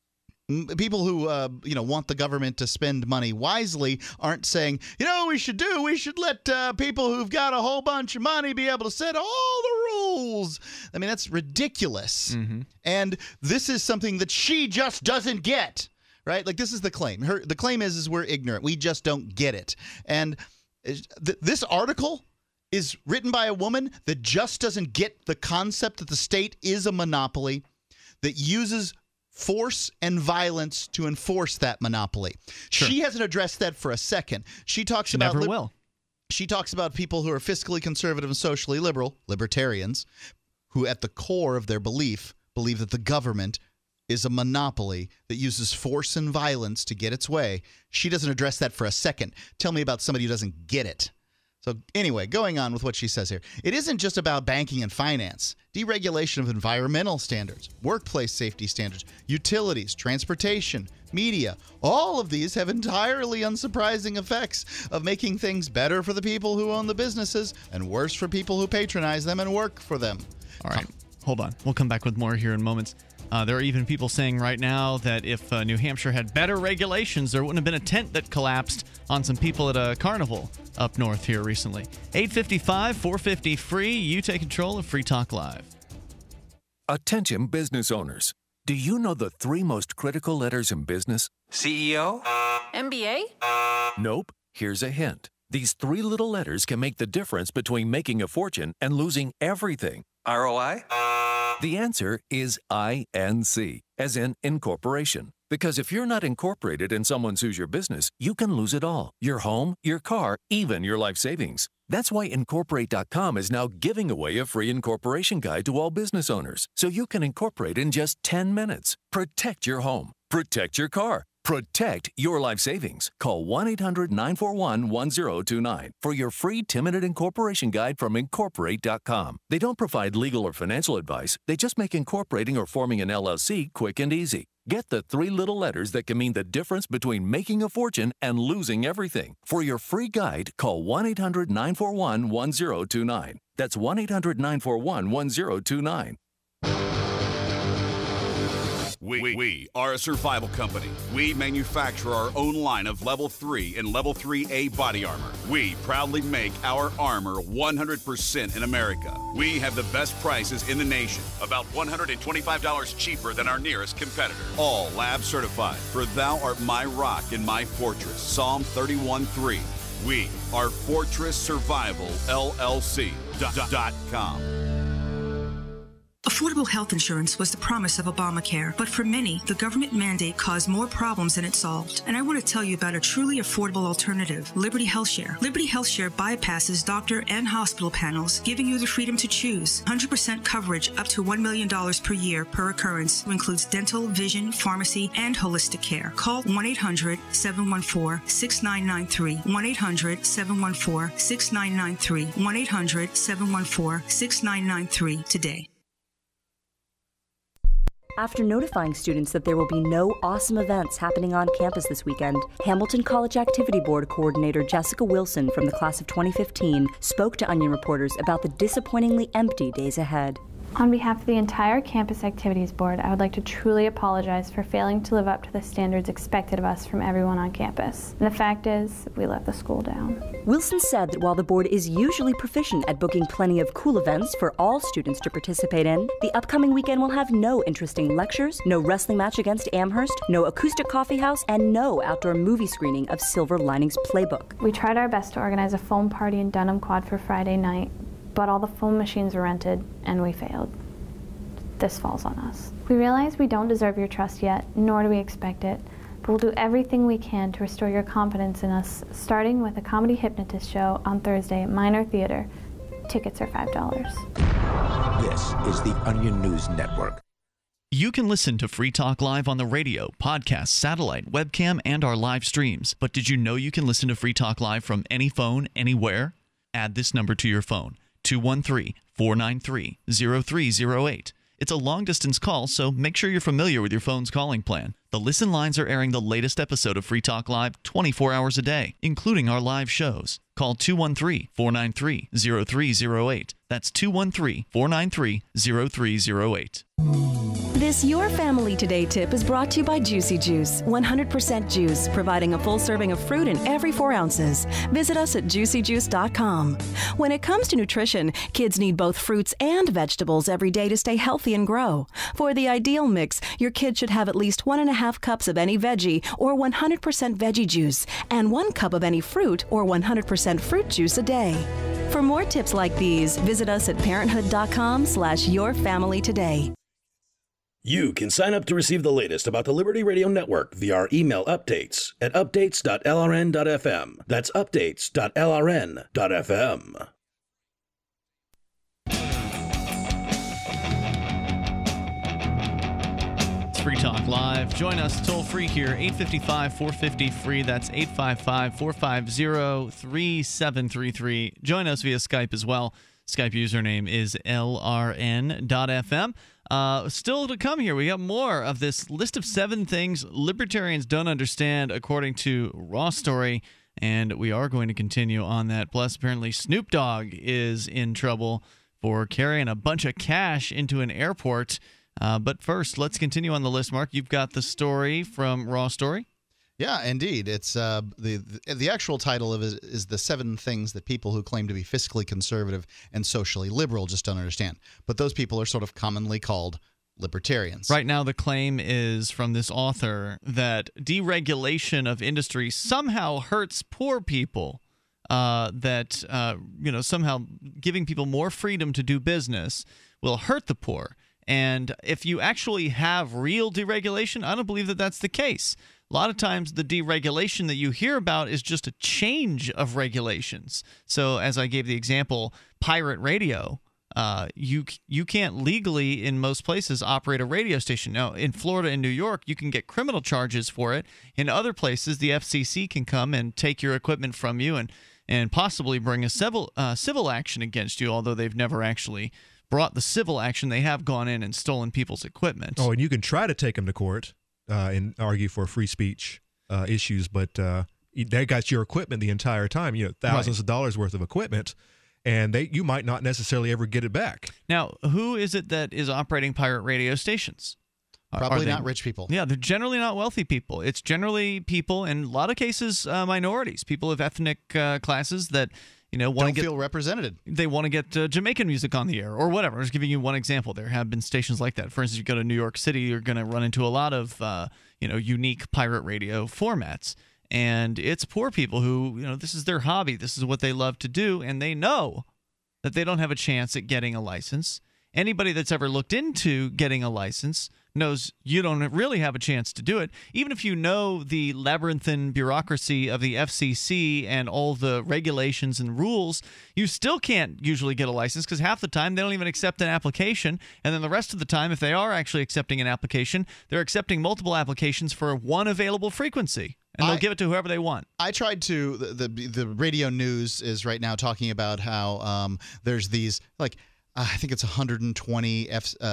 People who, want the government to spend money wisely aren't saying, we should let people who've got a whole bunch of money be able to set all the rules. I mean, that's ridiculous. Mm-hmm. And this is something that she just doesn't get, right? Like, this is the claim. The claim is we're ignorant. We just don't get it. And this article is written by a woman that just doesn't get the concept that the state is a monopoly that uses force and violence to enforce that monopoly. Sure. She hasn't addressed that for a second. She never will. She talks about people who are fiscally conservative and socially liberal, libertarians, who at the core of their believe that the government is a monopoly that uses force and violence to get its way. She doesn't address that for a second. Tell me about somebody who doesn't get it. So anyway, going on with what she says here. It isn't just about banking and finance. Deregulation of environmental standards, workplace safety standards, utilities, transportation, media. All of these have entirely unsurprising effects of making things better for the people who own the businesses and worse for people who patronize them and work for them. All right. Hold on. We'll come back with more here in moments. There are even people saying right now that if New Hampshire had better regulations, there wouldn't have been a tent that collapsed on some people at a carnival up north here recently. 855-450-FREE. You take control of Free Talk Live. Attention business owners. Do you know the 3 most critical letters in business? CEO? MBA? Nope. Here's a hint. These 3 little letters can make the difference between making a fortune and losing everything. ROI? The answer is INC, as in incorporation. Because if you're not incorporated and someone sues your business, you can lose it all. Your home, your car, even your life savings. That's why Incorporate.com is now giving away a free incorporation guide to all business owners, so you can incorporate in just 10 minutes. Protect your home. Protect your car. Protect your life savings. Call 1-800-941-1029 for your free 10-minute incorporation guide from Incorporate.com. They don't provide legal or financial advice. They just make incorporating or forming an LLC quick and easy. Get the 3 little letters that can mean the difference between making a fortune and losing everything. For your free guide, call 1-800-941-1029. That's 1-800-941-1029. We are a survival company. We manufacture our own line of Level 3 and Level 3A body armor. We proudly make our armor 100% in America. We have the best prices in the nation, about $125 cheaper than our nearest competitor. All lab certified, for thou art my rock and my fortress. Psalm 31:3. We are Fortress Survival LLC.com. Affordable health insurance was the promise of Obamacare, but for many, the government mandate caused more problems than it solved. And I want to tell you about a truly affordable alternative, Liberty HealthShare. Liberty HealthShare bypasses doctor and hospital panels, giving you the freedom to choose. 100% coverage up to $1 million per year per occurrence, which includes dental, vision, pharmacy, and holistic care. Call 1-800-714-6993. 1-800-714-6993. 1-800-714-6993 today. After notifying students that there will be no awesome events happening on campus this weekend, Hamilton College Activity Board Coordinator Jessica Wilson from the class of 2015 spoke to Onion reporters about the disappointingly empty days ahead. On behalf of the entire Campus Activities Board, I would like to truly apologize for failing to live up to the standards expected of us from everyone on campus. And the fact is, we let the school down. Wilson said that while the board is usually proficient at booking plenty of cool events for all students to participate in, the upcoming weekend will have no interesting lectures, no wrestling match against Amherst, no acoustic coffee house, and no outdoor movie screening of Silver Linings Playbook. We tried our best to organize a foam party in Dunham Quad for Friday night, but all the foam machines were rented, and we failed. This falls on us. We realize we don't deserve your trust yet, nor do we expect it, but we'll do everything we can to restore your confidence in us, starting with a comedy hypnotist show on Thursday at Minor Theater. Tickets are $5. This is the Onion News Network. You can listen to Free Talk Live on the radio, podcast, satellite, webcam, and our live streams. But did you know you can listen to Free Talk Live from any phone, anywhere? Add this number to your phone. 213-493-0308. It's a long-distance call, so make sure you're familiar with your phone's calling plan. The listen lines are airing the latest episode of Free Talk Live 24 hours a day, including our live shows. Call 213-493-0308. That's 213-493-0308. This Your Family Today tip is brought to you by Juicy Juice, 100% juice, providing a full serving of fruit in every 4 ounces. Visit us at juicyjuice.com. When it comes to nutrition, kids need both fruits and vegetables every day to stay healthy and grow. For the ideal mix, your kid should have at least 1.5 cups of any veggie or 100% veggie juice, and 1 cup of any fruit or 100% fruit juice a day. For more tips like these, visit us at parenthood.com/yourfamilytoday. You can sign up to receive the latest about the Liberty Radio Network via our email updates at updates.lrn.fm. That's updates.lrn.fm. It's Free Talk Live. Join us toll free here, 855-450-FREE. That's 855-450-3733. Join us via Skype as well. Skype username is lrn.fm. Still to come here, we got more of this list of 7 things libertarians don't understand, according to Raw Story, and we are going to continue on that. Plus, apparently, Snoop Dogg is in trouble for carrying a bunch of cash into an airport. But first, let's continue on the list. Mark, you've got the story from Raw Story. Yeah, indeed. It's the actual title of it is the 7 things that people who claim to be fiscally conservative and socially liberal just don't understand. But those people are sort of commonly called libertarians. Right now, the claim is from this author that deregulation of industry somehow hurts poor people. Somehow giving people more freedom to do business will hurt the poor. And if you actually have real deregulation, I don't believe that that's the case. A lot of times the deregulation that you hear about is just a change of regulations. So as I gave the example, pirate radio, you can't legally in most places operate a radio station. Now, in Florida and New York, you can get criminal charges for it. In other places, the FCC can come and take your equipment from you and possibly bring a civil action against you, although they've never actually brought the civil action. They have gone in and stolen people's equipment. Oh, and you can try to take them to court and argue for free speech issues, but they got your equipment the entire time, thousands of dollars worth of equipment, and you might not necessarily ever get it back. Now, who is it that is operating pirate radio stations? Probably not rich people. Yeah, they're generally not wealthy people. It's generally people, in a lot of cases, minorities, people of ethnic classes that want to feel represented. They want to get Jamaican music on the air or whatever. I'm just giving you one example. There have been stations like that. For instance, you go to New York City, you're going to run into a lot of unique pirate radio formats. And it's poor people who, this is their hobby. This is what they love to do. And they know that they don't have a chance at getting a license. Anybody that's ever looked into getting a license knows you don't really have a chance to do it. Even if you know the labyrinthine bureaucracy of the FCC and all the regulations and rules, you still can't usually get a license because half the time they don't even accept an application. And then the rest of the time, if they are actually accepting an application, they're accepting multiple applications for one available frequency. And they'll give it to whoever they want. I tried to. The radio news is right now talking about how there's these I think it's 120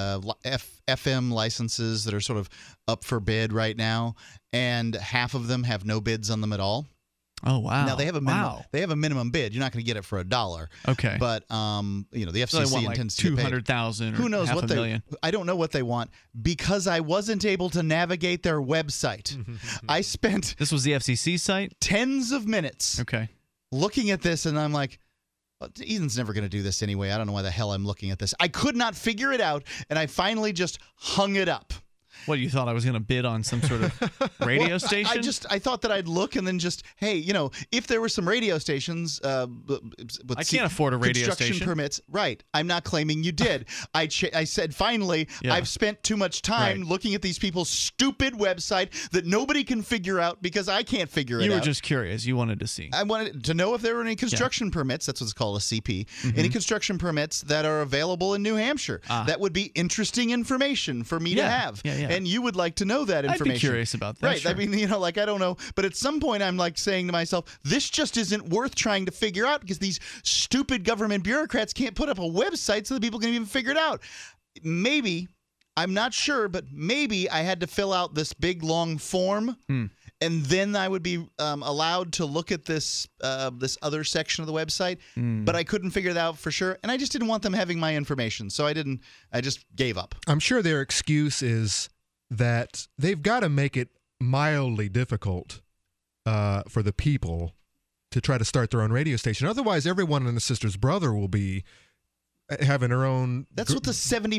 FM licenses that are sort of up for bid right now, and half of them have no bids on them at all. Oh wow! Now they have a minimum. They have a minimum bid. You're not going to get it for $1. Okay. But the FCC intends to 200,000. Who knows what million? I don't know what they want because I wasn't able to navigate their website. I spent. This was the FCC site. Tens of minutes. Okay. Looking at this, and I'm like, Ethan's never going to do this anyway. I don't know why the hell I'm looking at this. I could not figure it out, and I finally just hung it up. What, you thought I was going to bid on some sort of radio station? I thought that I'd look and then just, hey, if there were some radio stations with I can't afford a radio construction station. permits. Right. I'm not claiming you did. I said, finally, I've spent too much time looking at these people's stupid website that nobody can figure out because I can't figure it out. You were just curious. You wanted to see. I wanted to know if there were any construction permits. That's what's called a CP. Any construction permits that are available in New Hampshire. That would be interesting information for me to have. And you would like to know that information. I'd be curious about that. Right. Sure. I mean, I don't know. But at some point, I'm saying to myself, this just isn't worth trying to figure out because these stupid government bureaucrats can't put up a website so that people can even figure it out. Maybe, I'm not sure, but maybe I had to fill out this big, long form. And then I would be allowed to look at this other section of the website, but I couldn't figure it out for sure, and I just didn't want them having my information, so I didn't. I just gave up. I'm sure their excuse is that they've got to make it mildly difficult for the people to try to start their own radio station. Otherwise, everyone and a sister's brother will be having her own. That's what the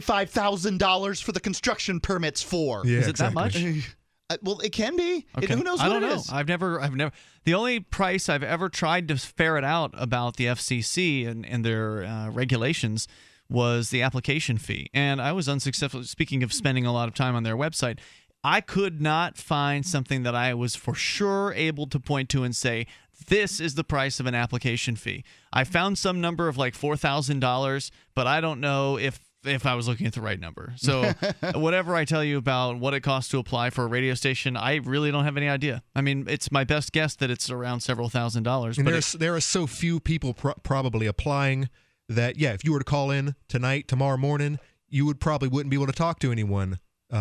$75,000 for the construction permits for. Yeah, is it that much? Well, it can be. Okay. Who knows I what don't know. is? I've never. The only price I've ever tried to ferret out about the FCC and their regulations was the application fee, and I was unsuccessful. Speaking of spending a lot of time on their website, I could not find something that I was for sure able to point to and say, this is the price of an application fee. I found some number of like $4,000, but I don't know if I was looking at the right number. So whatever I tell you about what it costs to apply for a radio station, I really don't have any idea. I mean, it's my best guess that it's around several $1,000s. And there are so few people probably applying that, if you were to call in tonight, tomorrow morning, you wouldn't be able to talk to anyone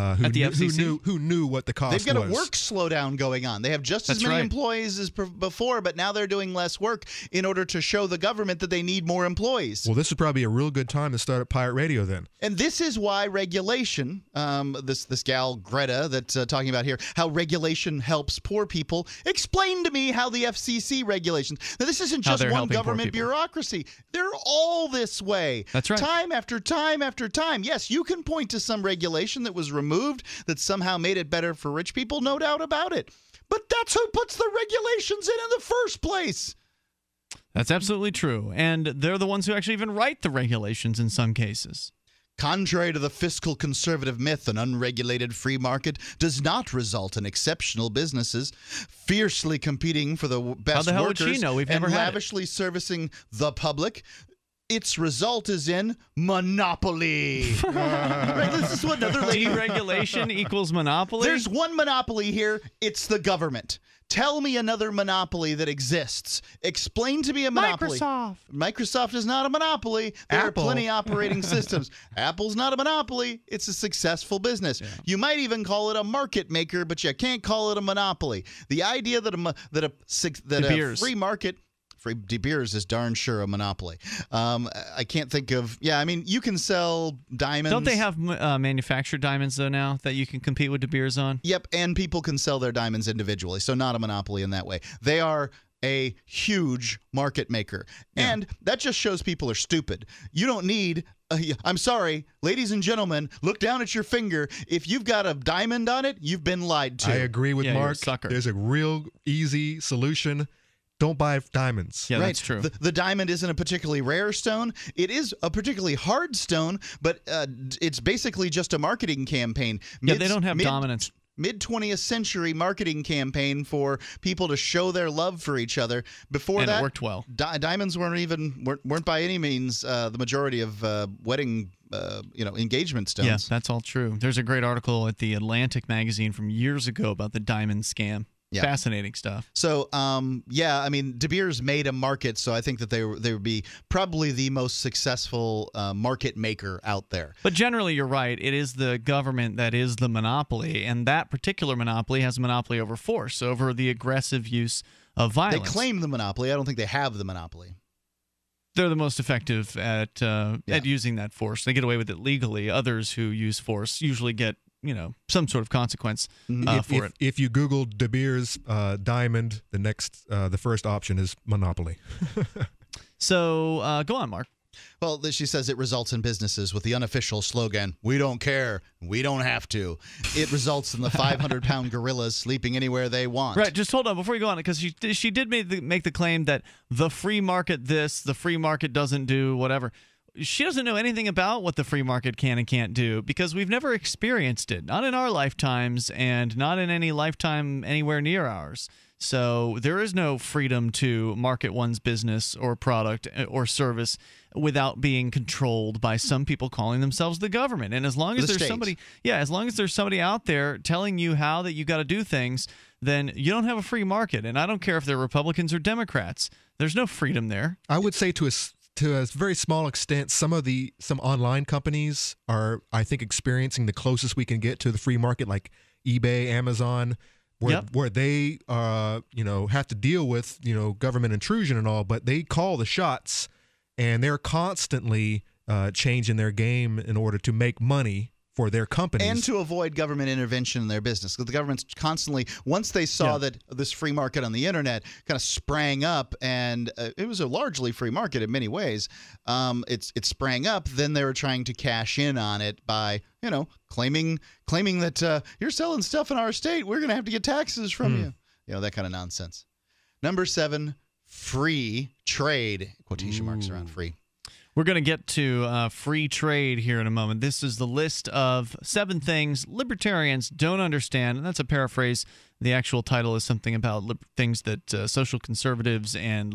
who knew what the cost was. They've got a work slowdown going on. They have just as many employees as before, but now they're doing less work in order to show the government that they need more employees. Well, this would probably be a real good time to start up pirate radio then. And this is why regulation, this gal Greta that's talking about here, how regulation helps poor people. Explain to me how the FCC regulations. Now, this isn't just one government bureaucracy. They're all this way. That's right. Time after time after time. Yes, you can point to some regulation that was removed that somehow made it better for rich people, no doubt about it. But that's who puts the regulations in the first place. That's absolutely true. And they're the ones who actually even write the regulations in some cases. Contrary to the fiscal conservative myth, an unregulated free market does not result in exceptional businesses fiercely competing for the best workers and lavishly servicing the public. Its result is in monopoly. Right, this is what another lady. Deregulation equals monopoly? There's one monopoly here. It's the government. Tell me another monopoly that exists. Explain to me a monopoly. Microsoft is not a monopoly. There are plenty operating systems. Apple's not a monopoly. It's a successful business. Yeah. You might even call it a market maker, but you can't call it a monopoly. The idea that a free market Free De Beers is darn sure a monopoly. I can't think of. Yeah, I mean, you can sell diamonds. Don't they have manufactured diamonds though now that you can compete with De Beers on? Yep, and people can sell their diamonds individually, so not a monopoly in that way. They are a huge market maker, and that just shows people are stupid. You don't need. I'm sorry, ladies and gentlemen, look down at your finger. If you've got a diamond on it, you've been lied to. I agree with Yeah, you're a Mark. sucker. There's a real easy solution. Don't buy diamonds. Yeah, right. that's true. The diamond isn't a particularly rare stone. It is a particularly hard stone, but it's basically just a marketing campaign. Yeah, they don't have dominance. Mid-20th century marketing campaign for people to show their love for each other. Before And that, it worked well. Diamonds weren't by any means the majority of wedding engagement stones. Yeah, that's all true. There's a great article at the Atlantic magazine from years ago about the diamond scam. Yeah. Fascinating stuff. So, I mean, De Beers made a market, so I think that they would be probably the most successful market maker out there. But generally, you're right. It is the government that is the monopoly, and that particular monopoly has a monopoly over force, over the aggressive use of violence. They claim the monopoly. I don't think they have the monopoly. They're the most effective at using that force. They get away with it legally. Others who use force usually get some sort of consequence for it. If you Google De Beers diamond, the first option is monopoly. So go on, Mark. Well, she says it results in businesses with the unofficial slogan, "We don't care, we don't have to." It results in the 500-pound gorillas sleeping anywhere they want. Right, just hold on before you go on, because she did make the claim that the free market the free market doesn't do whatever. She doesn't know anything about what the free market can and can't do because we've never experienced it, not in our lifetimes and not in any lifetime anywhere near ours. So there is no freedom to market one's business or product or service without being controlled by some people calling themselves the government. And as long as there's somebody out there telling you how that you got to do things, then you don't have a free market. And I don't care if they're Republicans or Democrats. There's no freedom there. I would say to a very small extent, some online companies are, I think, experiencing the closest we can get to the free market, like eBay, Amazon, where they have to deal with government intrusion and all, but they call the shots, and they're constantly changing their game in order to make money for their companies. And to avoid government intervention in their business. Because the government's constantly, once they saw that this free market on the internet kind of sprang up, and it was a largely free market in many ways, it sprang up, then they were trying to cash in on it by, claiming that you're selling stuff in our state, we're going to have to get taxes from you. That kind of nonsense. Number 7, free trade. Quotation marks around free. We're going to get to free trade here in a moment. This is the list of 7 things libertarians don't understand, and that's a paraphrase. The actual title is something about things that social conservatives and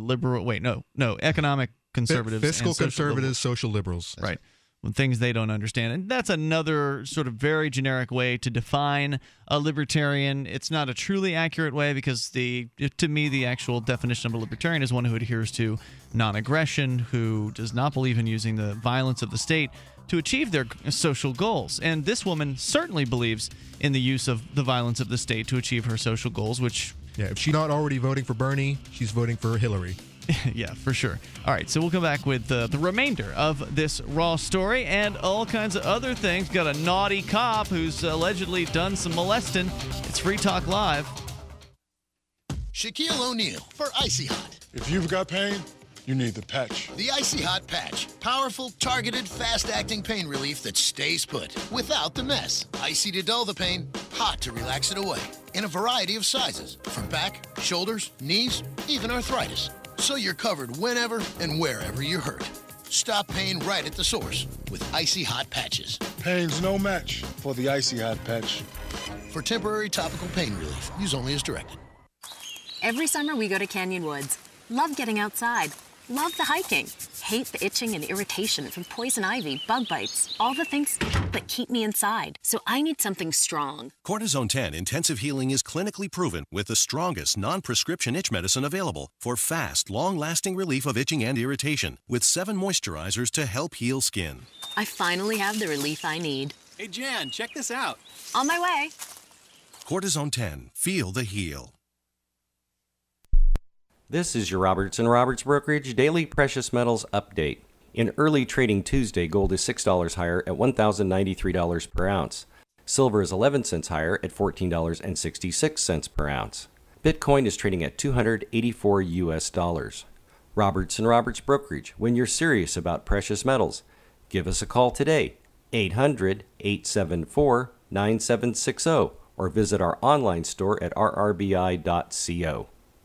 economic conservatives, fiscal and social conservatives, liberals. social liberals, right? Things they don't understand. And that's another sort of very generic way to define a libertarian. It's not a truly accurate way because to me, the actual definition of a libertarian is one who adheres to non-aggression, who does not believe in using the violence of the state to achieve their social goals. And this woman certainly believes in the use of the violence of the state to achieve her social goals, which... Yeah, if she's not already voting for Bernie, she's voting for Hillary. Yeah, for sure. All right, so we'll come back with the remainder of this raw story and all kinds of other things. Got a naughty cop who's allegedly done some molesting. It's Free Talk Live. Shaquille O'Neal for Icy Hot. If you've got pain, you need the patch. The Icy Hot Patch. Powerful, targeted, fast-acting pain relief that stays put without the mess. Icy to dull the pain, hot to relax it away. In a variety of sizes, from back, shoulders, knees, even arthritis. So you're covered whenever and wherever you're hurt. Stop pain right at the source with Icy Hot Patches. Pain's no match for the Icy Hot Patch. For temporary topical pain relief, use only as directed. Every summer we go to Canyon Woods. Love getting outside. Love the hiking. Hate the itching and irritation from poison ivy, bug bites, all the things that keep me inside. So I need something strong. Cortisone 10 Intensive Healing is clinically proven with the strongest non-prescription itch medicine available for fast, long-lasting relief of itching and irritation with 7 moisturizers to help heal skin. I finally have the relief I need. Hey, Jan, check this out. On my way. Cortisone 10. Feel the heal. This is your Roberts & Roberts Brokerage Daily Precious Metals Update. In early trading Tuesday, gold is $6 higher at $1,093 per ounce. Silver is 11 cents higher at $14.66 per ounce. Bitcoin is trading at $284 US. Roberts & Roberts Brokerage. When you're serious about precious metals, give us a call today, 800-874-9760, or visit our online store at rrbi.co.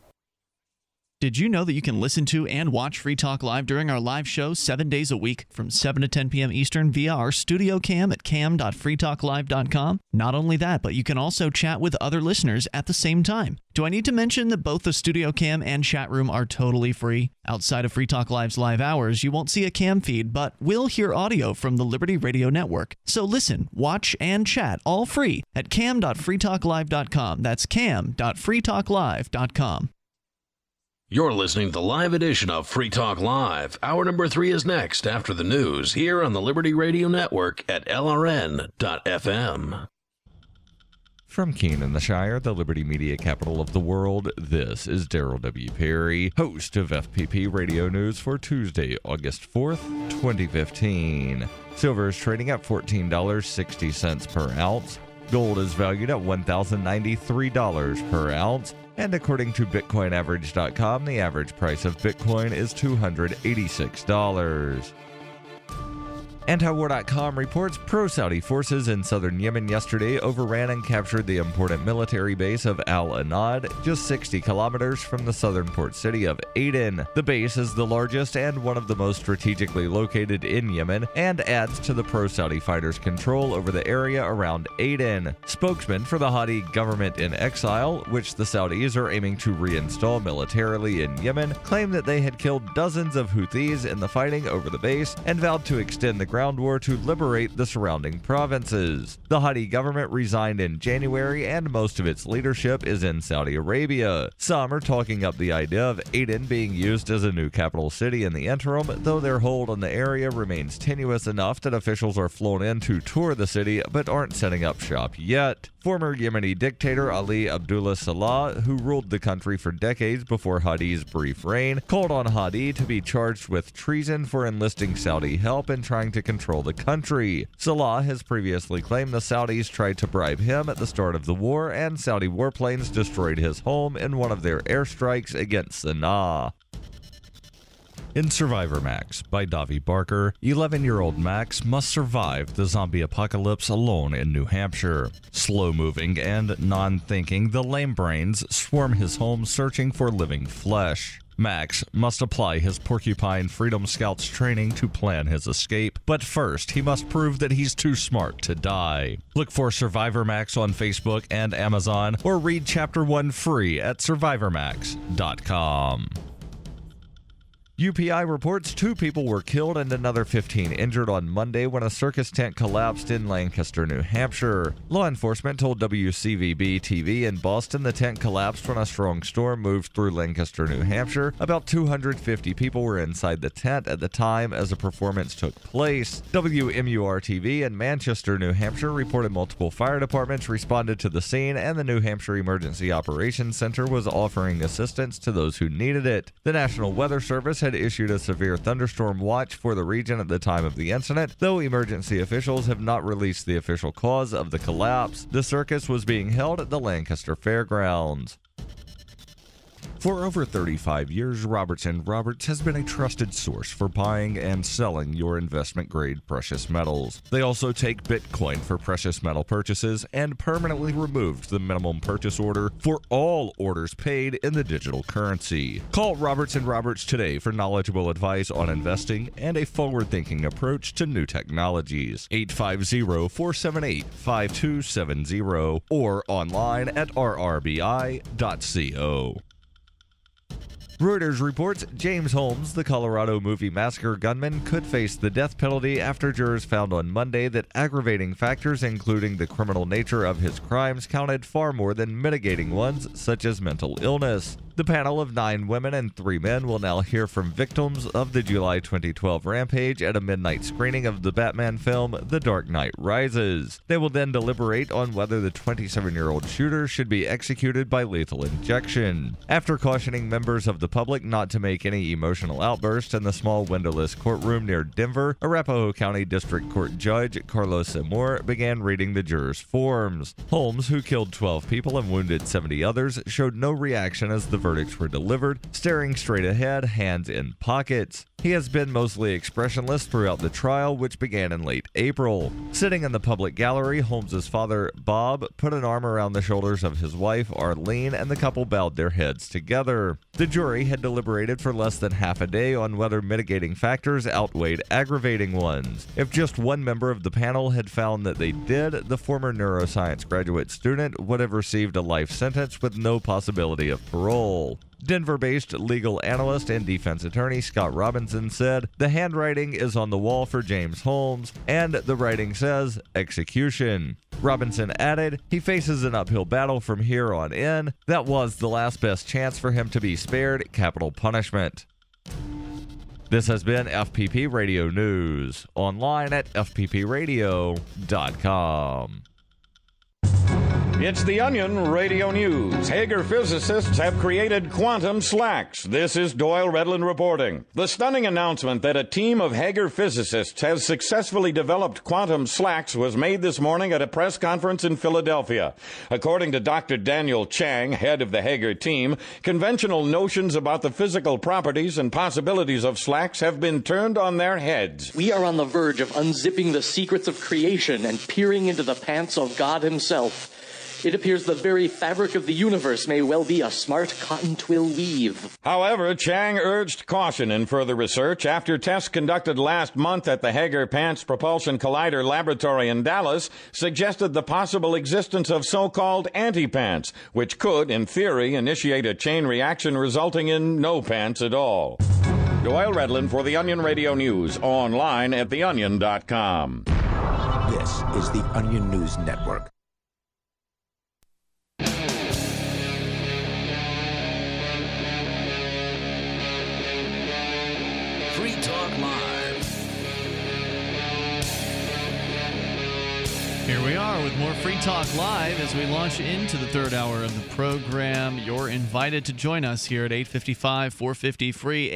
Did you know that you can listen to and watch Free Talk Live during our live show 7 days a week from 7 to 10 p.m. Eastern via our studio cam at cam.freetalklive.com? Not only that, but you can also chat with other listeners at the same time. Do I need to mention that both the studio cam and chat room are totally free? Outside of Free Talk Live's live hours, you won't see a cam feed, but will hear audio from the Liberty Radio Network. So listen, watch, and chat all free at cam.freetalklive.com. That's cam.freetalklive.com. You're listening to the live edition of Free Talk Live. Hour number 3 is next after the news here on the Liberty Radio Network at LRN.FM. From Keene in the Shire, the Liberty Media capital of the world, this is Daryl W. Perry, host of FPP Radio News for Tuesday, August 4th, 2015. Silver is trading at $14.60 per ounce. Gold is valued at $1,093 per ounce. And according to BitcoinAverage.com, the average price of Bitcoin is $286. Antiwar.com reports pro-Saudi forces in southern Yemen yesterday overran and captured the important military base of Al-Anad, just 60 kilometers from the southern port city of Aden. The base is the largest and one of the most strategically located in Yemen and adds to the pro-Saudi fighters' control over the area around Aden. Spokesman for the Hadi government in exile, which the Saudis are aiming to reinstall militarily in Yemen, claimed that they had killed dozens of Houthis in the fighting over the base and vowed to extend the ground war to liberate the surrounding provinces. The Hadi government resigned in January and most of its leadership is in Saudi Arabia. Some are talking up the idea of Aden being used as a new capital city in the interim, though their hold on the area remains tenuous enough that officials are flown in to tour the city but aren't setting up shop yet. Former Yemeni dictator Ali Abdullah Saleh, who ruled the country for decades before Hadi's brief reign, called on Hadi to be charged with treason for enlisting Saudi help in trying to control the country. Saleh has previously claimed the Saudis tried to bribe him at the start of the war, and Saudi warplanes destroyed his home in one of their airstrikes against Sana'a. In Survivor Max by Davi Barker, 11-year-old Max must survive the zombie apocalypse alone in New Hampshire. Slow-moving and non-thinking, the lame brains swarm his home searching for living flesh. Max must apply his Porcupine Freedom Scouts training to plan his escape, but first he must prove that he's too smart to die. Look for Survivor Max on Facebook and Amazon, or read Chapter 1 free at survivormax.com. UPI reports 2 people were killed and another 15 injured on Monday when a circus tent collapsed in Lancaster, New Hampshire. Law enforcement told WCVB-TV in Boston the tent collapsed when a strong storm moved through Lancaster, New Hampshire. About 250 people were inside the tent at the time as the performance took place. WMUR-TV in Manchester, New Hampshire reported multiple fire departments responded to the scene, and the New Hampshire Emergency Operations Center was offering assistance to those who needed it. The National Weather Service had issued a severe thunderstorm watch for the region at the time of the incident, though emergency officials have not released the official cause of the collapse. The circus was being held at the Lancaster Fairgrounds. For over 35 years, Roberts & Roberts has been a trusted source for buying and selling your investment-grade precious metals. They also take Bitcoin for precious metal purchases and permanently removed the minimum purchase order for all orders paid in the digital currency. Call Roberts & Roberts today for knowledgeable advice on investing and a forward-thinking approach to new technologies. 850-478-5270 or online at rrbi.co. Reuters reports James Holmes, the Colorado movie massacre gunman, could face the death penalty after jurors found on Monday that aggravating factors, including the criminal nature of his crimes, counted far more than mitigating ones, such as mental illness. The panel of 9 women and 3 men will now hear from victims of the July 2012 rampage at a midnight screening of the Batman film The Dark Knight Rises. They will then deliberate on whether the 27-year-old shooter should be executed by lethal injection. After cautioning members of the public not to make any emotional outbursts in the small windowless courtroom near Denver, Arapahoe County District Court Judge Carlos Seymour began reading the jurors' forms. Holmes, who killed 12 people and wounded 70 others, showed no reaction as the verdicts were delivered, staring straight ahead, hands in pockets. He has been mostly expressionless throughout the trial, which began in late April. Sitting in the public gallery, Holmes's father, Bob, put an arm around the shoulders of his wife, Arlene, and the couple bowed their heads together. The jury had deliberated for less than half a day on whether mitigating factors outweighed aggravating ones. If just one member of the panel had found that they did, the former neuroscience graduate student would have received a life sentence with no possibility of parole. Denver-based legal analyst and defense attorney Scott Robinson said, "The handwriting is on the wall for James Holmes, and the writing says execution." Robinson added, "He faces an uphill battle from here on in. That was the last best chance for him to be spared capital punishment." This has been FPP Radio News, online at fppradio.com. It's the Onion Radio News. Hager physicists have created quantum slacks. This is Doyle Redland reporting. The stunning announcement that a team of Hager physicists has successfully developed quantum slacks was made this morning at a press conference in Philadelphia. According to Dr. Daniel Chang, head of the Hager team, conventional notions about the physical properties and possibilities of slacks have been turned on their heads. We are on the verge of unzipping the secrets of creation and peering into the pants of God himself. It appears the very fabric of the universe may well be a smart cotton twill weave. However, Chang urged caution in further research after tests conducted last month at the Hager Pants Propulsion Collider Laboratory in Dallas suggested the possible existence of so-called anti-pants, which could, in theory, initiate a chain reaction resulting in no pants at all. Doyle Redland for the Onion Radio News, online at theonion.com. This is the Onion News Network. Free Talk Live. Here we are with more Free Talk Live as we launch into the third hour of the program. You're invited to join us here at 855-450-FREE,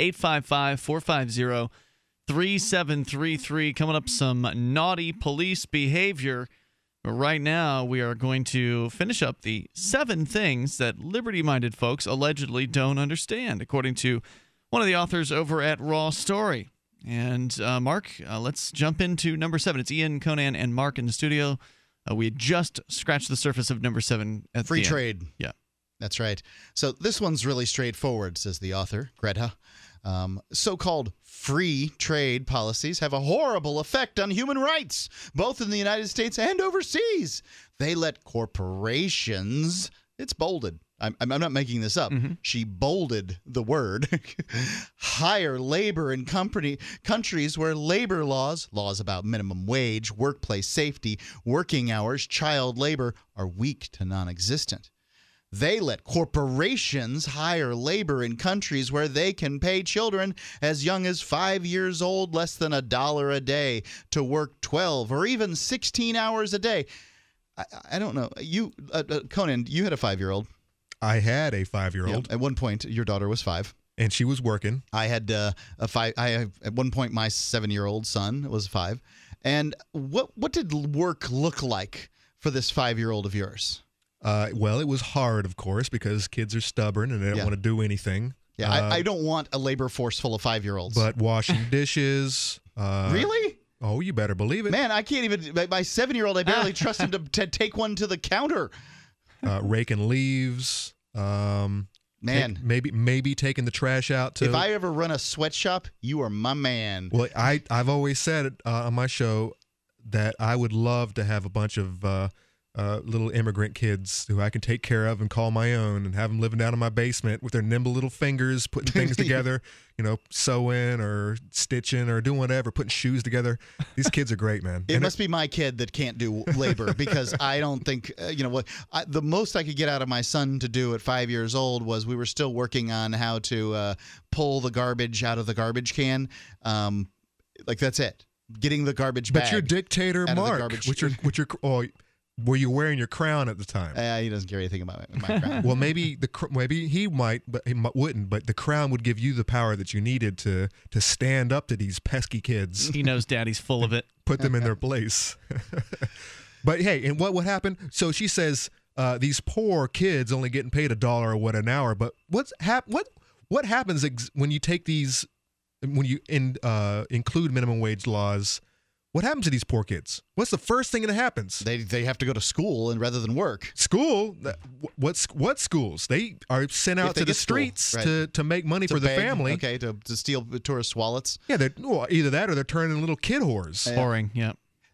855-450-3733. Coming up, some naughty police behavior. But right now, we are going to finish up the 7 things that liberty-minded folks allegedly don't understand, according to one of the authors over at Raw Story. And Mark, let's jump into number 7. It's Ian, Conan, and Mark in the studio. We had just scratched the surface of number 7 at Free the end. trade. Yeah. That's right. So this one's really straightforward, says the author, Greta. So-called free trade policies have a horrible effect on human rights, both in the United States and overseas. They let corporations, it's bolded, I'm not making this up. Mm-hmm. She bolded the word. Hire labor in countries where labor laws about minimum wage, workplace safety, working hours, child labor are weak to non-existent. They let corporations hire labor in countries where they can pay children as young as 5 years old less than $1 a day to work 12 or even 16 hours a day. I don't know. You, Conan, you had a 5-year-old. I had a 5-year-old. Yeah, at one point, your daughter was 5. And she was working. I had at one point, my 7-year-old son was 5. And what did work look like for this 5-year-old of yours? Well, it was hard, of course, because kids are stubborn and they don't want to do anything. Yeah, I don't want a labor force full of 5-year-olds. But washing dishes. Really? Oh, you better believe it. Man, I can't even. My 7-year-old, I barely trust him to take one to the counter. Raking leaves. Maybe taking the trash out too. If I ever run a sweatshop, you are my man. Well, I've always said on my show that I would love to have a bunch of little immigrant kids who I can take care of and call my own, and have them living down in my basement with their nimble little fingers, putting things together, sewing or stitching or doing whatever, putting shoes together. These kids are great, man. It must be my kid that can't do labor, because I don't think, the most I could get out of my son to do at 5 years old was, we were still working on how to pull the garbage out of the garbage can. That's it. Getting the garbage bag. But your dictator, Mark, were you wearing your crown at the time? He doesn't care anything about my crown. Well, maybe he might, but he wouldn't. But the crown would give you the power that you needed to stand up to these pesky kids. He knows Daddy's full of it. Put them in their place. But hey, and what happened? So she says these poor kids only getting paid $1 or an hour. But what happens when you take these? When you include minimum wage laws, what happens to these poor kids? What's the first thing that happens? They have to go to school rather than work. School? What schools? They are sent out to the streets to make money for the family. Okay, to steal tourist wallets. Yeah, either that or they're turning little kid whores. Whoring, yeah.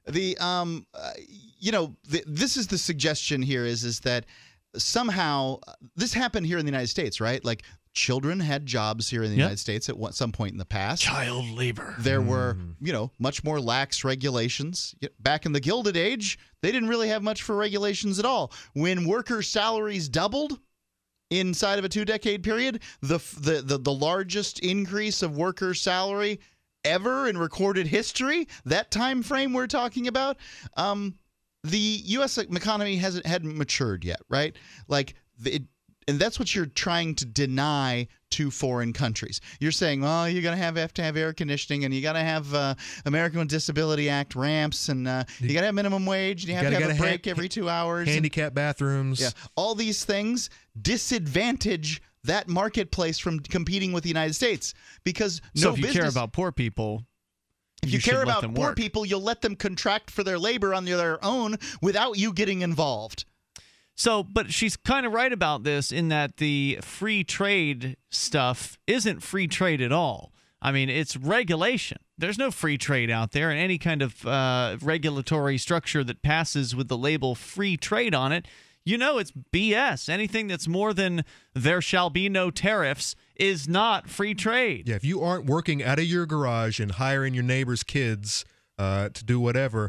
This is the suggestion here is that somehow this happened here in the United States, right? Like, children had jobs here in the United States at some point in the past. Child labor. There were, much more lax regulations. Back in the Gilded Age, they didn't really have much for regulations at all. When workers' salaries doubled inside of a 2-decade period, the largest increase of workers' salary ever in recorded history, that time frame we're talking about, the U.S. economy hadn't matured yet, right? And that's what you're trying to deny to foreign countries. You're saying, well, you're going to have to have air conditioning, and you got to have American with Disability Act ramps, and you got to have minimum wage, and you have to have a break every 2 hours. Handicap bathrooms. Yeah, all these things disadvantage that marketplace from competing with the United States, because if you care about poor people, if you care about poor people, you'll let them contract for their labor on their own without you getting involved. So, but she's kind of right about this in that the free trade stuff isn't free trade at all. I mean, it's regulation. There's no free trade out there, and any kind of regulatory structure that passes with the label free trade on it, it's BS. Anything that's more than there shall be no tariffs is not free trade. Yeah, if you aren't working out of your garage and hiring your neighbor's kids to do whatever,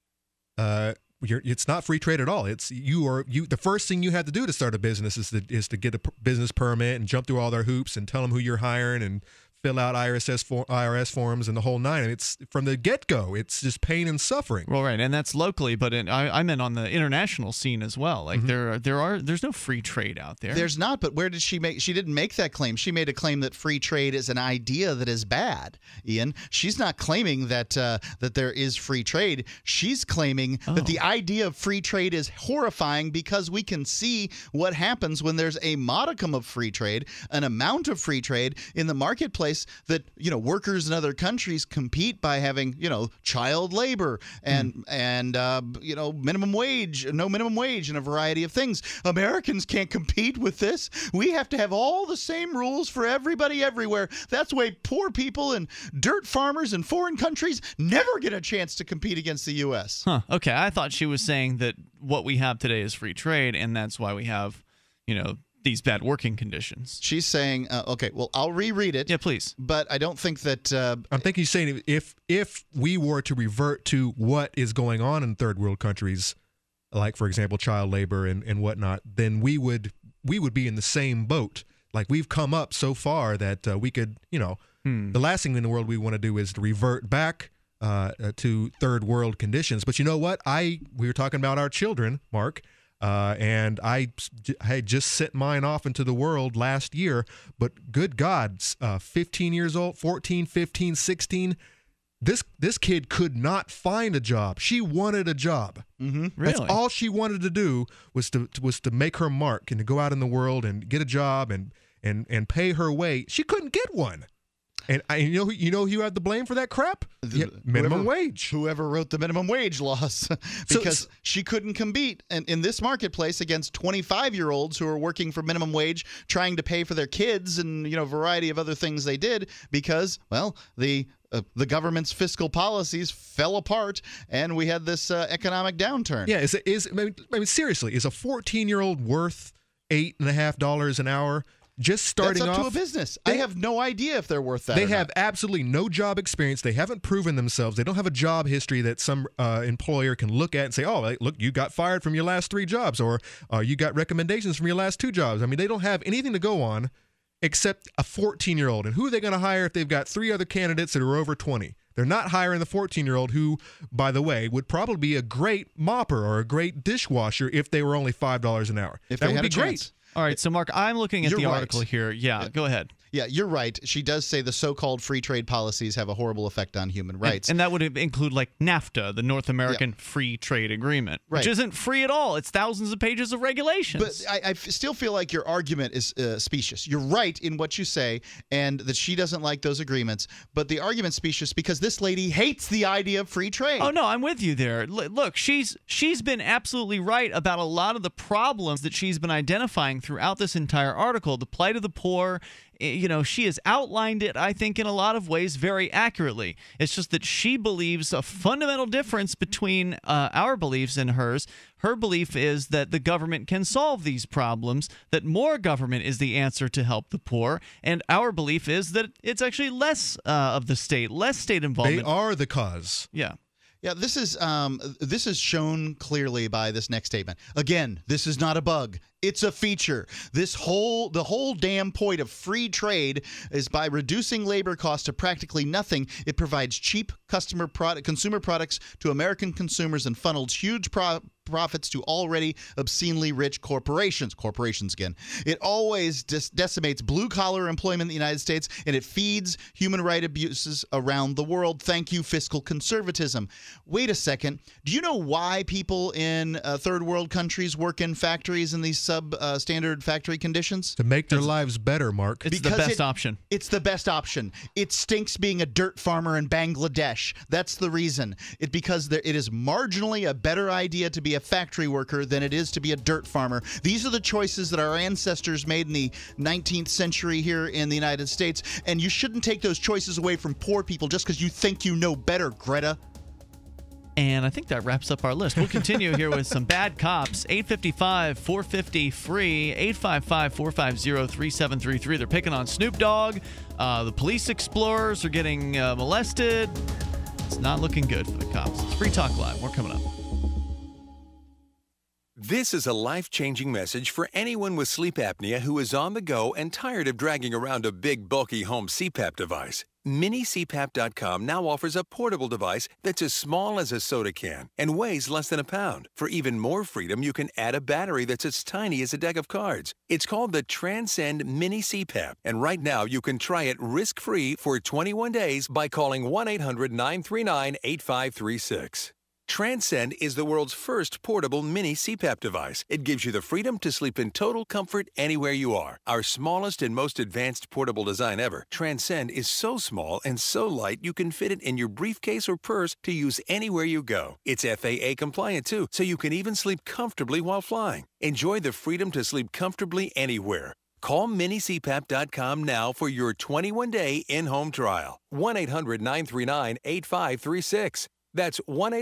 it's not free trade at all. It's the first thing you have to do to start a business is to get a business permit and jump through all their hoops and tell them who you're hiring and fill out IRS forms and the whole nine. It's from the get-go. It's just pain and suffering. Well, right, and that's locally, but I meant on the international scene as well. Like there's no free trade out there. There's not, but where did she make? She didn't make that claim. She made a claim that free trade is an idea that is bad. Ian, she's not claiming that that there is free trade. She's claiming that the idea of free trade is horrifying because we can see what happens when there's a modicum of free trade, an amount of free trade in the marketplace. That workers in other countries compete by having child labor and minimum wage, no minimum wage, and a variety of things. Americans can't compete with this. We have to have all the same rules for everybody everywhere. That's why poor people and dirt farmers in foreign countries never get a chance to compete against the U.S. Huh. Okay, I thought she was saying that what we have today is free trade, and that's why we have these bad working conditions. She's saying, okay, well, I'll reread it. Yeah, please. But I don't think that... I'm thinking he's saying if we were to revert to what is going on in third world countries, like, for example, child labor and whatnot, then we would be in the same boat. Like, we've come up so far that we could, the last thing in the world we want to do is to revert back to third world conditions. But you know what? We were talking about our children, Mark, and I had just sent mine off into the world last year, but good God, 15 years old, 14, 15, 16, this kid could not find a job. She wanted a job. Mm-hmm. Really? That's all she wanted to do was to make her mark and to go out in the world and get a job and pay her way. She couldn't get one. And you know who had the blame for that crap? Minimum wage. Whoever wrote the minimum wage laws, because she couldn't compete in this marketplace against 25-year-olds who are working for minimum wage, trying to pay for their kids and a variety of other things they did because, well, the government's fiscal policies fell apart, and we had this economic downturn. Yeah, I mean, seriously, is a 14-year-old worth $8.50 an hour? Just starting That's up off to a business. I have no idea if they're worth that. They have absolutely no job experience. They haven't proven themselves. They don't have a job history that some employer can look at and say, oh, look, you got fired from your last 3 jobs, or you got recommendations from your last 2 jobs. I mean, they don't have anything to go on except a 14-year-old. And who are they going to hire if they've got 3 other candidates that are over 20? They're not hiring the 14-year-old who, by the way, would probably be a great mopper or a great dishwasher if they were only $5 an hour. If that they would had be a great. chance. All right, so Mark, I'm looking at the article here. Yeah, go ahead. Yeah, you're right. She does say the so-called free trade policies have a horrible effect on human rights. And that would include like NAFTA, the North American Free Trade Agreement, which isn't free at all. It's thousands of pages of regulations. But I still feel like your argument is specious. You're right in what you say, and that she doesn't like those agreements. But the argument's specious because this lady hates the idea of free trade. Oh, no, I'm with you there. Look, she's been absolutely right about a lot of the problems that she's been identifying throughout this entire article. The plight of the poor, she has outlined it, I think, in a lot of ways very accurately. It's just that she believes a fundamental difference between our beliefs and hers. Her belief is that the government can solve these problems, that more government is the answer to help the poor, and our belief is that it's actually less of the state, less state involvement. They are the cause. Yeah. Yeah, this is shown clearly by this next statement. Again, this is not a bug. It's a feature. The whole damn point of free trade is by reducing labor costs to practically nothing. It provides cheap consumer products to American consumers and funnels huge profits to already obscenely rich corporations. Corporations again. It always decimates blue-collar employment in the United States, and it feeds human rights abuses around the world. Thank you, fiscal conservatism. Wait a second. Do you know why people in third world countries work in factories in these substandard factory conditions? To make their lives better, Mark. It's the best option. It's the best option. It stinks being a dirt farmer in Bangladesh. That's the reason. Because it is marginally a better idea to be a factory worker than it is to be a dirt farmer. These are the choices that our ancestors made in the 19th century here in the United States, and you shouldn't take those choices away from poor people just because you think you know better, Greta. And I think that wraps up our list. We'll continue here with some bad cops. 855-450-FREE, 855-450-3733. They're picking on Snoop Dogg. The police explorers are getting molested. It's not looking good for the cops. It's Free Talk Live. We're coming up. This is a life-changing message for anyone with sleep apnea who is on the go and tired of dragging around a big, bulky home CPAP device. MiniCPAP.com now offers a portable device that's as small as a soda can and weighs less than a pound. For even more freedom, you can add a battery that's as tiny as a deck of cards. It's called the Transcend Mini CPAP, and right now you can try it risk-free for 21 days by calling 1-800-939-8536. Transcend is the world's first portable mini CPAP device. It gives you the freedom to sleep in total comfort anywhere you are. Our smallest and most advanced portable design ever, Transcend is so small and so light you can fit it in your briefcase or purse to use anywhere you go. It's FAA compliant too, so you can even sleep comfortably while flying. Enjoy the freedom to sleep comfortably anywhere. Call minicpap.com now for your 21-day in-home trial. 1-800-939-8536. That's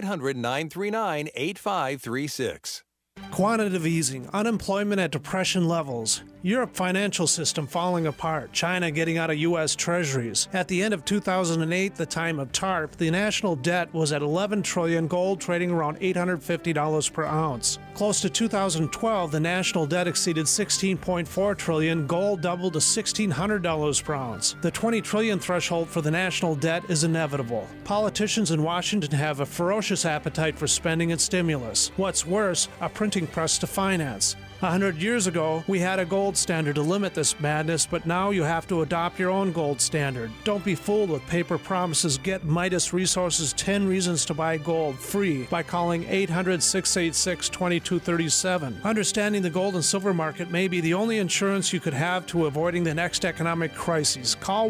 1-800-939-8536. Quantitative easing, unemployment at depression levels, Europe financial system falling apart, China getting out of U.S. treasuries. At the end of 2008, the time of TARP, the national debt was at $11 trillion, gold trading around $850 per ounce. Close to 2012, the national debt exceeded $16.4 trillion, gold doubled to $1,600 per ounce. The $20 trillion threshold for the national debt is inevitable. Politicians in Washington have a ferocious appetite for spending and stimulus. What's worse, a printing press to finance. 100 years ago, we had a gold standard to limit this madness, but now you have to adopt your own gold standard. Don't be fooled with paper promises. Get Midas Resources 10 Reasons to Buy Gold free by calling 800-686-2237. Understanding the gold and silver market may be the only insurance you could have to avoiding the next economic crises. Call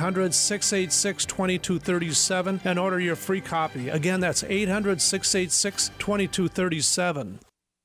1-800-686-2237 and order your free copy. Again, that's 800-686-2237.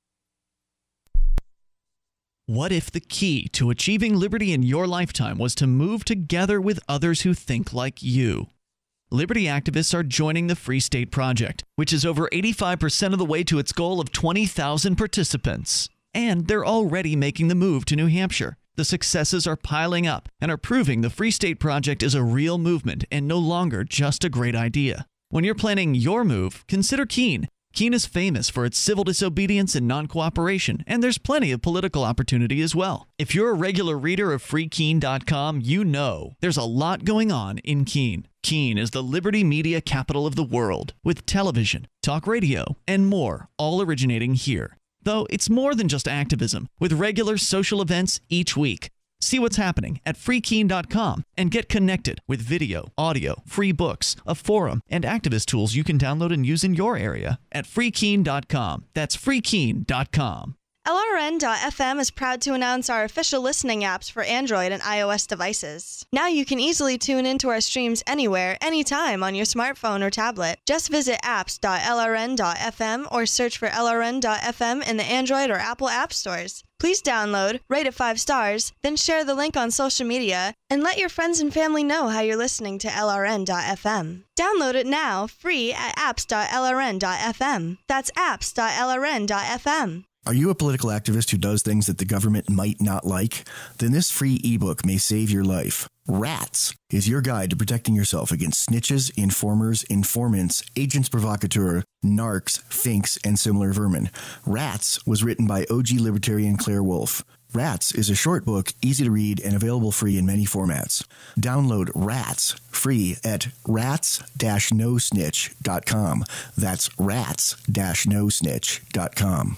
What if the key to achieving liberty in your lifetime was to move together with others who think like you? Liberty activists are joining the Free State Project, which is over 85% of the way to its goal of 20,000 participants. And they're already making the move to New Hampshire. The successes are piling up and are proving the Free State Project is a real movement and no longer just a great idea. When you're planning your move, consider Keene. Keene is famous for its civil disobedience and non-cooperation, and there's plenty of political opportunity as well. If you're a regular reader of freekeene.com, you know there's a lot going on in Keene. Keene is the liberty media capital of the world, with television, talk radio, and more, all originating here. Though it's more than just activism, with regular social events each week. See what's happening at freekeene.com and get connected with video, audio, free books, a forum, and activist tools you can download and use in your area at freekeene.com. That's freekeene.com. LRN.FM is proud to announce our official listening apps for Android and iOS devices. Now you can easily tune into our streams anywhere, anytime on your smartphone or tablet. Just visit apps.lrn.fm or search for LRN.FM in the Android or Apple app stores. Please download, rate it 5 stars, then share the link on social media, and let your friends and family know how you're listening to LRN.FM. Download it now, free at apps.lrn.fm. That's apps.lrn.fm. Are you a political activist who does things that the government might not like? Then this free ebook may save your life. Rats is your guide to protecting yourself against snitches, informers, informants, agents provocateurs, narcs, finks, and similar vermin. Rats was written by OG libertarian Claire Wolfe. Rats is a short book, easy to read, and available free in many formats. Download Rats free at rats-nosnitch.com. That's rats-nosnitch.com.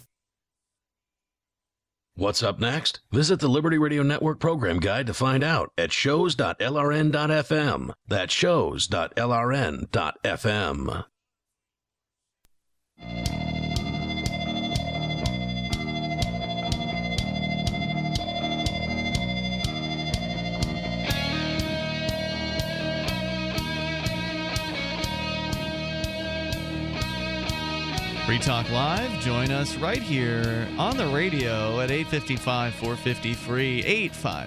What's up next? Visit the Liberty Radio Network program guide to find out at shows.lrn.fm. That's shows.lrn.fm. Free Talk Live. Join us right here on the radio at 855-450-FREE,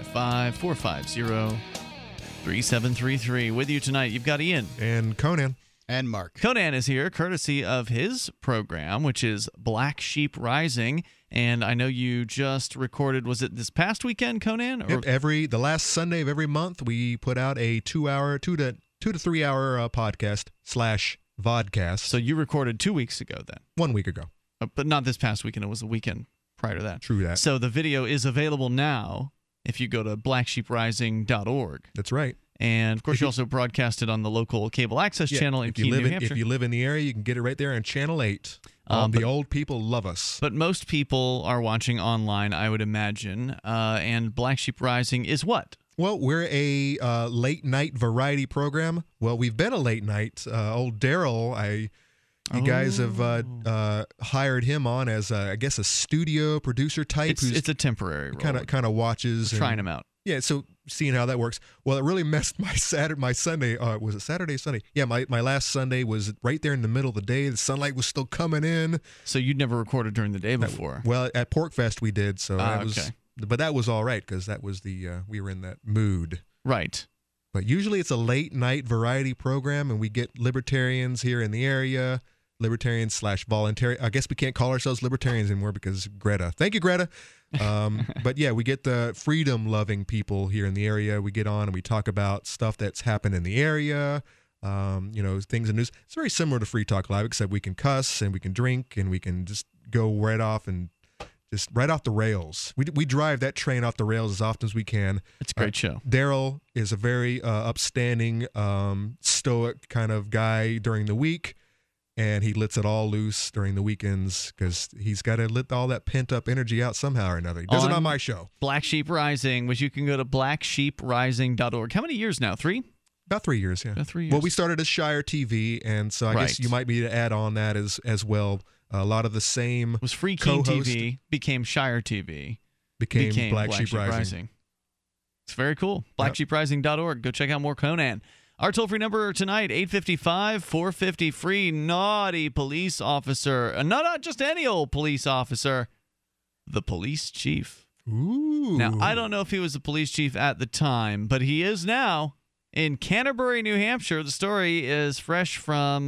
855-450-3733. With you tonight, you've got Ian. And Conan. And Mark. Conan is here, courtesy of his program, which is Black Sheep Rising. And I know you just recorded, was it this past weekend, Conan? Or? Yep, the last Sunday of every month, we put out a 2 to 3 hour podcast / vodcast. So you recorded 2 weeks ago then? 1 week ago. But not this past weekend. It was a weekend prior to that. True that. So the video is available now if you go to blacksheeprising.org. That's right. And, of course, you also broadcast it on the local cable access channel in Keene, New Hampshire. If you live in the area, you can get it right there on Channel 8. The old people love us. But most people are watching online, I would imagine. And Black Sheep Rising is what? Well, we're a late-night variety program. Well, we've been a late-night. Old Daryl, you guys have hired him on as, I guess, a studio producer type. It's a temporary role. Kind of watches. Trying him out. Yeah, so seeing how that works. Well, it really messed my Sunday. Was it Saturday, Sunday? Yeah, my last Sunday was right there in the middle of the day. The sunlight was still coming in. So you'd never recorded during the day before? Well, at Porkfest we did. So that was, okay. But that was all right because that was we were in that mood. Right. But usually it's a late night variety program, and we get libertarians here in the area. Libertarians / voluntary. I guess we can't call ourselves libertarians anymore because Greta. Thank you, Greta. But yeah, we get the freedom-loving people here in the area. We get on and we talk about stuff that's happened in the area, things in news. It's very similar to Free Talk Live, except we can cuss and we can drink and we can just go right off the rails. We drive that train off the rails as often as we can. It's a great show. Daryl is a very upstanding, stoic kind of guy during the week. and he lets it all loose during the weekends because he's got to let all that pent-up energy out somehow or another. He does it on my show. Black Sheep Rising, which you can go to blacksheeprising.org. How many years now? 3? About 3 years, yeah. About 3 years. Well, we started as Shire TV, and so I guess you might be to add on that as well. A lot of the same was Free King TV, became Shire TV. Became Black Sheep Rising. It's very cool. Blacksheeprising.org. Go check out more Conan. Our toll-free number tonight, 855-450-FREE. Naughty police officer. Not just any old police officer. The police chief. Ooh. Now, I don't know if he was the police chief at the time, but he is now in Canterbury, New Hampshire. The story is fresh from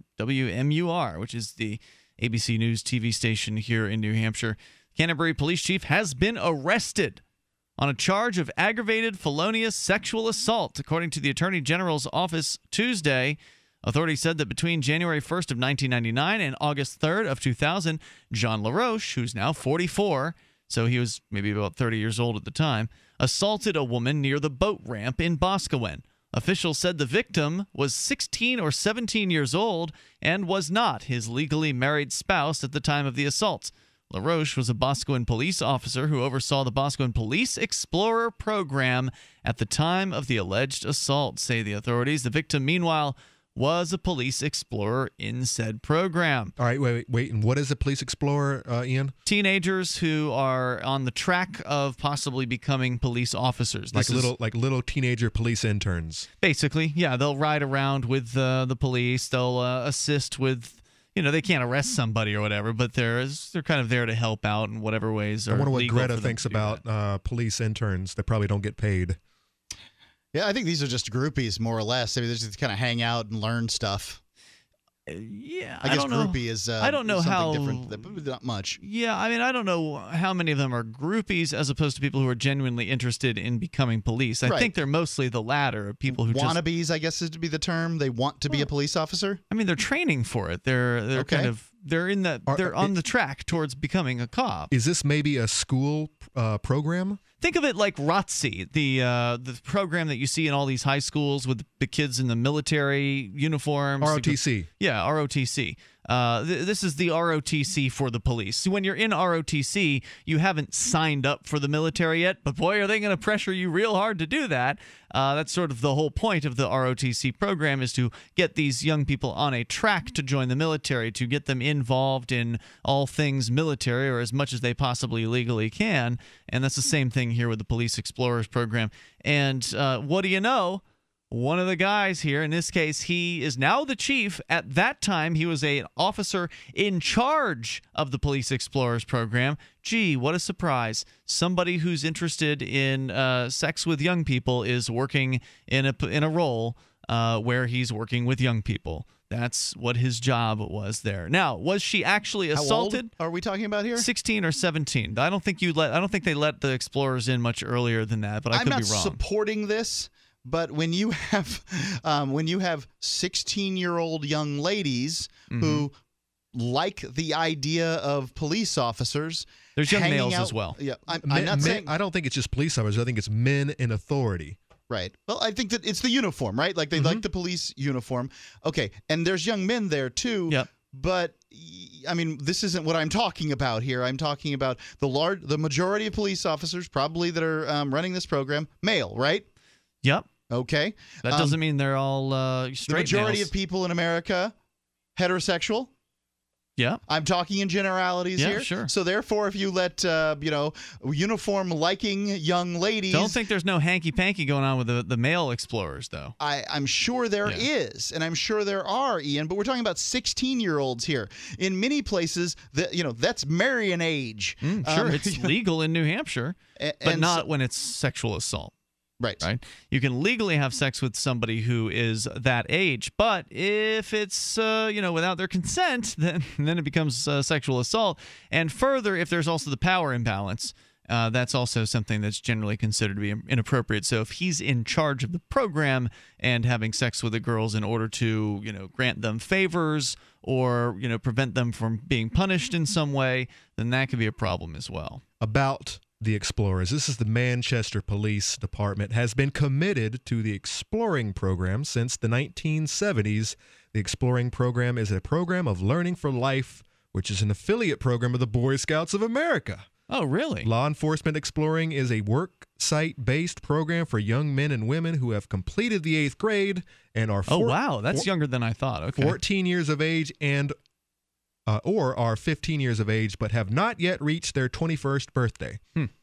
WMUR, which is the ABC News TV station here in New Hampshire. Canterbury police chief has been arrested on a charge of aggravated felonious sexual assault, according to the Attorney General's office Tuesday. Authorities said that between January 1st of 1999 and August 3rd of 2000, John LaRoche, who's now 44, so he was maybe about 30 years old at the time, assaulted a woman near the boat ramp in Boscawen. Officials said the victim was 16 or 17 years old and was not his legally married spouse at the time of the assaults. LaRoche was a Boscawen police officer who oversaw the Boscawen Police Explorer program at the time of the alleged assault, say the authorities. The victim, meanwhile, was a police explorer in said program. All right, wait. And what is a police explorer, Ian? Teenagers who are on the track of possibly becoming police officers. Like little teenager police interns. Basically, yeah. They'll ride around with the police. They'll assist with... they can't arrest somebody or whatever, but they're kind of there to help out in whatever ways. I wonder what Greta thinks about police interns that probably don't get paid. Yeah, I think these are just groupies, more or less. I mean, they just kind of hang out and learn stuff. Yeah, I guess groupie is I don't know how different, but not much. Yeah, I mean, I don't know how many of them are groupies as opposed to people who are genuinely interested in becoming police. I think they're mostly the latter, people who wannabes, I guess is to be the term. They want to be a police officer. I mean, they're training for it. They're kind of they're on the track towards becoming a cop. Is this maybe a school program? Think of it like ROTC, the program that you see in all these high schools with the kids in the military uniforms. ROTC. Yeah, ROTC. This is the ROTC for the police. When you're in ROTC, you haven't signed up for the military yet, but boy, are they going to pressure you real hard to do that. That's sort of the whole point of the ROTC program, is to get these young people on a track to join the military, to get them involved in all things military, or as much as they possibly legally can. And that's the same thing here with the Police Explorers program. And what do you know? One of the guys here, in this case, he is now the chief. At that time, he was an officer in charge of the Police Explorers program. Gee, what a surprise. Somebody who's interested in sex with young people is working in a role where he's working with young people. That's what his job was there. Now, was she actually assaulted? How old are we talking about here? 16 or 17. I don't think they let the Explorers in much earlier than that, but I could be wrong. I'm not supporting this. But when you have 16-year-old young ladies who like the idea of police officers, there's young males as well. Yeah, I'm not saying. I don't think it's just police officers. I think it's men in authority. Right. Well, I think that it's the uniform, right? Like they like the police uniform. Okay, and there's young men there too. Yep. But I mean, this isn't what I'm talking about here. I'm talking about the majority of police officers, probably that are running this program, male, right? Yep. Okay. That doesn't mean they're all straight. The majority males. of people in America, heterosexual. Yeah. I'm talking in generalities here. Yeah, sure. So therefore, if you let uniform liking young ladies, don't think there's no hanky-panky going on with the male explorers, though. I'm sure there is, and I'm sure there are, Ian. But we're talking about 16-year-olds here. In many places, that's marrying age. Sure, it's legal in New Hampshire, but not when it's sexual assault. Right. You can legally have sex with somebody who is that age, but if it's without their consent, then it becomes sexual assault. And further, if there's also the power imbalance, that's also something that's generally considered to be inappropriate. So if he's in charge of the program and having sex with the girls in order to grant them favors or prevent them from being punished in some way, then that could be a problem as well. About the Explorers. This is the Manchester Police Department has been committed to the exploring program since the 1970s. The Exploring program is a program of learning for life, which is an affiliate program of the Boy Scouts of America. Oh, really? Law Enforcement Exploring is a work site-based program for young men and women who have completed the 8th grade and are Oh, wow. That's younger than I thought. Okay. 14 years of age and or are 15 years of age but have not yet reached their 21st birthday.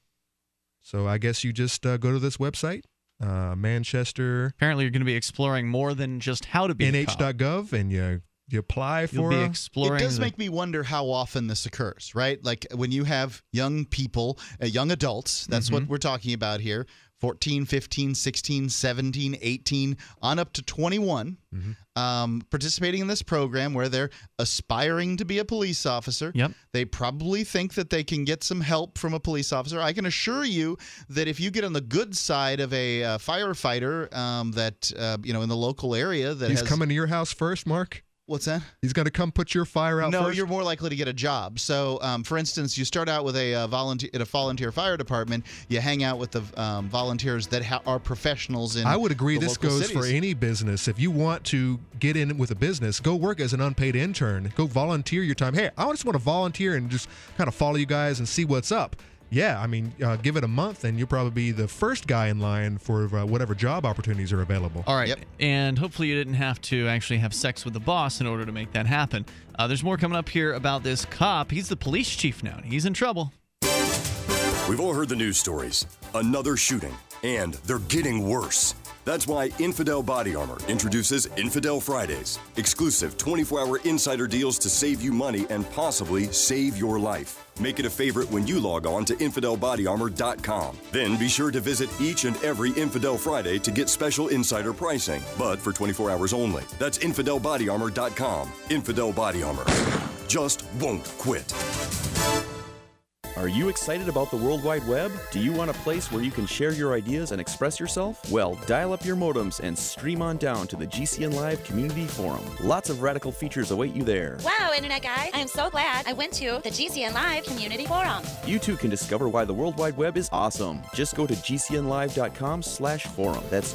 So I guess you just go to this website, Manchester. Apparently you're going to be exploring more than just how to be a cop. nh.gov, and you apply for You'll be exploring. It does make me wonder how often this occurs, right? Like when you have young people, young adults, that's what we're talking about here, 14, 15, 16, 17, 18, on up to 21, participating in this program where they're aspiring to be a police officer. Yep. They probably think that they can get some help from a police officer. I can assure you that if you get on the good side of a firefighter that, in the local area that He's coming to your house first, Mark? What's that? He's going to come put your fire out first? No, you're more likely to get a job. So, for instance, you start out with a volunteer fire department. You hang out with the volunteers that are professionals in. I would agree. The This local goes cities. for any business. If you want to get in with a business, go work as an unpaid intern. Go volunteer your time. Hey, I just want to volunteer and just kind of follow you guys and see what's up. Yeah, I mean, give it a month and you'll probably be the first guy in line for whatever job opportunities are available. All right, and hopefully you didn't have to actually have sex with the boss in order to make that happen. There's more coming up here about this cop. He's the police chief now. He's in trouble. We've all heard the news stories. Another shooting, and they're getting worse. That's why Infidel Body Armor introduces Infidel Fridays, exclusive 24-hour insider deals to save you money and possibly save your life. Make it a favorite when you log on to InfidelBodyArmor.com. Then be sure to visit each and every Infidel Friday to get special insider pricing, but for 24 hours only. That's InfidelBodyArmor.com. Infidel Body Armor. Just won't quit. Are you excited about the World Wide Web? Do you want a place where you can share your ideas and express yourself? Well, dial up your modems and stream on down to the GCN Live Community Forum. Lots of radical features await you there. Wow, Internet guy, I'm so glad I went to the GCN Live Community Forum. You too can discover why the World Wide Web is awesome. Just go to gcnlive.com/forum. That's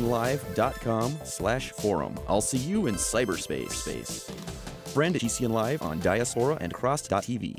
gcnlive.com/forum. I'll see you in cyberspace. Friend GCN Live on Diaspora and Cross.tv.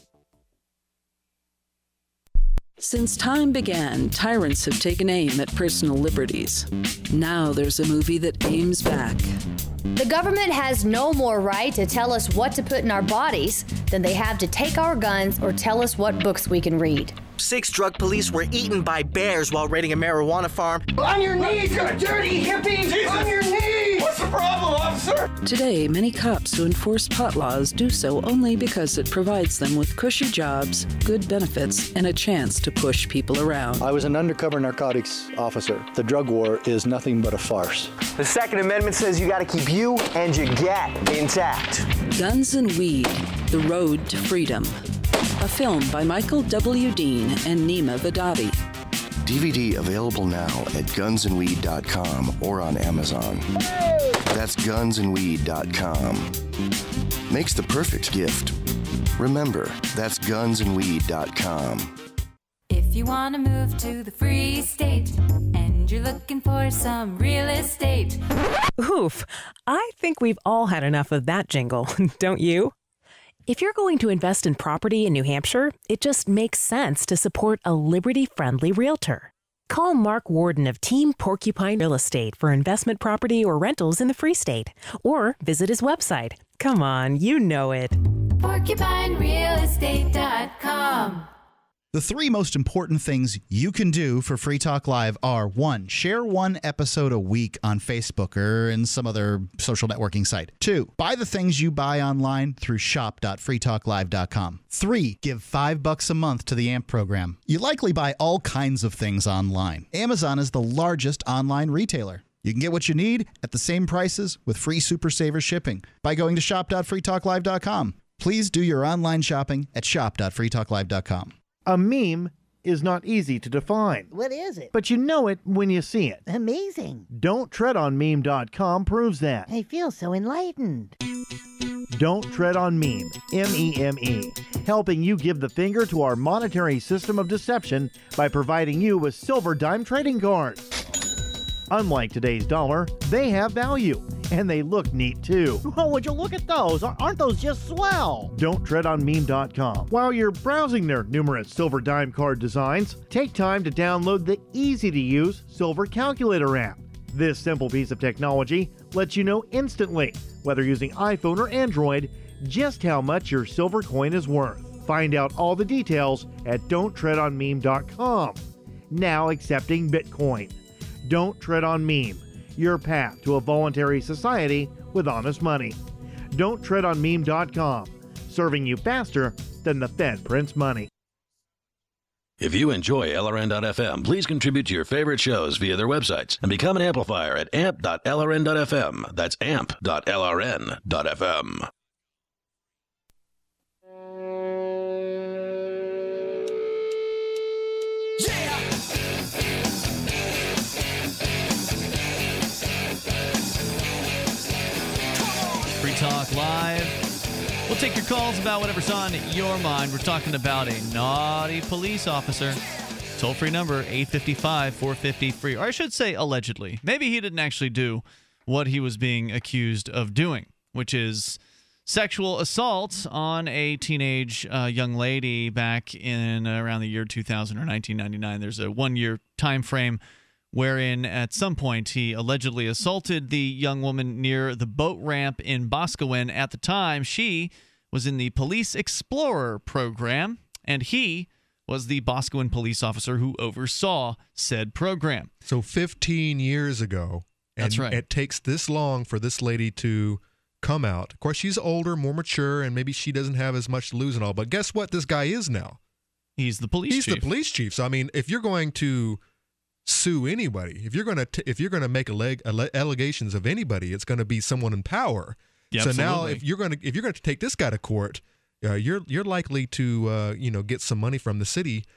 Since time began, tyrants have taken aim at personal liberties. Now there's a movie that aims back. The government has no more right to tell us what to put in our bodies than they have to take our guns or tell us what books we can read. 6 drug police were eaten by bears while raiding a marijuana farm. On your knees, you dirty hippie! Jesus. On your knees! What's the problem, officer? Today, many cops who enforce pot laws do so only because it provides them with cushy jobs, good benefits, and a chance to push people around. I was an undercover narcotics officer. The drug war is nothing but a farce. The Second Amendment says you gotta keep you and your gat intact. Guns and Weed, The Road to Freedom. A film by Michael W. Dean and Nima Vadadi. DVD available now at gunsandweed.com or on Amazon. That's gunsandweed.com. Makes the perfect gift. Remember, that's gunsandweed.com. If you want to move to the free state and you're looking for some real estate. Oof, I think we've all had enough of that jingle, don't you? If you're going to invest in property in New Hampshire, it just makes sense to support a liberty-friendly realtor. Call Mark Warden of Team Porcupine Real Estate for investment property or rentals in the Free State. Or visit his website. Come on, you know it. PorcupineRealEstate.com. The 3 most important things you can do for Free Talk Live are 1. Share 1 episode a week on Facebook or in some other social networking site. 2. Buy the things you buy online through shop.freetalklive.com. 3. Give $5 a month to the AMP program. You likely buy all kinds of things online. Amazon is the largest online retailer. You can get what you need at the same prices with free Super Saver shipping by going to shop.freetalklive.com. Please do your online shopping at shop.freetalklive.com. A meme is not easy to define. What is it? But you know it when you see it. Amazing. Don'tTreadOnMeme.com proves that. I feel so enlightened. Don't Tread on Meme, M-E-M-E, helping you give the finger to our monetary system of deception by providing you with silver dime trading cards. Unlike today's dollar, they have value. And they look neat too. Oh, would you look at those? Aren't those just swell? Don'tTreadOnMeme.com. While you're browsing their numerous silver dime card designs, take time to download the easy-to-use Silver Calculator app. This simple piece of technology lets you know instantly, whether using iPhone or Android, just how much your silver coin is worth. Find out all the details at Don'tTreadOnMeme.com. Now accepting Bitcoin. Don't Tread on Meme, your path to a voluntary society with honest money. Don'tTreadOnMeme.com, serving you faster than the Fed prints money. If you enjoy LRN.FM, please contribute to your favorite shows via their websites and become an amplifier at amp.lrn.fm. That's amp.lrn.fm. Free Talk Live. We'll take your calls about whatever's on your mind. We're talking about a naughty police officer. Toll-free number, 855-450-FREE. Or I should say allegedly. Maybe he didn't actually do what he was being accused of doing, which is sexual assault on a teenage young lady back in around the year 2000 or 1999. There's a one-year time frame wherein at some point he allegedly assaulted the young woman near the boat ramp in Boscawen. At the time, she was in the Police Explorer program, and he was the Boscawen police officer who oversaw said program. So 15 years ago. And that's right. It takes this long for this lady to come out. Of course, she's older, more mature, and maybe she doesn't have as much to lose and all. But guess what this guy is now? He's the police chief. He's the police chief. So, I mean, if you're going to sue anybody, if you're going to make allegations of anybody, it's going to be someone in power. Yeah, so absolutely. now if you're going to take this guy to court, you're likely to get some money from the city.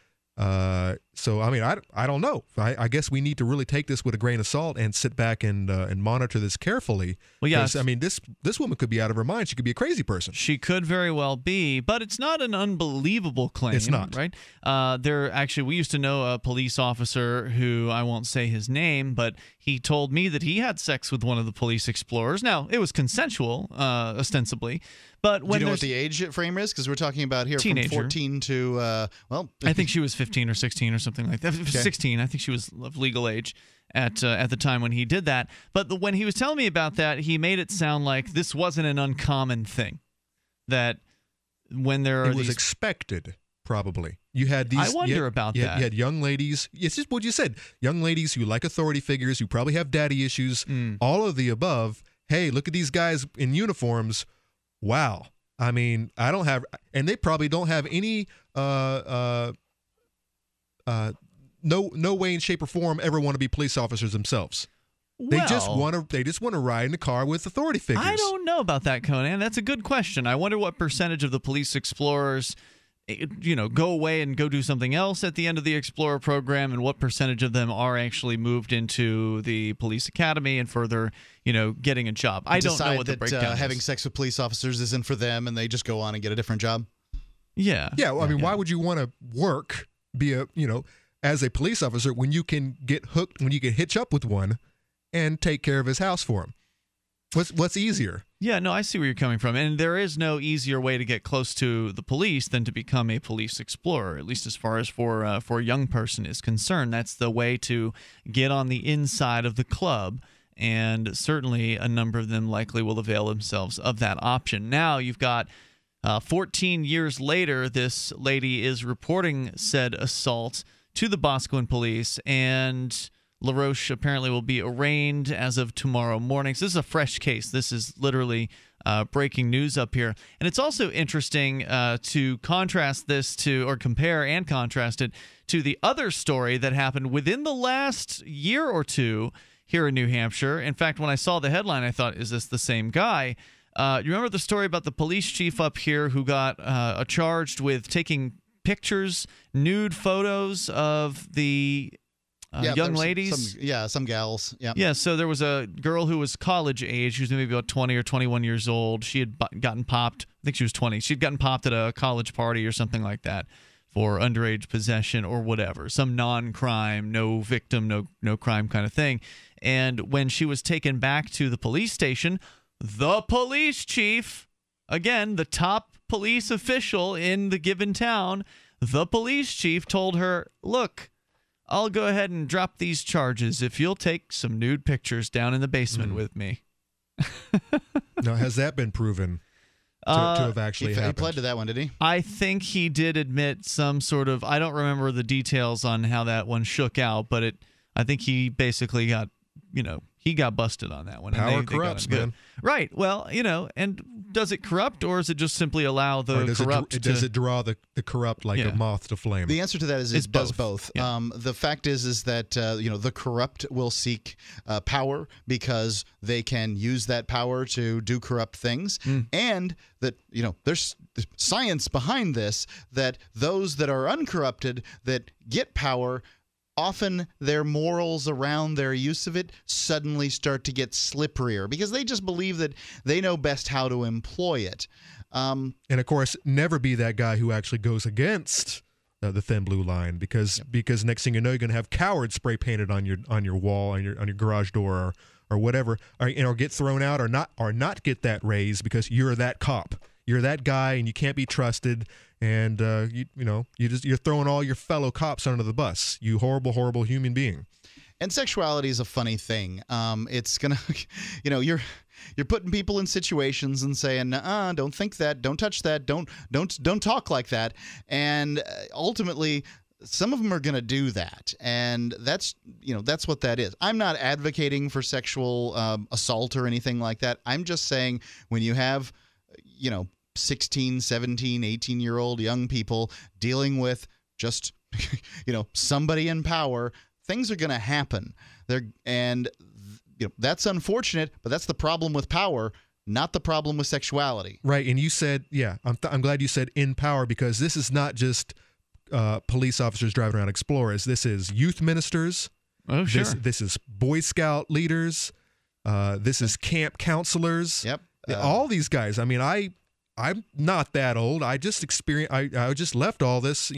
So I mean, I don't know. I guess we need to really take this with a grain of salt and sit back and monitor this carefully. Well, yeah. I mean, this woman could be out of her mind. She could be a crazy person. She could very well be, but it's not an unbelievable claim. It's not, right? We used to know a police officer who, I won't say his name, but he told me that he had sex with one of the police explorers. Now, it was consensual, ostensibly. But when do you know what the age frame is? Because we're talking about here teenager. From 14 to, I think she was 15 or 16 or something like that. Okay. 16. I think she was of legal age at the time when he did that. But when he was telling me about that, he made it sound like this wasn't an uncommon thing. That when there are it was expected, probably. You had these. I wonder about that. You had young ladies. It's just what you said. Young ladies who like authority figures, who probably have daddy issues, all of the above. Hey, look at these guys in uniforms. Wow. I mean, I don't have, and they probably don't have any, no way in shape or form ever want to be police officers themselves. Well, they just want to ride in a car with authority figures. I don't know about that, Conan. That's a good question. I wonder what percentage of the police explorers, go away and go do something else at the end of the Explorer program, and what percentage of them are actually moved into the police academy and further, getting a job. I don't know what the breakdown is. Having sex with police officers isn't for them, and they just go on and get a different job. Yeah. Yeah. Well, I mean, why would you want to work, as a police officer when you can get hooked, when you can hitch up with one and take care of his house for him? What's easier? Yeah, no, I see where you're coming from. And there is no easier way to get close to the police than to become a police explorer, at least as far as for a young person is concerned. That's the way to get on the inside of the club. And certainly a number of them likely will avail themselves of that option. Now you've got 14 years later, this lady is reporting said assault to the Boscawen police, and LaRoche apparently will be arraigned as of tomorrow morning. So this is a fresh case. This is literally breaking news up here. And it's also interesting to contrast this to, or compare and contrast it to the other story that happened within the last year or two here in New Hampshire. In fact, when I saw the headline, I thought, is this the same guy? You remember the story about the police chief up here who got charged with taking pictures, nude photos of the young ladies? Some gals. Yeah. Yeah, so there was a girl who was college age. She was maybe about 20 or 21 years old. She had gotten popped. I think she was 20. She'd gotten popped at a college party or something like that. for underage possession or whatever, some non-crime, no victim, no crime kind of thing. And when she was taken back to the police station, the police chief, again, the top police official in the given town, the police chief told her, look, I'll go ahead and drop these charges if you'll take some nude pictures down in the basement with me. Now, has that been proven to have actually happened? He pled to that one, did he? I think he did admit some sort of, I don't remember the details on how that one shook out, but I think he basically got, he got busted on that one. Power and they corrupts, got him good. man. Right. Well, and does it corrupt, or is it just simply allow the corrupt does it draw the corrupt like a moth to flame? The answer to that is it does both. Yeah. The fact is that the corrupt will seek power because they can use that power to do corrupt things, and that there's science behind this, that those that are uncorrupted that get power, often their morals around their use of it suddenly start to get slipperier because they just believe that they know best how to employ it. And of course, never be that guy who actually goes against the thin blue line, because next thing you know, you're going to have cowards spray painted on your wall, on your garage door, or whatever, or get thrown out, or not get that raise because you're that cop. You're that guy, and you can't be trusted, and you're throwing all your fellow cops under the bus. You horrible, horrible human being. And sexuality is a funny thing. It's gonna, you're putting people in situations and saying, don't think that, don't touch that, don't talk like that, and ultimately, some of them are going to do that, and that's what that is. I'm not advocating for sexual assault or anything like that. I'm just saying when you have, 16, 17, 18-year-old young people dealing with just, somebody in power, things are going to happen. That's unfortunate, but that's the problem with power, not the problem with sexuality. Right, and you said, I'm glad you said in power, because this is not just police officers driving around Explorers. This is youth ministers. Oh, sure. This is Boy Scout leaders. This is camp counselors. Yep. All these guys. I mean, I'm not that old. I just experienced. I just left all this,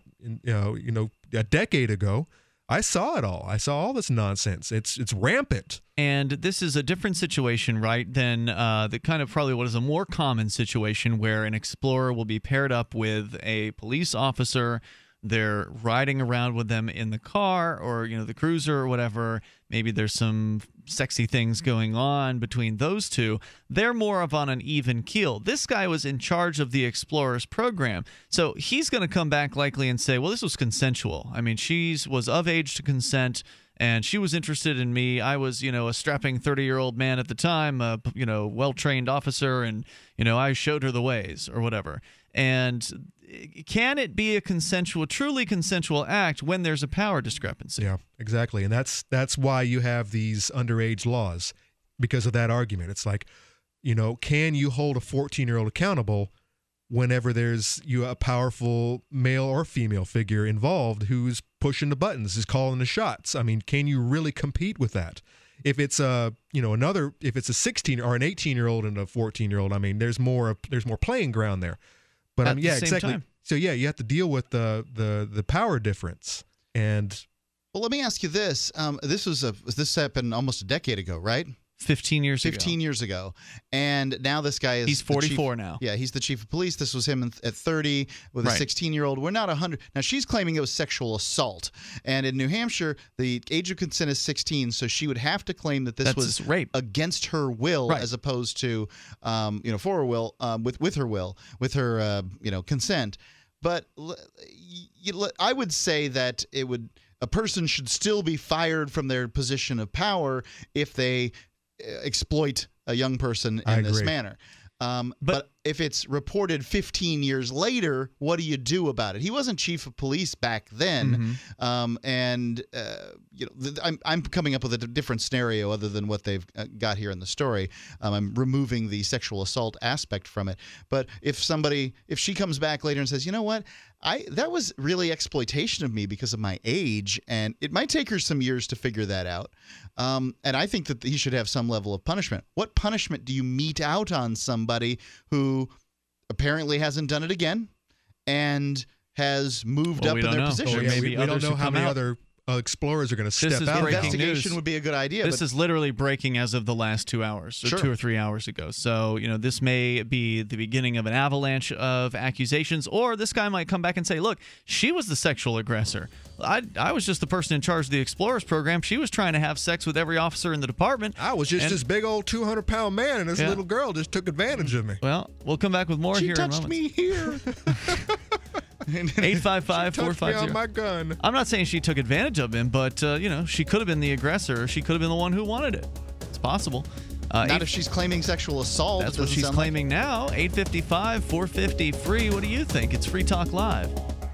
a decade ago. I saw it all. I saw all this nonsense. It's rampant. And this is a different situation, right, than the kind of probably what is a more common situation where an explorer will be paired up with a police officer. They're riding around with them in the car or, the cruiser or whatever. Maybe there's some sexy things going on between those two. They're more of on an even keel. This guy was in charge of the Explorers program. So he's going to come back likely and say, well, this was consensual. I mean, she was of age to consent, and she was interested in me. I was, a strapping 30-year-old man at the time, a, well-trained officer, and, I showed her the ways or whatever. And can it be a truly consensual act when there's a power discrepancy? Yeah, exactly. And that's why you have these underage laws, because of that argument. It's like, can you hold a 14-year-old accountable whenever there's a powerful male or female figure involved who's pushing the buttons, is calling the shots? I mean, can you really compete with that? If it's if it's a 16 or an 18-year-old and a 14-year-old, I mean, there's more playing ground there. But at the same exactly. time. So you have to deal with the power difference. And well, let me ask you this: this happened almost a decade ago, right? 15 years ago. And now this guy is... He's 44 now. Yeah, he's the chief of police. This was him at 30 with a 16-year-old. We're not 100. Now, she's claiming it was sexual assault. And in New Hampshire, the age of consent is 16, so she would have to claim that this was rape against her will, as opposed to, for her will, with her will, with her, consent. But I would say that a person should still be fired from their position of power if they exploit a young person in this manner. But if it's reported 15 years later, what do you do about it? He wasn't chief of police back then, and I'm coming up with a different scenario other than what they've got here in the story. I'm removing the sexual assault aspect from it. But if she comes back later and says, you know what, that was really exploitation of me because of my age, and it might take her some years to figure that out. And I think that he should have some level of punishment. What punishment do you mete out on somebody who apparently hasn't done it again and has moved up in their position. We don't know how many other explorers are going to step out. Investigation would be a good idea. This is literally breaking as of the last 2 hours, or 2 or 3 hours ago. So, this may be the beginning of an avalanche of accusations, or this guy might come back and say, look, she was the sexual aggressor. I was just the person in charge of the Explorers program. She was trying to have sex with every officer in the department. I was just this big old 200-pound man, and this little girl just took advantage of me. Well, we'll come back with more here in a moment. She touched me here. 855-450. on my gun. I'm not saying she took advantage of him, but she could have been the aggressor. She could have been the one who wanted it. It's possible. Not if she's claiming sexual assault. That's what she's claiming now. 855-450-FREE. What do you think? It's Free Talk Live.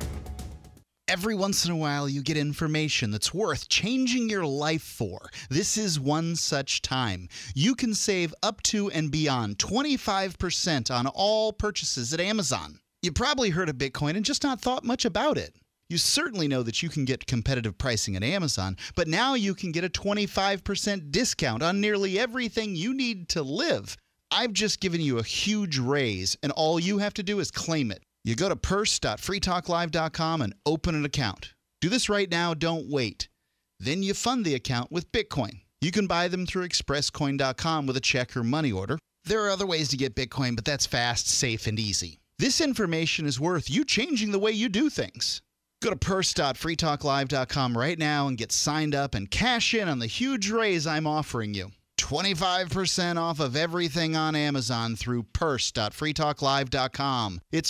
Every once in a while, you get information that's worth changing your life for. This is one such time. You can save up to and beyond 25% on all purchases at Amazon. You probably heard of Bitcoin and just not thought much about it. You certainly know that you can get competitive pricing at Amazon, but now you can get a 25% discount on nearly everything you need to live. I've just given you a huge raise, and all you have to do is claim it. You go to purse.freetalklive.com and open an account. Do this right now, don't wait. Then you fund the account with Bitcoin. You can buy them through expresscoin.com with a check or money order. There are other ways to get Bitcoin, but that's fast, safe, and easy. This information is worth you changing the way you do things. Go to purse.freetalklive.com right now and get signed up and cash in on the huge raise I'm offering you. 25% off of everything on Amazon through purse.freetalklive.com. It's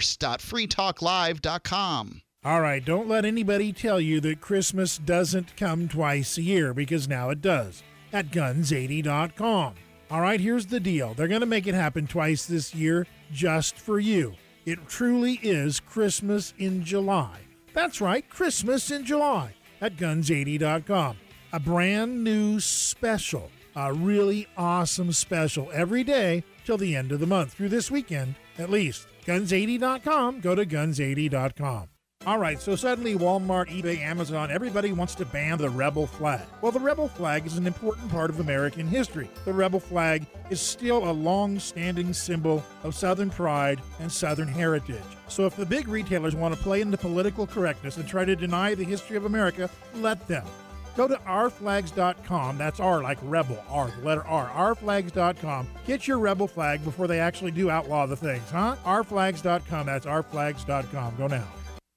purse.freetalklive.com. All right, don't let anybody tell you that Christmas doesn't come twice a year, because now it does at guns80.com. All right, here's the deal. They're going to make it happen twice this year just for you. It truly is Christmas in July. That's right, Christmas in July at guns80.com. A brand new special. A really awesome special every day till the end of the month, through this weekend at least. Guns80.com. Go to guns80.com. All right, so suddenly Walmart, eBay, Amazon, everybody wants to ban the rebel flag. Well, the rebel flag is an important part of American history. The rebel flag is still a long-standing symbol of Southern pride and Southern heritage. So if the big retailers want to play into political correctness and try to deny the history of America, let them. Go to ourflags.com. That's R like rebel, R, the letter R, ourflags.com. Get your rebel flag before they actually do outlaw the things, huh? Ourflags.com. That's ourflags.com. Go now.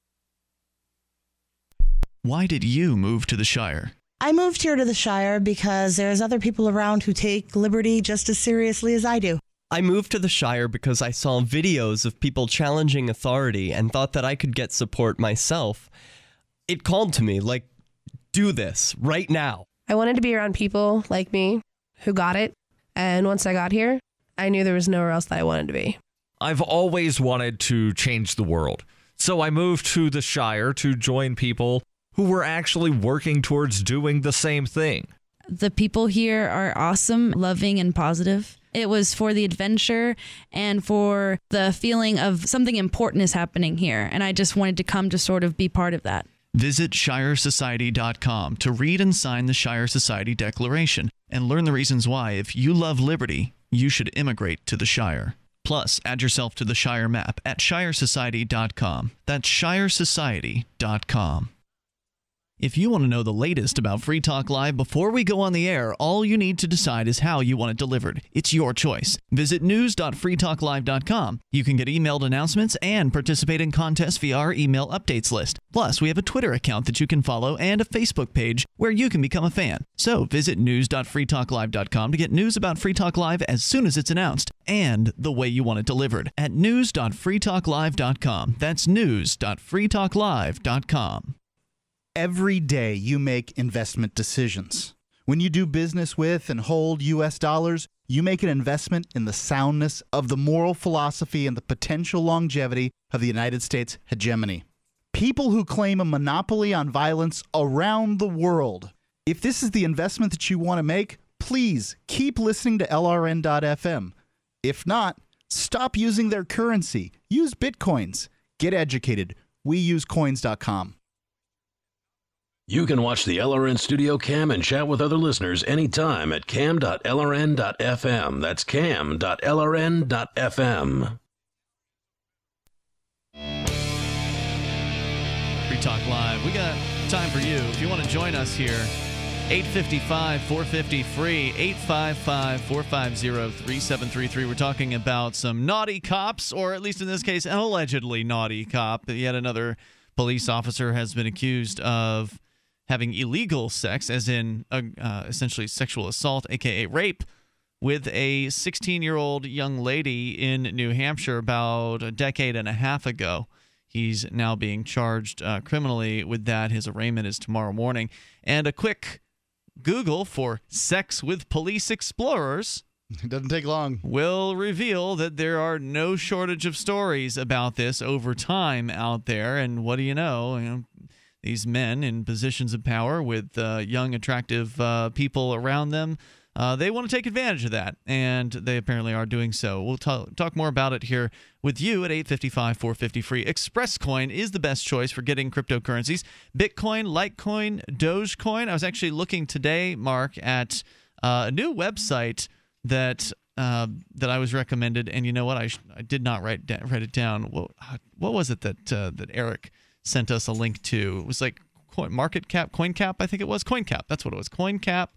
Why did you move to the Shire? I moved here to the Shire because there's other people around who take liberty just as seriously as I do. I moved to the Shire because I saw videos of people challenging authority and thought that I could get support myself. It called to me, like, do this right now. I wanted to be around people like me who got it. And once I got here, I knew there was nowhere else that I wanted to be. I've always wanted to change the world. So I moved to the Shire to join people who were actually working towards doing the same thing. The people here are awesome, loving, and positive. It was for the adventure and for the feeling of something important is happening here. And I just wanted to come to sort of be part of that. Visit ShireSociety.com to read and sign the Shire Society Declaration and learn the reasons why, if you love liberty, you should immigrate to the Shire. Plus, add yourself to the Shire map at ShireSociety.com. That's ShireSociety.com. If you want to know the latest about Free Talk Live before we go on the air, all you need to decide is how you want it delivered. It's your choice. Visit news.freetalklive.com. You can get emailed announcements and participate in contests via our email updates list. Plus, we have a Twitter account that you can follow and a Facebook page where you can become a fan. So visit news.freetalklive.com to get news about Free Talk Live as soon as it's announced and the way you want it delivered at news.freetalklive.com. That's news.freetalklive.com. Every day you make investment decisions. When you do business with and hold U.S. dollars, you make an investment in the soundness of the moral philosophy and the potential longevity of the United States hegemony. People who claim a monopoly on violence around the world. If this is the investment that you want to make, please keep listening to LRN.FM. If not, stop using their currency. Use Bitcoins. Get educated. We use coins.com. You can watch the LRN Studio Cam and chat with other listeners anytime at cam.lrn.fm. That's cam.lrn.fm. Free Talk Live. We got time for you. If you want to join us here, 855-450-FREE, 855-450-3733. We're talking about some naughty cops, or at least in this case, an allegedly naughty cop. Yet another police officer has been accused of having illegal sex, as in essentially sexual assault, a.k.a. rape, with a 16-year-old young lady in New Hampshire about a decade and a half ago. He's now being charged criminally with that. His arraignment is tomorrow morning. And a quick Google for sex with police explorers. It doesn't take long. Will reveal that there are no shortage of stories about this over time out there. And what do you know these men in positions of power with young, attractive people around them, they want to take advantage of that, and they apparently are doing so. We'll talk more about it here with you at 855-450-FREE. ExpressCoin is the best choice for getting cryptocurrencies. Bitcoin, Litecoin, Dogecoin. I was actually looking today, Mark, at a new website that I was recommended, and you know what? I did not write it down. What was it that Eric sent us a link to? It was like CoinCap, I think it was. CoinCap, that's what it was. CoinCap.io.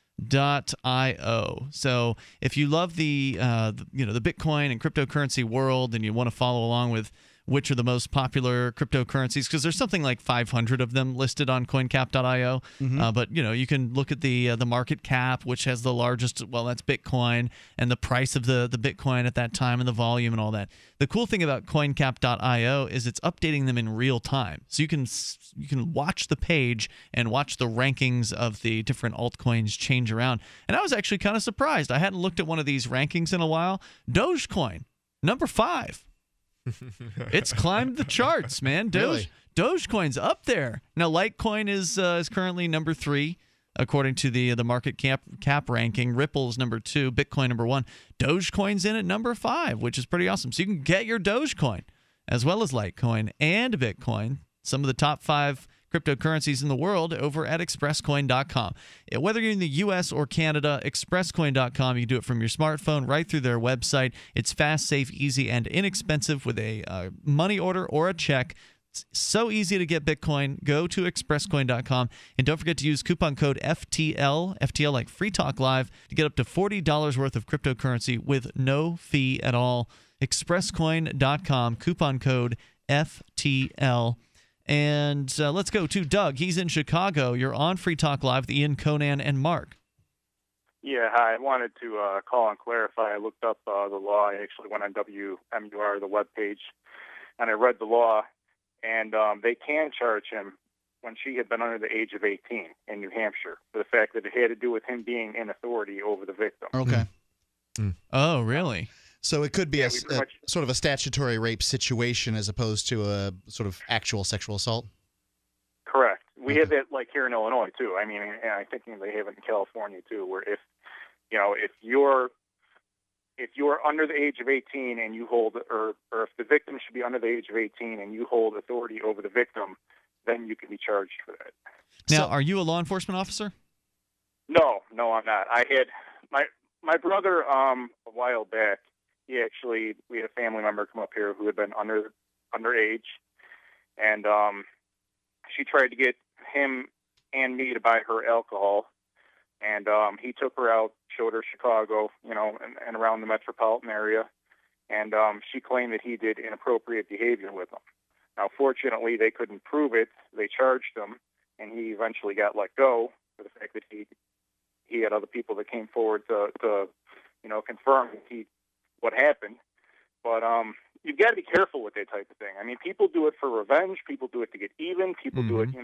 So if you love the Bitcoin and cryptocurrency world, and you want to follow along with which are the most popular cryptocurrencies, because there's something like 500 of them listed on CoinCap.io. But you can look at the market cap, which has the largest. Well, that's Bitcoin, and the price of the Bitcoin at that time, and the volume and all that. The cool thing about CoinCap.io is it's updating them in real time, so you can watch the page and watch the rankings of the different altcoins change around. And I was actually kind of surprised. I hadn't looked at one of these rankings in a while. Dogecoin, number 5. It's climbed the charts, man. Really? Dogecoin's up there. Now, Litecoin is currently number 3, according to the market cap ranking. Ripple's number 2, Bitcoin number 1. Dogecoin's in at number 5, which is pretty awesome. So you can get your Dogecoin as well as Litecoin and Bitcoin, some of the top 5 cryptocurrencies in the world, over at expresscoin.com. Whether you're in the U.S. or Canada, expresscoin.com, you can do it from your smartphone right through their website. It's fast, safe, easy, and inexpensive with a money order or a check. It's so easy to get Bitcoin. Go to expresscoin.com, and don't forget to use coupon code FTL like Free Talk Live, to get up to $40 worth of cryptocurrency with no fee at all. Expresscoin.com, coupon code FTL. And let's go to Doug. He's in Chicago. You're on Free Talk Live with Ian, Conan, and Mark. Yeah, hi. I wanted to call and clarify. I looked up the law. I actually went on WMUR, the webpage, and I read the law. And they can charge him when she had been under the age of 18 in New Hampshire, for the fact that it had to do with him being in authority over the victim. Okay. Oh, really? So it could be a sort of a statutory rape situation as opposed to a sort of actual sexual assault? Correct. We have that like here in Illinois too. I mean, and I think they have it in California too, where if you're under the age of 18 and you hold, or if the victim should be under the age of 18 and you hold authority over the victim, then you can be charged for that. Now, are you a law enforcement officer? No, I'm not. I had my brother a while back. We had a family member come up here who had been underage, and she tried to get him and me to buy her alcohol, and he took her out, showed her Chicago, and around the metropolitan area, and she claimed that he did inappropriate behavior with him. Now, fortunately, they couldn't prove it. They charged him, and he eventually got let go for the fact that he had other people that came forward to confirm what happened. But you've got to be careful with that type of thing. I mean, people do it for revenge. People do it to get even. People do it,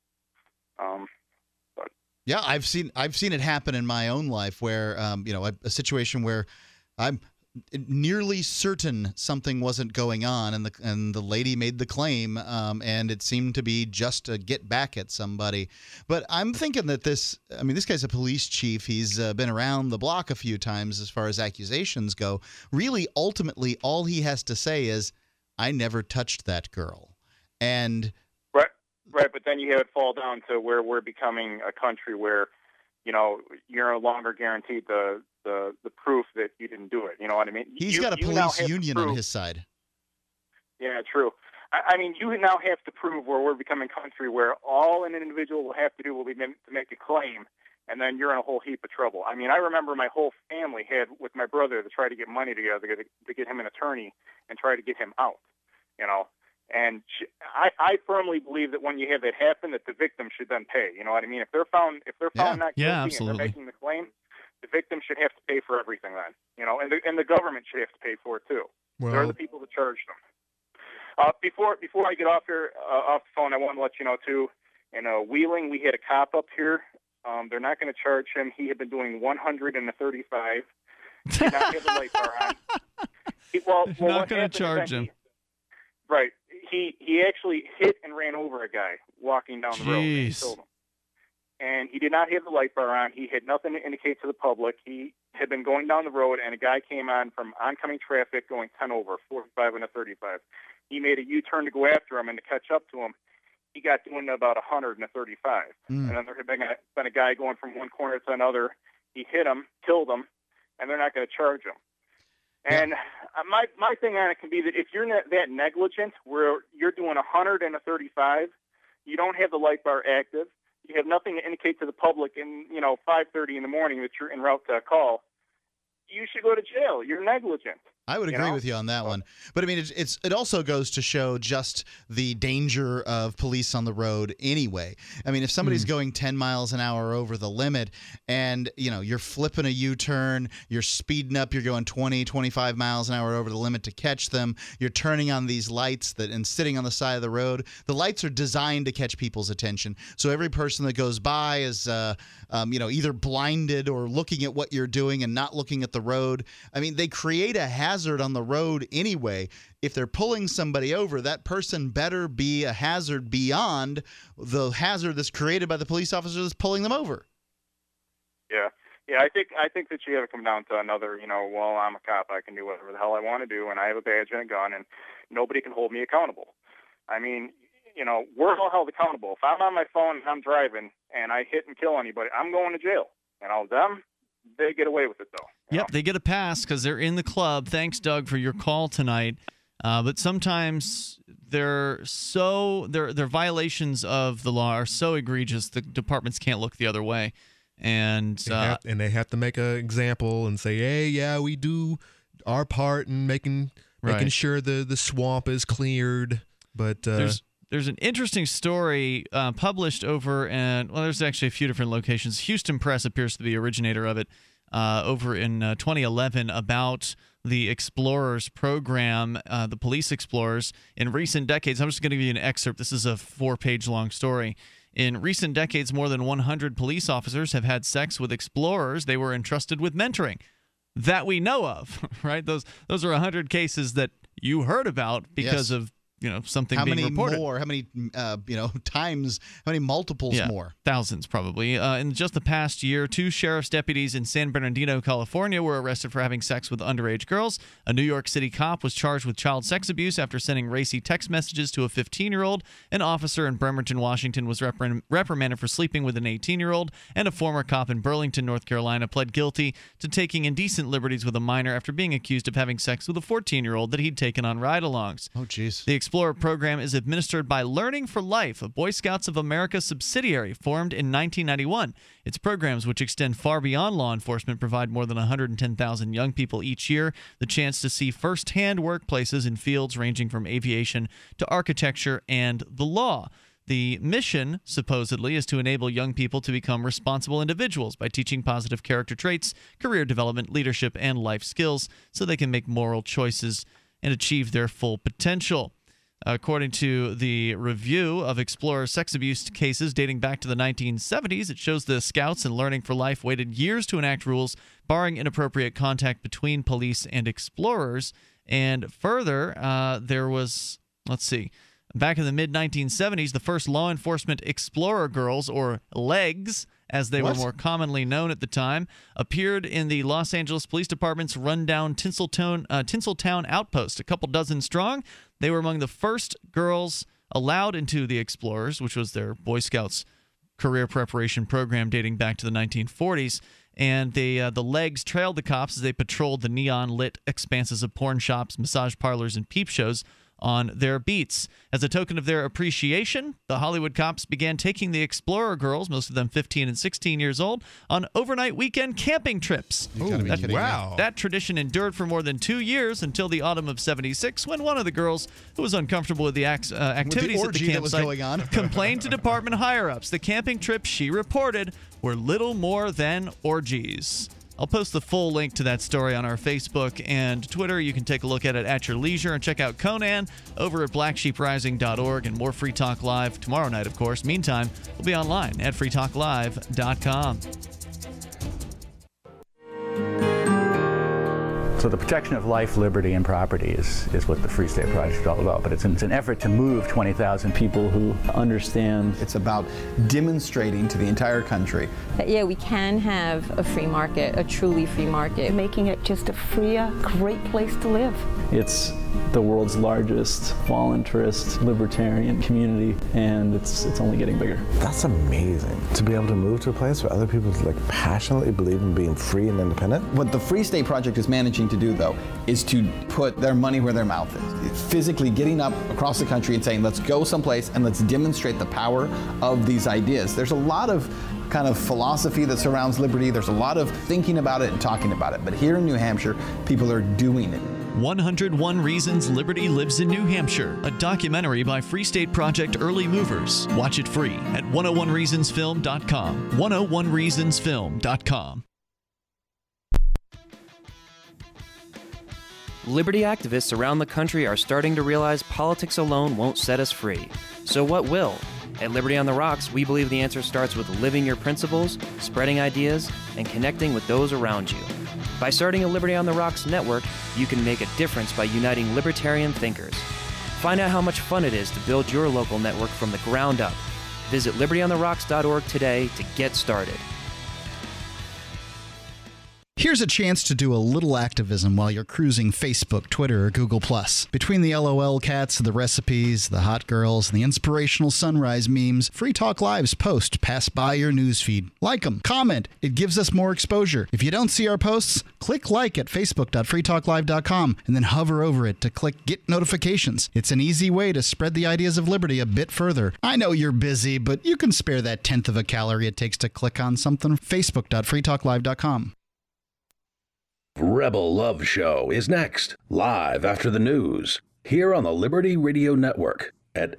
but yeah, I've seen it happen in my own life where a situation where I'm nearly certain something wasn't going on, and the lady made the claim, and it seemed to be just to get back at somebody. But I'm thinking that this guy's a police chief. He's been around the block a few times as far as accusations go. Really, ultimately, all he has to say is, "I never touched that girl." And right, but then you have it fall down to where we're becoming a country where, you're no longer guaranteed the proof that you didn't do it. You know what I mean? He's got a police union on his side. Yeah, true. I mean, you now have to prove where we're becoming a country where all an individual will have to do will be to make a claim, and then you're in a whole heap of trouble. I mean, I remember my whole family had with my brother to try to get money together to get him an attorney and try to get him out, you know. And I firmly believe that when you have that happen, that the victim should then pay. You know what I mean? If they're found not guilty and they're making the claim, the victim should have to pay for everything then. You know, and the government should have to pay for it too. Well, they're the people that charge them. Before I get off here off the phone, I want to let you know too. In Wheeling, we had a cop up here. They're not going to charge him. He had been doing 135. Did not have the light bar on. Not going to charge him. Right. He actually hit and ran over a guy walking down the road. And he killed him. And he did not have the light bar on. He had nothing to indicate to the public. He had been going down the road, and a guy came on from oncoming traffic going 10 over, 45 and a 35. He made a U-turn to go after him, and to catch up to him, he got doing about 100 and a 35. And then there had been a guy going from one corner to another. He hit him, killed him, and they're not going to charge him. And my thing on it can be that if you're that negligent, where you're doing 100 and a 35, you don't have the light bar active, you have nothing to indicate to the public in 5:30 in the morning that you're en route to a call, you should go to jail. You're negligent. I would agree with you on that one. But I mean, it also goes to show just the danger of police on the road anyway. I mean, if somebody's going 10 miles an hour over the limit and, you're flipping a U-turn, you're speeding up, you're going 20, 25 miles an hour over the limit to catch them, you're turning on these lights and sitting on the side of the road. The lights are designed to catch people's attention. So every person that goes by is, either blinded or looking at what you're doing and not looking at the road. I mean, they create a hazard on the road anyway. If they're pulling somebody over, that person better be a hazard beyond the hazard that's created by the police officer that's pulling them over. Yeah. I think that you have to come down to another, well, I'm a cop, I can do whatever the hell I want to do, and I have a badge and a gun, and nobody can hold me accountable. I mean, we're all held accountable. If I'm on my phone and I'm driving and I hit and kill anybody, I'm going to jail. They get away with it, though. Yep, they get a pass because they're in the club. Thanks, Doug, for your call tonight. But sometimes their violations of the law are so egregious the departments can't look the other way, and they have to make an example and say, "Hey, yeah, we do our part in making sure the swamp is cleared." But There's an interesting story published over there's actually a few different locations. Houston Press appears to be the originator of it over in 2011 about the Explorers program, the police Explorers. In recent decades, I'm just going to give you an excerpt. This is a 4-page long story. In recent decades, more than 100 police officers have had sex with explorers they were entrusted with mentoring. That we know of, right? Those are 100 cases that you heard about because of something being reported. How many times? How many multiples more? Thousands, probably. In just the past year, 2 sheriff's deputies in San Bernardino, California, were arrested for having sex with underage girls. A New York City cop was charged with child sex abuse after sending racy text messages to a 15-year-old. An officer in Bremerton, Washington, was reprimanded for sleeping with an 18-year-old, and a former cop in Burlington, North Carolina, pled guilty to taking indecent liberties with a minor after being accused of having sex with a 14-year-old that he'd taken on ride-alongs. Oh, jeez. The Explorer program is administered by Learning for Life, a Boy Scouts of America subsidiary formed in 1991. Its programs, which extend far beyond law enforcement, provide more than 110,000 young people each year the chance to see firsthand workplaces in fields ranging from aviation to architecture and the law. The mission, supposedly, is to enable young people to become responsible individuals by teaching positive character traits, career development, leadership, and life skills so they can make moral choices and achieve their full potential. According to the review of Explorer sex abuse cases dating back to the 1970s, it shows the Scouts and Learning for Life waited years to enact rules barring inappropriate contact between police and explorers. And further, there was, back in the mid-1970s, the first law enforcement Explorer girls, or LEGs, as they were more commonly known at the time, appeared in the Los Angeles Police Department's rundown Tinseltown outpost, a couple dozen strong. They were among the first girls allowed into the Explorers, which was their Boy Scouts career preparation program dating back to the 1940s. And the LEGs trailed the cops as they patrolled the neon-lit expanses of porn shops, massage parlors, and peep shows on their beats. As a token of their appreciation, the Hollywood cops began taking the Explorer girls, most of them 15 and 16 years old, on overnight weekend camping trips. Wow. That tradition endured for more than 2 years until the autumn of '76, when one of the girls who was uncomfortable with the activities at the campsite complained to department higher-ups. The camping trips she reported were little more than orgies. I'll post the full link to that story on our Facebook and Twitter. You can take a look at it at your leisure, and check out Conan over at blacksheeprising.org, and more Free Talk Live tomorrow night, of course. Meantime, we'll be online at freetalklive.com. So the protection of life, liberty, and property is what the Free State Project is all about. But it's an effort to move 20,000 people who understand. It's about demonstrating to the entire country that, yeah, we can have a free market, a truly free market. Making it just a freer, great place to live. It's the world's largest voluntarist libertarian community, and it's only getting bigger. That's amazing, to be able to move to a place where other people passionately believe in being free and independent. What the Free State Project is managing to do, though, is to put their money where their mouth is. It's physically getting up across the country and saying, let's go someplace and let's demonstrate the power of these ideas. There's a lot of kind of philosophy that surrounds liberty. There's a lot of thinking about it and talking about it. But here in New Hampshire, people are doing it. 101 Reasons Liberty Lives in New Hampshire, a documentary by Free State Project early movers. Watch it free at 101reasonsfilm.com. 101reasonsfilm.com. Liberty activists around the country are starting to realize politics alone won't set us free. So what will? At Liberty on the Rocks, we believe the answer starts with living your principles, spreading ideas, and connecting with those around you. By starting a Liberty on the Rocks network, you can make a difference by uniting libertarian thinkers. Find out how much fun it is to build your local network from the ground up. Visit libertyontherocks.org today to get started. Here's a chance to do a little activism while you're cruising Facebook, Twitter, or Google+. Between the LOL cats, the recipes, the hot girls, and the inspirational sunrise memes, Free Talk Live's posts pass by your newsfeed. Like them, comment. It gives us more exposure. If you don't see our posts, click like at facebook.freetalklive.com and then hover over it to click Get Notifications. It's an easy way to spread the ideas of liberty a bit further. I know you're busy, but you can spare that 1/10 of a calorie it takes to click on something. facebook.freetalklive.com. Rebel Love Show is next, live after the news, here on the Liberty Radio Network at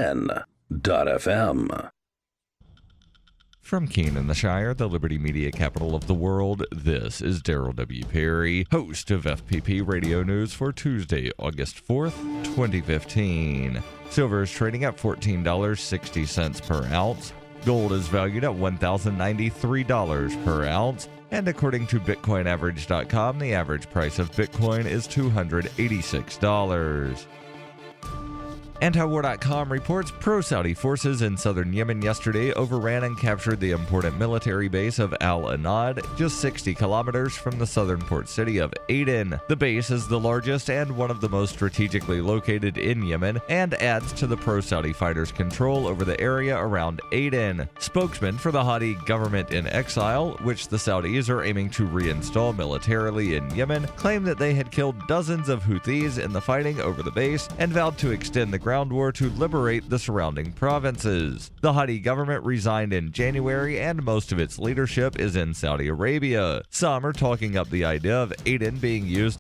LRN.FM. From Keene in the Shire, the Liberty Media capital of the world, this is Daryl W. Perry, host of FPP Radio News for Tuesday, August 4th, 2015. Silver is trading at $14.60 per ounce. Gold is valued at $1,093 per ounce. And according to BitcoinAverage.com, the average price of Bitcoin is $286. Antiwar.com reports pro-Saudi forces in southern Yemen yesterday overran and captured the important military base of Al-Anad, just 60 kilometers from the southern port city of Aden. The base is the largest and one of the most strategically located in Yemen and adds to the pro-Saudi fighters' control over the area around Aden. Spokesman for the Hadi government in exile, which the Saudis are aiming to reinstall militarily in Yemen, claimed that they had killed dozens of Houthis in the fighting over the base and vowed to extend the ground war to liberate the surrounding provinces. The Hadi government resigned in January and most of its leadership is in Saudi Arabia. Some are talking up the idea of Aden being used